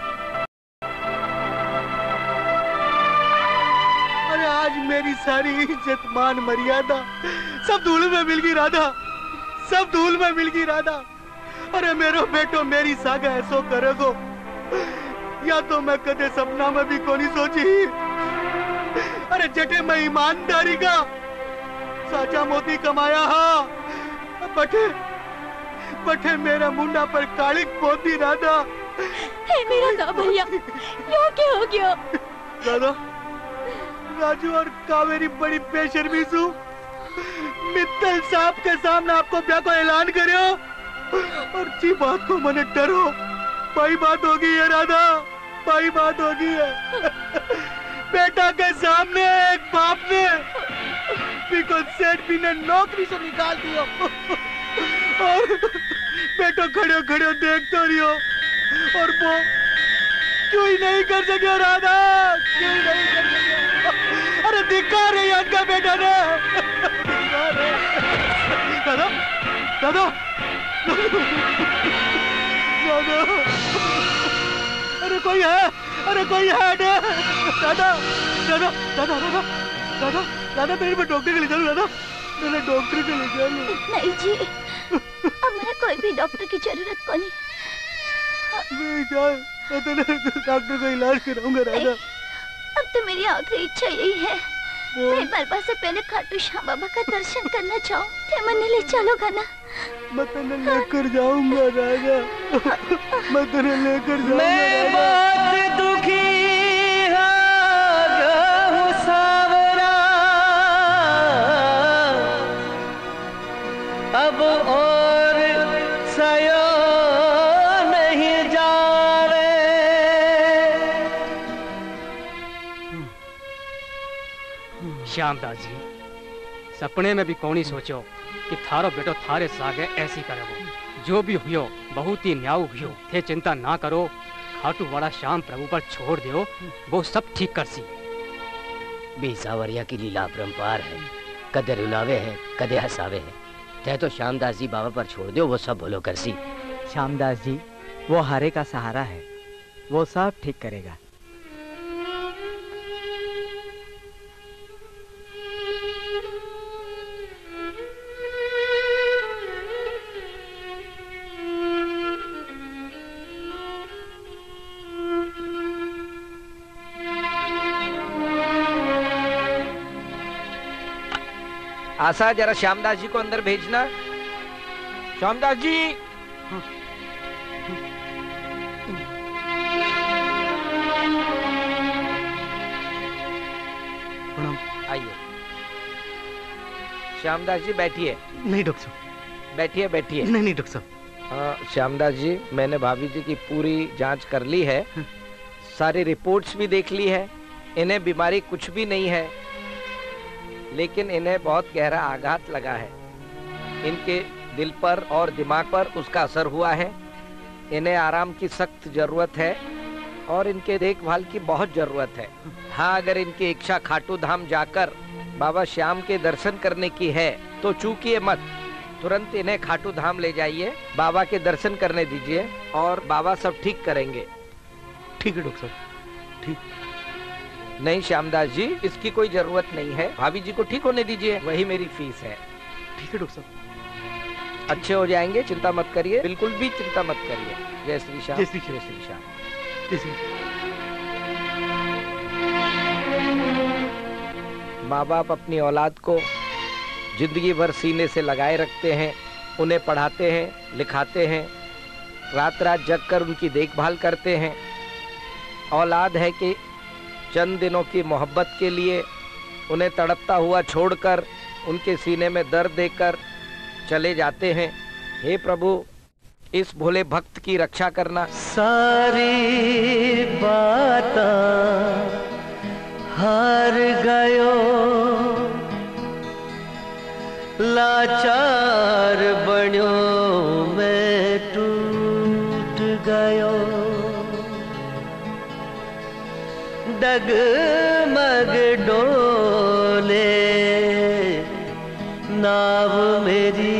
अरे आज मेरी सारी इज्जत मान मर्यादा सब धूल में मिल गई राधा, सब धूल में मिल गई राधा। अरे मेरो बेटो मेरी सागा ऐसो करेगो या तो मैं कदे सपना में भी कोनी सोची। अरे जटे मैं ईमानदारी का साचा मोती कमाया हा, बटे बटे मेरा मुंडा पर कालिक पोती राधा। हे मेरा ना भैया, यो क्या हो गया? राधा, राजू और कावेरी बड़ी बेशर्मी सु मित्तल साहब के सामने आपको ब्याह को ऐलान करो और जी बात को मने डरो। भाई बात होगी है राधा, भाई बात होगी है। बेटा के सामने एक बाप ने बिल्कुल सेठ भी ने नौकरी से निकाल दिया और बेटो खड़े खड़े देखते रहियो, और वो क्यों ही नहीं कर सके राधा, क्यों ही नहीं कर सके। धिक्कार है याद का बेटा ने। दादा दादा दादा अरे कोई है, अरे कोई है दादा दादा दादा दादा दादा दादा मेरे को डॉक्टर के ले चलो दादा, मैंने डॉक्टर के ले चलो। नहीं जी, अब मैं कोई भी डॉक्टर की जरूरत को नहीं। मैं क्या मैं तो डॉक्टर का इलाज कराऊंगा राजा। अब तो मेरी आखिरी इच्छा यही है, मैं मरबा से पहले खाटू श्याम बाबा का दर्शन करना चाहूँ। ते मन्ने ले चलोगा ना? मैं तेरे लेकर जाऊंगा राजा, मैं तेरे लेकर जाऊंगा। मैं बहुत दुखी हो गया हूँ सावरा, अब और सयो नहीं जावे। श्यामदास जी, सपने में भी कौन ही सोचो कि थारो बेटो थारे सागे ऐसी करेगो। जो भी हुयो बहुत ही न्याय हुयो, थे चिंता ना करो, खाटू वाला श्याम प्रभु पर छोड़ दियो, वो सब ठीक कर सी। बी सावरिया की लीला अपरंपार है, कदे रुलावे है कदे हसावे है। ते तो श्यामदास जी बाबा पर छोड़ दो, वो सब भलो कर सी। श्यामदास जी वो हारे का सहारा है, वो सब ठीक करेगा। आशा जरा श्यामदास जी को अंदर भेजना। श्यामदास जी आइए। श्यामदास जी बैठिए। नहीं डॉक्टर साहब। बैठिए बैठिए। नहीं नहीं डॉक्टर साहब। हाँ श्यामदास जी, मैंने भाभी जी की पूरी जांच कर ली है, सारी रिपोर्ट्स भी देख ली है। इन्हें बीमारी कुछ भी नहीं है, लेकिन इन्हें बहुत गहरा आघात लगा है। इनके दिल पर और दिमाग पर उसका असर हुआ है। इन्हें आराम की सख्त जरूरत है और इनके देखभाल की बहुत जरूरत है। हाँ, अगर इनकी इच्छा खाटू धाम जाकर बाबा श्याम के दर्शन करने की है तो चूकिए मत, तुरंत इन्हें खाटू धाम ले जाइए, बाबा के दर्शन करने दीजिए और बाबा सब ठीक करेंगे। ठीक है डॉक्टर साहब, ठीक। नहीं श्यामदास जी, इसकी कोई जरूरत नहीं है, भाभी जी को ठीक होने दीजिए, वही मेरी फीस है। ठीक है डॉक्टर साहब। अच्छे हो जाएंगे, चिंता मत करिए, बिल्कुल भी चिंता मत करिए। जय श्री श्याम। जय श्री जय श्री श्याम। जय श्री। माँ बाप अपनी औलाद को जिंदगी भर सीने से लगाए रखते हैं, उन्हें पढ़ाते हैं, लिखाते हैं, रात रात जग कर उनकी देखभाल करते हैं। औलाद है कि चंद दिनों की मोहब्बत के लिए उन्हें तड़पता हुआ छोड़कर उनके सीने में दर्द देकर चले जाते हैं। हे प्रभु, इस भोले भक्त की रक्षा करना। सारी बातां हार गयो, लाचार बन्यो मैं टूट गयो, डगमग डोले नाव मेरी,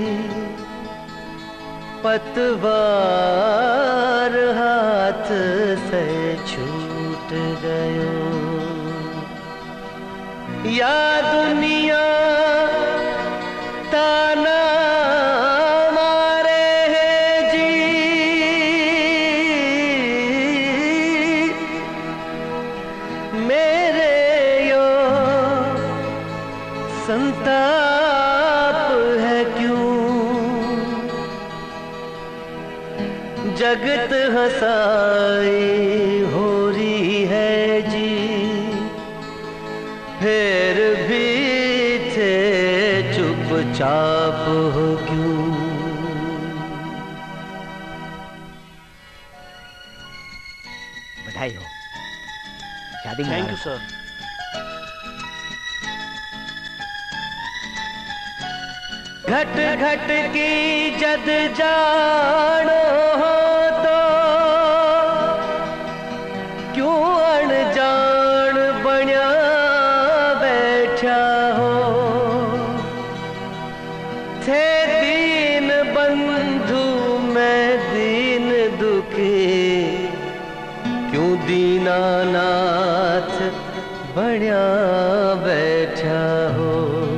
पतवार हाथ से छूट गयो। या दुनिया ताना मारे है जी, मेरे यो संताप है क्यों, जगत हंसाई हो रही है जी, फिर भी थे चुपचाप हो क्यों। बधाई हो, शादी थैंक यू सर। घट घट की जद जानो हो तो क्यों अनजान बन्या बैठा हो, थे दीन बंधु मैं दीन दुखी, क्यों दीनानाथ बढ़िया बैठा हो।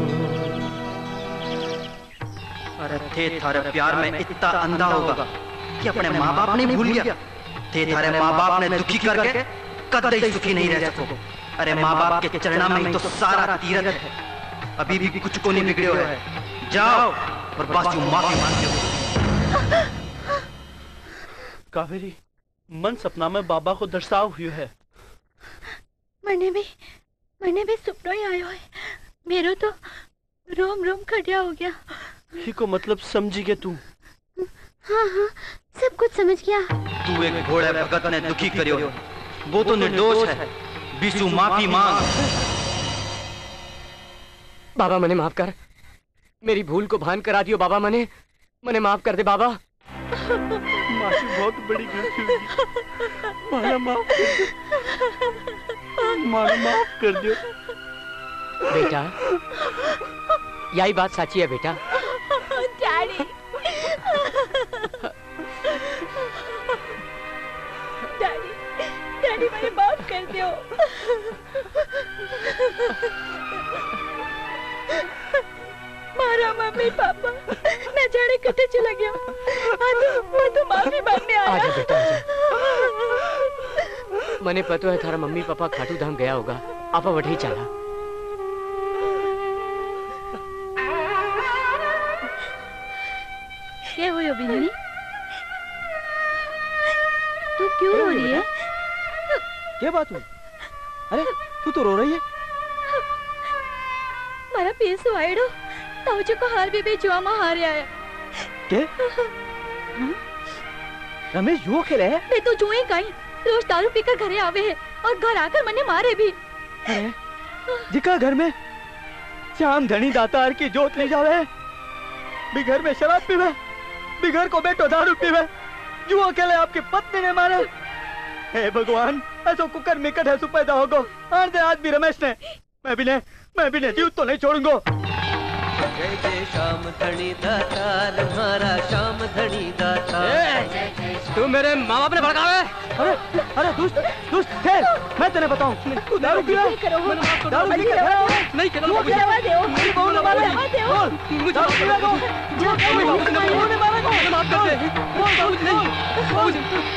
अरे थे थारे प्यार में इतना अंधा होगा कि अपने माँ बाप नहीं भूल गया। थे थारे माँ बाप ने दुखी करके कदे सुखी नहीं रह सको। अरे माँ बाप के चरणा में ही तो सारा तीरथ है। अभी भी कुछ को नहीं बिगड़े है। जाओ और बस माफी मांगो। कावेरी, मन सपना में बाबा को दर्शाव हुई है। मैंने भी मैंने भी सपना ही आयो है। मेरो तो रोम रोम खड़िया हो गया। ही को मतलब समझी के तू? हाँ हाँ सब कुछ समझ गया। तू एक घोड़े भगत ने दुखी करियो, वो तो निर्दोष है। बिशु माफी मांग। बाबा मने माफ कर, मेरी भूल को भान करा दियो बाबा। मने मने माफ कर दे बाबा। माफी बहुत बड़ी गलती हुई। माना माफ कर दो, माना माफ कर दियो। बेटा यही बात सच्ची है बेटा। डैडी डैडी डैडी मुझे माफ कर दो। मारा मम्मी पापा न जाने कटे चला गया। हाँ तो मैं तो माफी मांगने आया। आजा बेटा आजा। मने पतो है थारा मम्मी पापा खाटू धाम गया होगा। आपा वठी चला। क्या हुआ बिन्नी? तू क्यों रो रही है? क्या बात हुई? अरे तू तो रो रही है। मारा पेस वाइडो ताऊजी को हार भी भी जुआ में हारे आया। क्या? रमेश जुआ खेले है? मैं तो जुए कहीं रोज दारू पीकर घरे आवे है और घर आकर मने मारे भी। अरे जिका घर में श्याम धनी दातार की जोत ले जावे, बिघर में शराब पीवे, बिघर को बैठो दारू पीवे, जुआ खेले आपकी पत्नी ने मारे। हे भगवान, ऐसा कुकर मिकट है पैदा होगो। आर दे आज भी रमेश ने। मैं भी ने मैं भी ने जीव तो नहीं छोड़ूंगा। जय जय श्याम धनी दातार, हमारा श्याम धनी दातार। तू मेरे माँ बाप ने भड़कावे? अरे अरे दुष्ट दुष्ट खेल, मैं तेने बताऊं। तू दारू पिया? दारू पी के घर आओ। नहीं करो। तू क्या बात है? मेरी बहू ने मारा। मुझे दारू पिया को। जो मेरी बहू ने मारा को। माफ कर दे। बोल बोल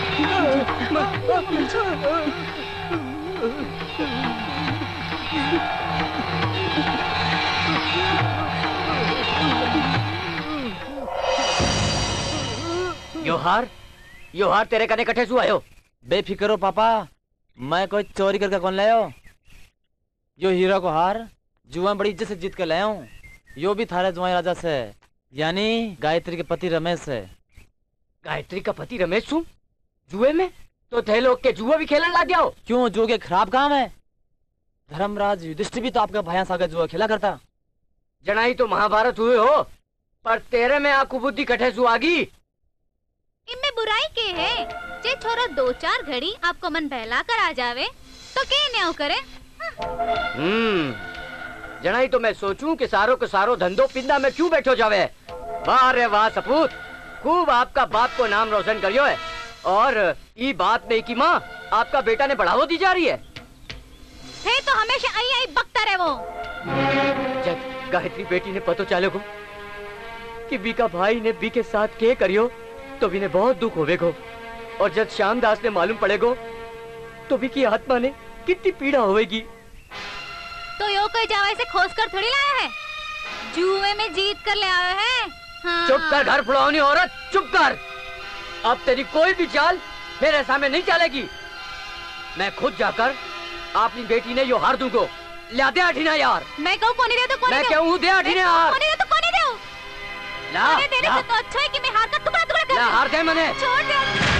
योहार योहार तेरे कने कठे सु आयो? बेफिक्र हो पापा, मैं कोई चोरी करके कौन लायो। यो हीरा को हार जुआ बड़ी इज्जत से जीत के लाया हूँ। यो भी थारे जुआ राजा से, यानी गायत्री के पति रमेश से। गायत्री का पति रमेश सु जुए में? तो थे लोग के जुआ भी खेलने लग गया? क्यों, जुए के खराब काम है। धर्मराज युधिष्ठिर भी तो आपका भैया सागर जुआ खेला करता। जनाई तो महाभारत हुए हो, पर तेरे में आकु बुद्धि कठे सु आगी। इनमें बुराई के है? जे छोरा दो चार घड़ी आपको मन बहला कर आ जावे तो के न्याय करे। हम्म जनाई तो मैं सोचूं कि सारो के सारो धंधो पिंदा में क्यों बैठो जावे। वाह रे वाह सपूत, खूब आपका बाप को नाम रोशन करियो है। और ई बात में की माँ आपका बेटा ने बढ़ावा दी जा रही है। थे तो हमेशा आई आई बकता रहे वो। जब गायत्री बेटी ने पतो चाले को कि बी का भाई ने बी के साथ के करियो तो भी ने बहुत दुख होवेगो। और जब श्यामदास ने मालूम पड़ेगो तो भी की आत्मा ने कितनी पीड़ा होवेगी। तो यो कोई जावे से खोस कर थोड़ी लाया है, जुए में जीत कर ले आया है। हाँ। चुप कर घर फुलावनी औरत, चुप कर। अब तेरी कोई भी चाल मेरे सामने नहीं चलेगी। मैं खुद जाकर अपनी बेटी ने यो हार दूंगो। ला दे आठीना यार। मैं कहूँ कोनी दे तो कोनी दे। मैं कहूँ दे आठीने यार। कोनी दे तो कोनी दे। ला, कोनी देने से तो अच्छा है कि मैं हार का टुकड़ा टुकड़ा कर ला, हार दे मैंने। छोड़ दे।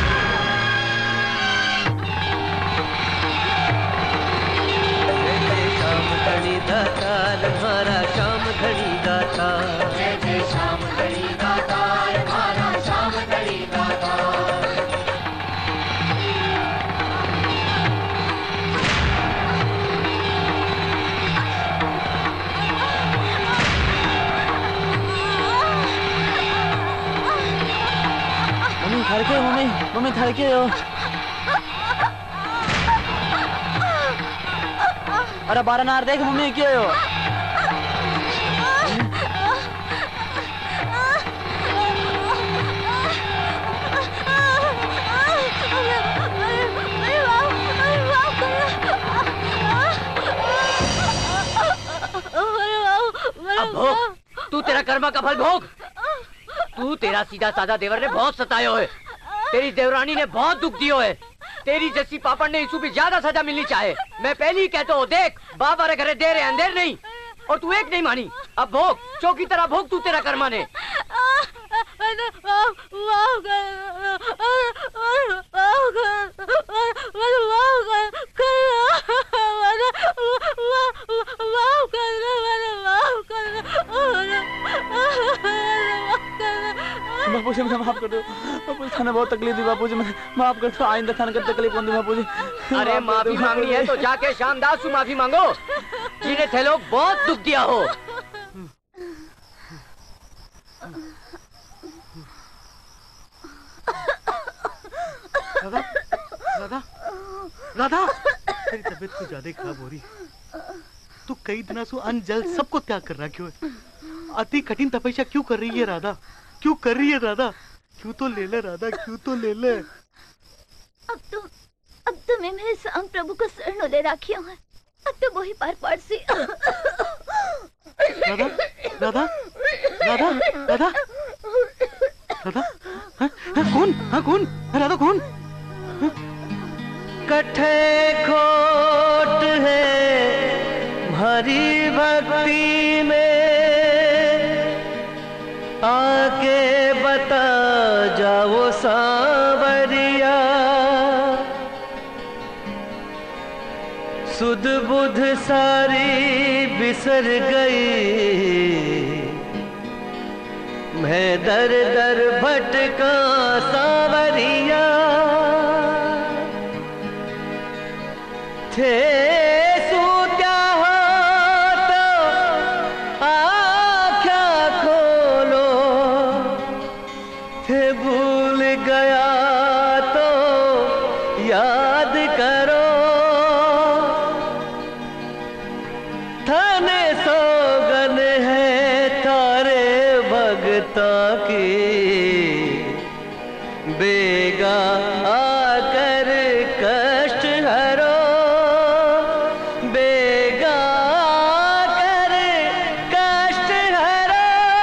श्याम धनी दातार, हमारा श्याम धनी दातार। जय जय श्याम धनी दातार, हमारा श्याम धनी दातार। मम्मी थारे के हो अरे बारह नार देख मम्मी के हो अब भोग, तू तेरा कर्मा का फल भोग। तू तेरा सीधा साधा देवर ने बहुत सतायो है, तेरी देवरानी ने बहुत दुख दियो है, तेरी जैसी पापड़ ने इसू भी ज्यादा सजा मिलनी चाहे। मैं पहले ही कहता हूँ, देख बाप वाले घरे देर है अंधेर नहीं, और तू एक नहीं मानी। अब भोग, चौकी तरह भोग तू तेरा कर्मा ने। बापू जी मुझे माफ कर दो। बापू जी थाने बहुत तकलीफ दी। बापू जी मैं माफ कर दो। आइंदा थाने कर तकलीफ नहीं। बापू जी अरे माफी मांगनी है तो जाके श्यामदास से माफी मांगो, जिन्हें थे लोग बहुत दुख दिया हो। राधा, राधा, राधा, तेरी तबीयत कुछ ज्यादा खराब हो रही। तू कई दिनों से अन्न जल सबको त्याग कर रहा क्यों है? अति कठिन तपस्या क्यों कर रही है राधा? क्यों कर रही है राधा? क्यों तो ले ले राधा, क्यों तो ले ले। अब तो अब तो मैं मेरे स्वामी प्रभु को शरण ले रखी हूँ। अब तो वही पार पार से। राधा, राधा, राधा, राधा, राधा, हाँ, हाँ, कौन? हाँ कौन? राधा कौन? कठे खोट है भरी भक्ति में, आके बता जाओ सांवरिया। सुध बुध सारी बिसर गई, मैं दर दर भटका सांवरिया। थे सूत्या हो तो आँखें खोलो, थे भूल गया तो याद करो। थाने सौगन है तारे भगता की, बेगा आकर कष्ट हरो, बेगा आकर कष्ट हरो।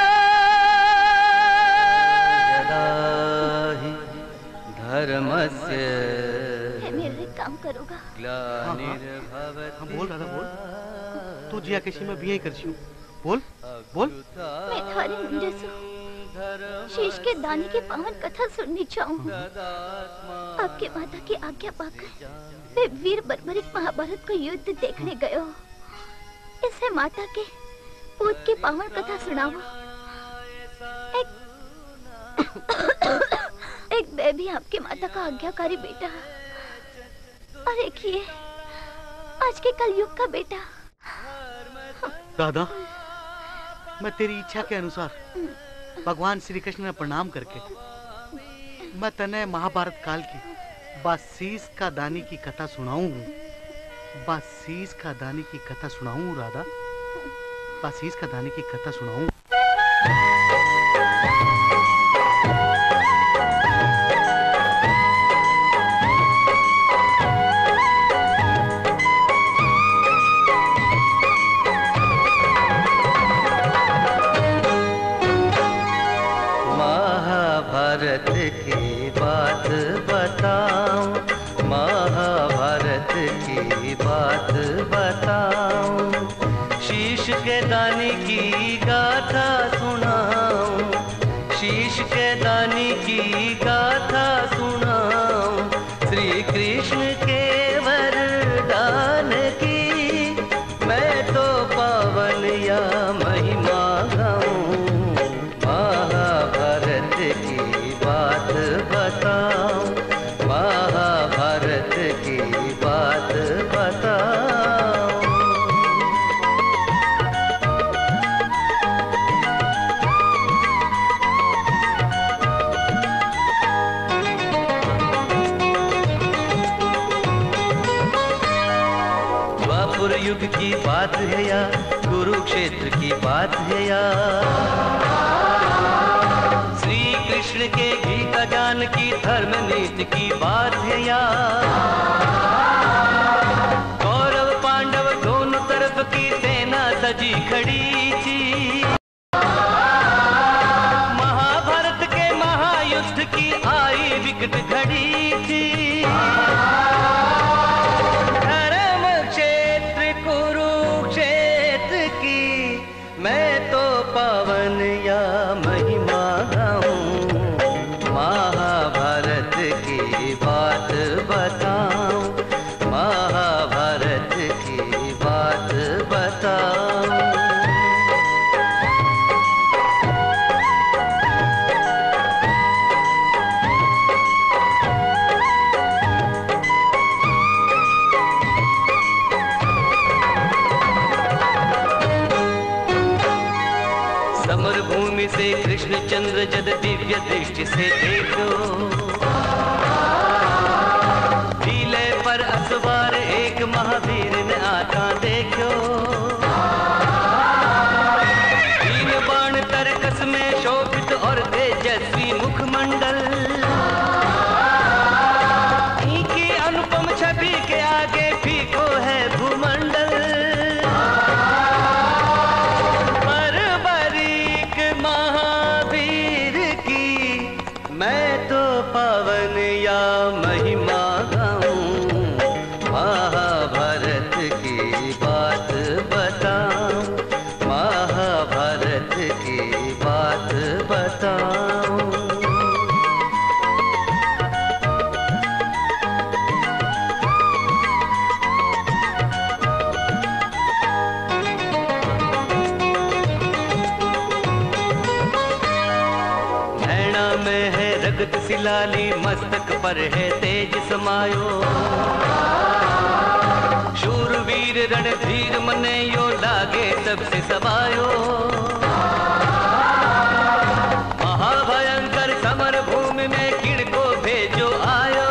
यदा हि धर्मस्य मेरे काम करूँगा। हाँ बोल राधा बोल। तू जिया किसी में भी यही कर हूँ। बोल बोल। मैं थारी मुंडे से शीश के दाने की पावन कथा सुननी चाहूँ। आपके माता की आज्ञा पाकर मैं वीर बर्बरिक महाभारत को युद्ध देखने गयो। इसे माता के पूत की पावन कथा सुनाओ। एक एक मैं भी आपके माता का आज्ञाकारी बेटा, और एक ये आज के कल युग का बेटा। राधा, मैं तेरी इच्छा के अनुसार भगवान श्री कृष्ण ने प्रणाम करके मैं तने महाभारत काल की बासीस का दानी की कथा सुनाऊं। बासीस का दानी की कथा सुनाऊं राधा, बासीस का दानी की कथा सुनाऊं। महाभारत की बात बताऊं, महाभारत की बात बताऊं, शीश के दानी की गाथा सुनाऊं, शीश के दानी की गाथा सुनाऊं, श्री कृष्ण के वरदान की मैं तो पावन या महिमा गाऊं। महाभारत की बात बताऊं, महाभारत की बात बताऊं। बात है या कुरुक्षेत्र की बात है या श्री कृष्ण के गीता ज्ञान की धर्म नीति की बात है या कौरव पांडव दोनों तरफ की सेना सजी खड़ी थी, महाभारत के महायुद्ध की आई विकट घड़ी थी। धर्म क्षेत्र कुरुक्षेत्र की मैं तो पावन या महिमा गाऊं, महाभारत की बात बताऊं, महाभारत की बात बताऊं। समर भूमि से कृष्णचंद्र जद दिव्य दृष्टि से देखो, ढीले पर असवार एक महावीर ने आता देखो, तीन बाण तरकस में शोभित और तेजस्वी मुखमंडल, इनकी अनुपम छवि के आगे फीको है भूमंडल। मैं तो पावन या महिमा गाऊं, महाभारत की बात बताऊं, महाभारत की बात बताऊं। में है रगत सिलाली, मस्तक पर है तेज समायो, शूरवीर रणधीर मने यो लागे सबसे सबायो, महाभयंकर समर भूमि में किण को भेजो आयो,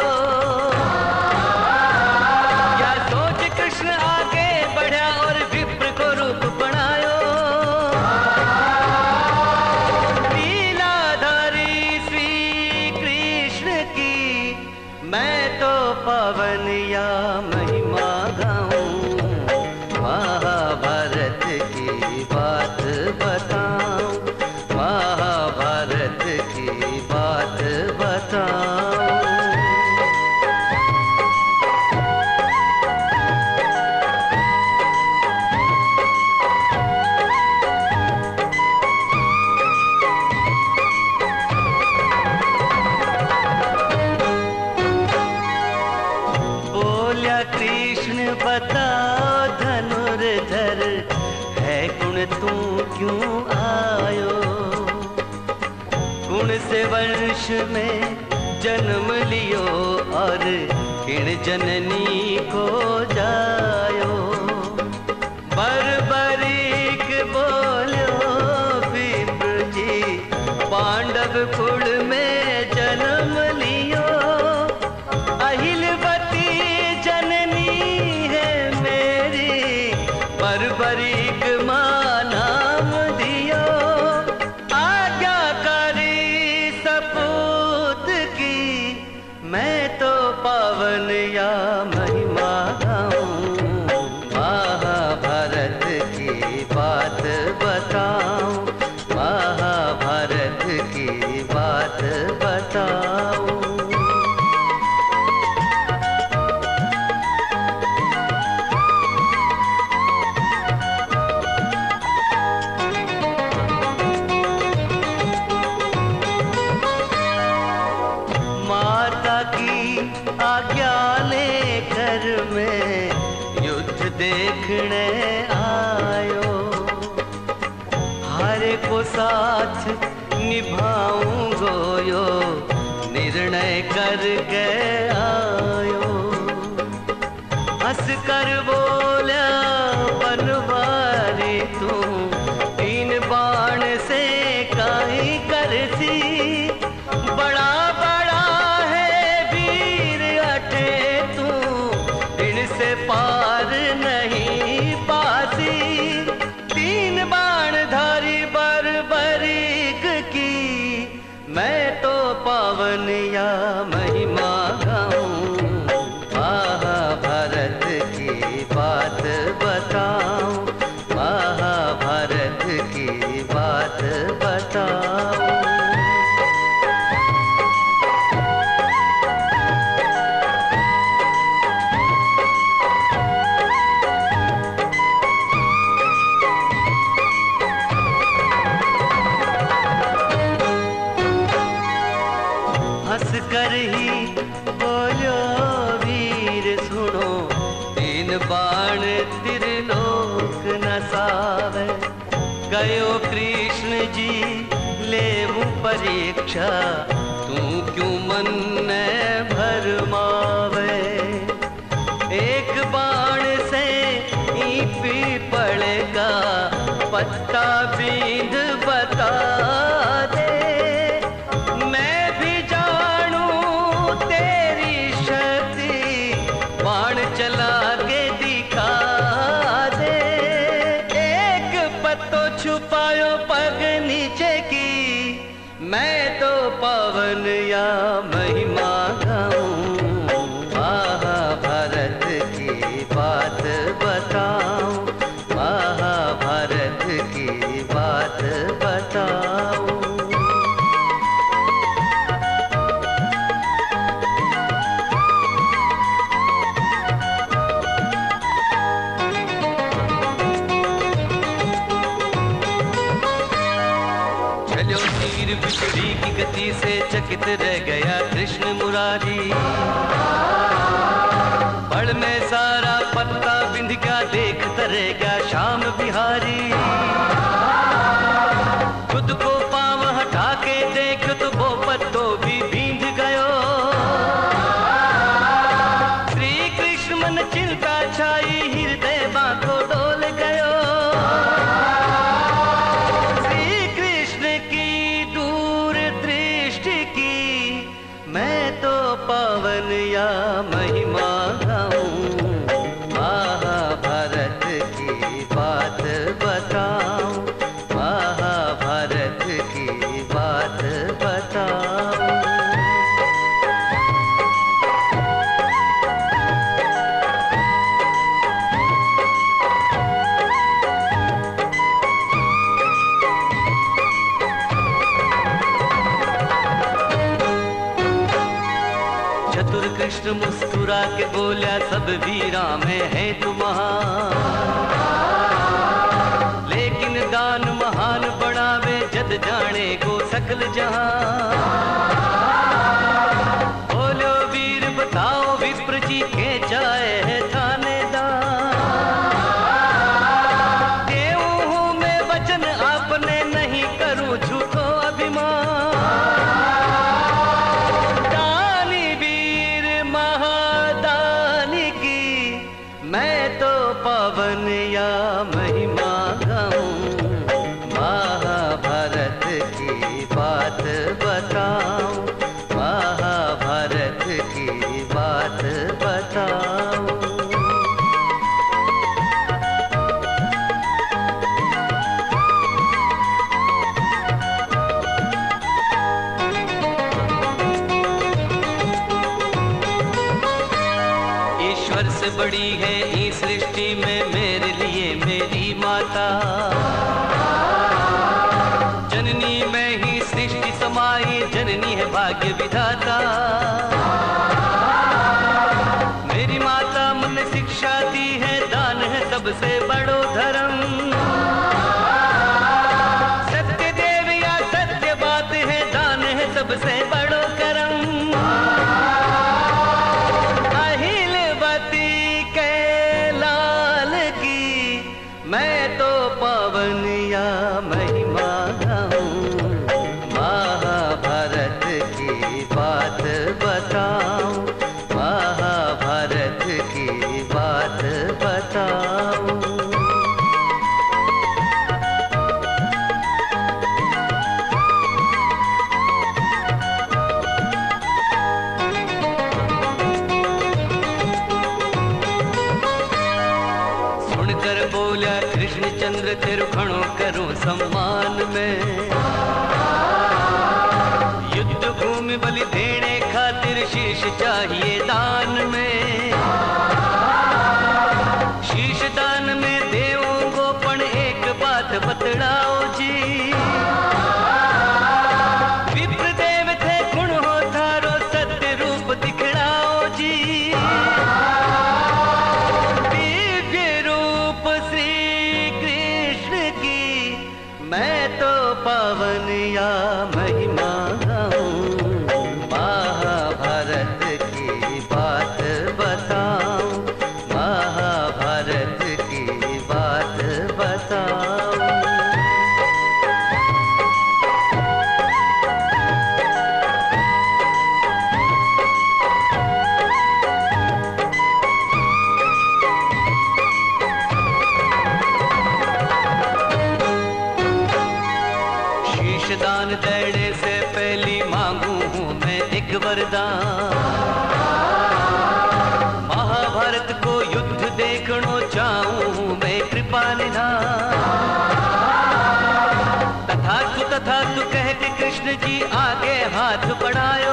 क्या सोच कृष्ण आगे बढ़ा और विप्र को रूप बनायो, मैं तो पावन या महिमा गाऊं, महाभारत की बात बताऊं, महाभारत की बात बताऊं। कृष्ण बताओ धनुर्धर है गुण तू क्यों आयो, गुण से वंश में जन्म लियो और किण जननी को जायो, बरबरीक बोलो विप्र जी पांडव कुल में जन्म लियो, अहिलवती बरबरीक मां नाम दियो, आज्ञाकारी सपूत की मैं तो पावन या महिमा गाऊं, महाभारत की बात बताऊं, महाभारत की बात बताऊं। आज्ञा लेकर मैं युद्ध देखने आयो, हर को साथ निभाऊंगो यो निर्णय करके आयो, हंस कर बोला बनवारी तू तीन बाण से काई करती, बड़ा पार नहीं पासी, की बात बताओ। हंस कर ही बोलो वीर सुनो, तीन बाण त्रिलोक नसावे। गयो कृष्ण जी लेवु परीक्षा, तू क्यों मन ने भरमावे। एक बाण से ई पीपल का पत्ता बींद बता दे। चला के दिखा दे। एक पत्तो छुपायो पग नीचे की, मैं तो पवन या महिमा गाऊं। महाभारत की बात बताऊं, महाभारत की बात बताऊं। बिजली की गति से चकित रह गया कृष्ण मुरारी। पड़ में सारा पत्ता बिंध का देखता रह गया श्याम बिहारी। खुद को पांव हटा के देख तो वो पत्तो भी बींध गयो। श्री कृष्ण मन चिंता छाई, हृदय बांको डोल गयो। मैं तो पवन या महिमा गाऊं, महाभारत की बात बताऊं, महाभारत की बात बताऊं। कृष्ण मुस्कुरा के बोला, सब वीरा में है तू महान। लेकिन दान महान बढ़ावे, जद जाने को सकल जहां। बोलो वीर बताओ विप्र जी के चाहे है थानेदार। देऊं हूं मैं वचन आपने, नहीं करूं झूठो अभिमान। मैं तो पवन या महिमा गाऊं, महाभारत की बात बताऊं, महाभारत की बात बताऊं। ईश्वर से बड़ी है इस सृष्टि में मेरे लिए मेरी माता। जननी में ही सृष्टि समाई, जननी है भाग्य विधाता। मेरी माता मन शिक्षा दी है, दान है सबसे बड़ो धर्म। सत्य देव या सत्य बात है, दान है सबसे बड़ो करम। मैं तो पवन या महिमा गाऊं, महाभारत की बात बताऊं, महाभारत की बात बताऊं। चंद्र तेरु खड़ो करूं सम्मान में। युद्ध भूमि बलि देने खातिर शीश चाहिए दान में। शीश दान में देवों को पण एक बात बतलाओ जी। विप्रदेव थे गुण हो थारो सत्य रूप दिखलाओ जी। दिव्य रूप श्री कृष्ण की मैं तो पावन या महिमा गाऊं। महाभारत की बात बताऊं, महाभारत की बात बताऊं। शीश दान देने से पहली मांगू हूं मैं एक वरदान। महाभारत को युद्ध देखनो चाहूं मैं कृपा निधान। तथास्तु तथास्तु कह के कृष्ण जी आगे हाथ बढ़ायो।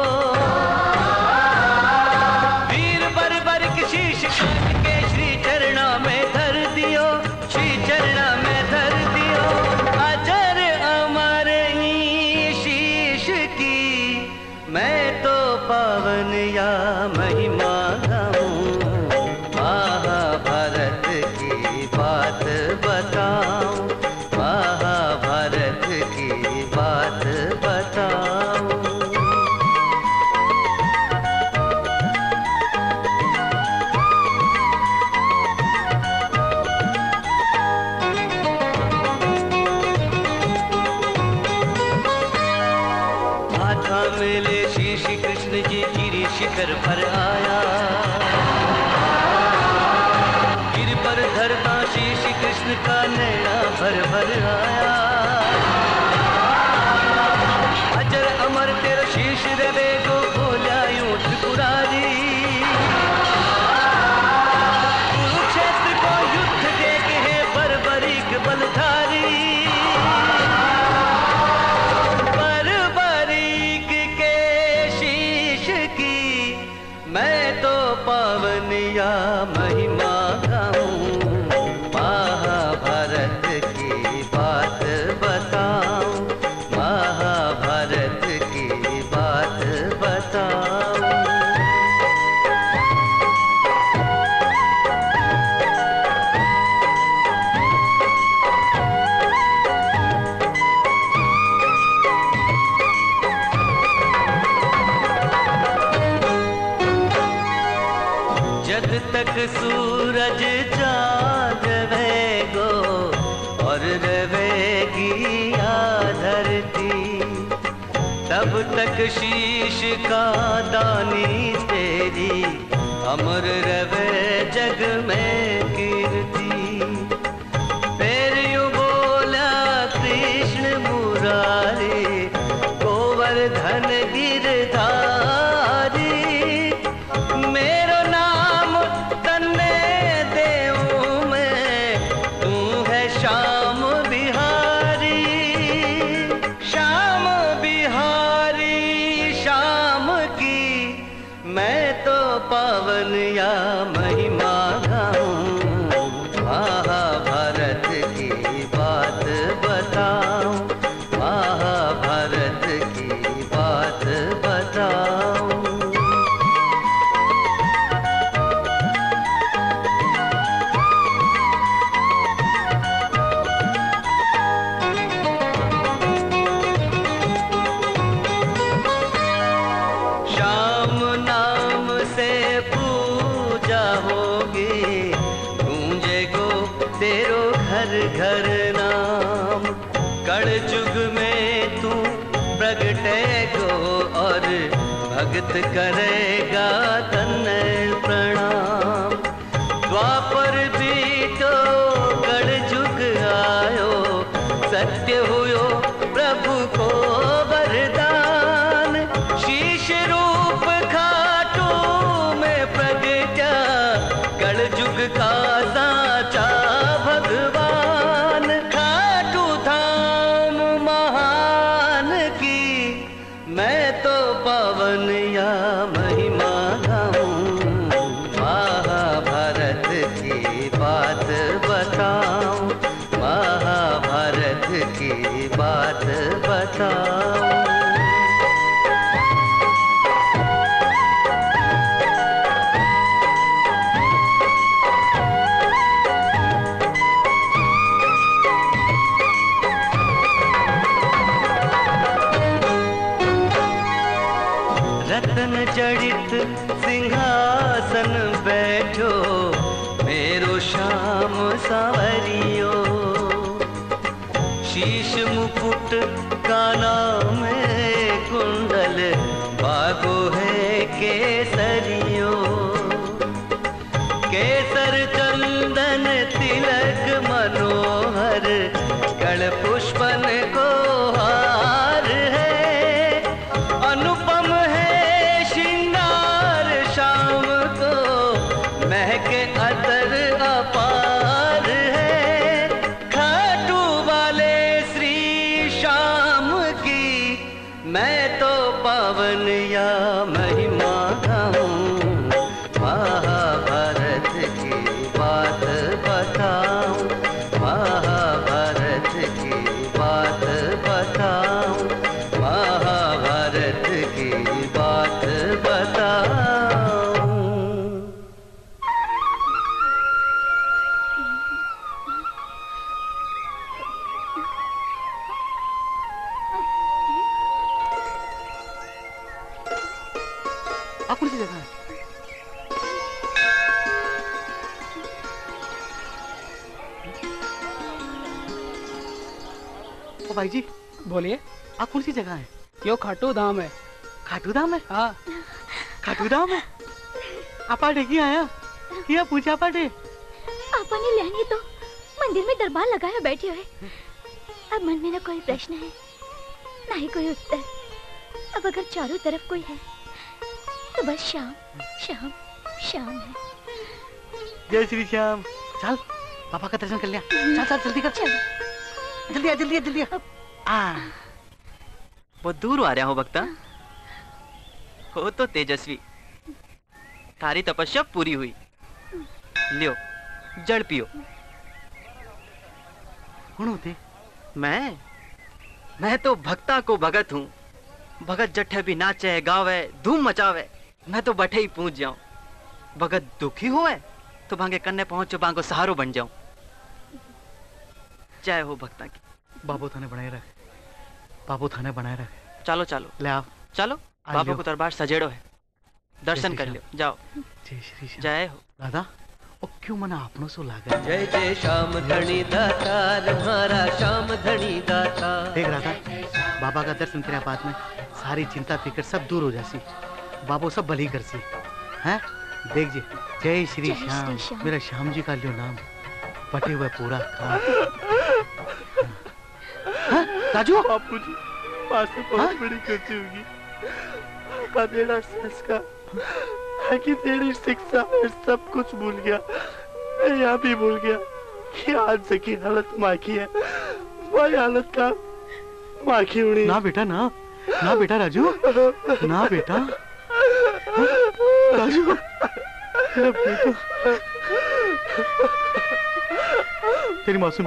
वीर बर बर के शीश काट के श्री चरणा में धर दियो, श्री चरणा में धर दियो। अजर अमर ही शीश की मैं तो पावन या महिमा गाऊं। महाभारत की बात बताऊं, महाभारत की बात बताऊं। हाथा मेले श्री श्री कृष्ण जी गिरी शिखर पर आया। गिर पर धरता श्री श्री कृष्ण का नैना भर भर आया। अजर अमर तेरा शीश रवे को बोला यूं त्रिपुरारी। कुरुक्षेत्र को युद्ध देखे है बर्बरीक बलधारी। बर्बरीक के शीश की मैं तो पावन या महिमा गाऊं। महाभारत की बात बताऊं, महाभारत की बात बताऊं। जब तक सूरज चांद रहेगो और रहेगी या धरती, तब तक शीश का दानी तेरी अमर रवे जग में कीर्ति। फिर यूं बोला कृष्ण मुरारी गोवर्धन गिरधारी। मेरो नाम तन्ने देऊं मैं, तू है श्याम बिहारी। श्याम बिहारी श्याम की मैं तो पावन या महिमा गाऊं। महाभारत की बात बताऊं, महाभारत की बात बताऊं। श्याम नाम से पूजा होगी, गूंजेगो तेरो घर घर नाम। कड़ जुग में तू प्रगटेगो और भगत करेगा तन्ने प्रणाम। द्वापर बीतो कड़ जुग आयो, सत्य हुयो प्रभु को वरदान। शीश रूप खाटू में प्रगटा, कड़ जुग का साचा भगवान। खाटू धाम महान की मैं तो पावन या महिमा गाऊं। महाभारत की बात बताऊं, महाभारत की बात बताऊं। रतन जड़ित सिंहासन बैठो मेरो श्याम सावरियो, शीश मुकुट काना में कुंडल बागो है केसरियो, केसर चंदन तिलक मनोहर गण पुष्पन को हार है, अनुपम है श्रृंगार शाम को महके अतर अपार है, खाटू वाले श्री श्याम की मैं तो पावन या महिमा गाऊं, महाभारत की बात बताऊं, महाभारत की बात बताऊं, महाभारत की बात बताऊं। आप कौन सी जगह है? ओ भाई जी बोलिए। आप कौन सी जगह है? यो खाटू धाम है। खाटू धाम है? हाँ। खाटू धाम है? आपा देखिए आया किया पूछा पाटे। आपा ने लेनी तो मंदिर में दरबार लगाया बैठे हुए। अब मन में ना कोई प्रश्न है ना ही कोई उत्तर। अब अगर चारों तरफ कोई है तो बस श्याम श्याम श्याम है। जय श्री श्याम। चल पापा का दर्शन कर लिया। चल चल जल्दी कर। चल जल्दी आ जल्दी आ जल्दी आ। बहुत दूर आ रहा हूँ भक्ता। हो तो तेजस्वी, तारी तपस्या पूरी हुई। लियो जड़ पियो। कौन होते? मैं मैं तो भक्ता को भगत हूँ। भगत जट्ठे भी नाचे गावे धूम मचावे, मैं तो बैठे ही पूछ जाऊं। भगत दुखी होए तो भांगे कन्ने पहुंचो बांगो सहारो बन जाऊं। जय हो भक्ता की। बाबू थाने बनाए रख, बाबू थाने बनाए रख। चलो चलो ले आओ चलो। बाबू को दरबार सजेड़ो है, दर्शन कर लियो। जाओ। जय श्री श्याम। जय हो दादा। ओ क्यों मना आपनो सो लागे। जय जय श्याम धनी दातार, हमारा श्याम धनी दातार। देख रहा था बाबा का दर्शन करे बाद में सारी चिंता फिक्र सब दूर हो जासी। बाबू सब भली कर सी हैं। देख जी जय श्री श्याम। मेरा श्याम जी का लियो नाम पटे हुए पूरा काम। राजू बापू जी पास में बहुत बड़ी गलती होगी। का तेरा संस्कार है कि तेरी शिक्षा में सब कुछ भूल गया। मैं यहाँ भी भूल गया कि आज से की हालत माँ की है। वही हालत का माँ की उड़ी। ना बेटा ना ना बेटा राजू ना बेटा। राजू बेटा तेरी मासूम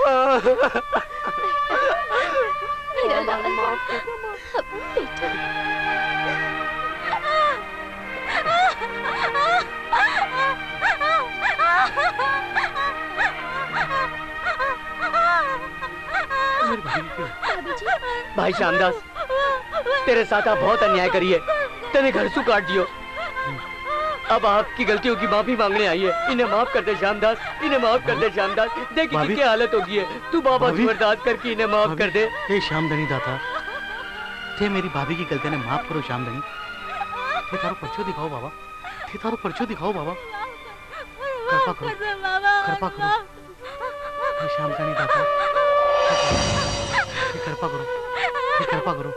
भाई श्यामदास, तेरे साथ आप बहुत अन्याय करिए। तेरे घर से काट दियो। अब आपकी गलतियों की माफी मांगने आई है। इन्हें माफ कर दे श्यामदास, इन्हें माफ कर दे श्यामदास। देख क्या हालत होगी है। तू बाबा की बर्दाश्त करके इन्हें माफ कर दे। हे श्यामधनी दाता, थे मेरी भाभी की गलती ने माफ करो श्यामधनी। थे तारो पर्चो दिखाओ बाबा, थे तारो पर्चो दिखाओ बाबा। कृपा करो, कृपा करो हे श्यामधनी दाता, कृपा करो, कृपा करो।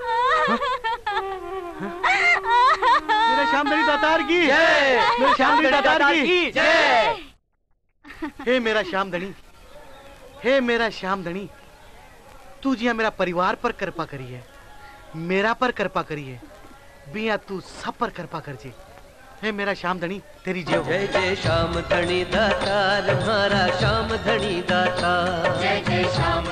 मेरा श्यामधनी दातार की जय, मेरा श्यामधनी दातार की जय। हे मेरा श्यामधनी, हे मेरा श्यामधनी, तू जिया मेरा परिवार पर कृपा करी है, मेरा पर कृपा करी है, बिया तू सब पर कृपा कर जे। हे मेरा श्यामधनी तेरी जय हो। जय जय श्याम धनी दातार, हमारा श्याम धनी दातार। जय जय श्याम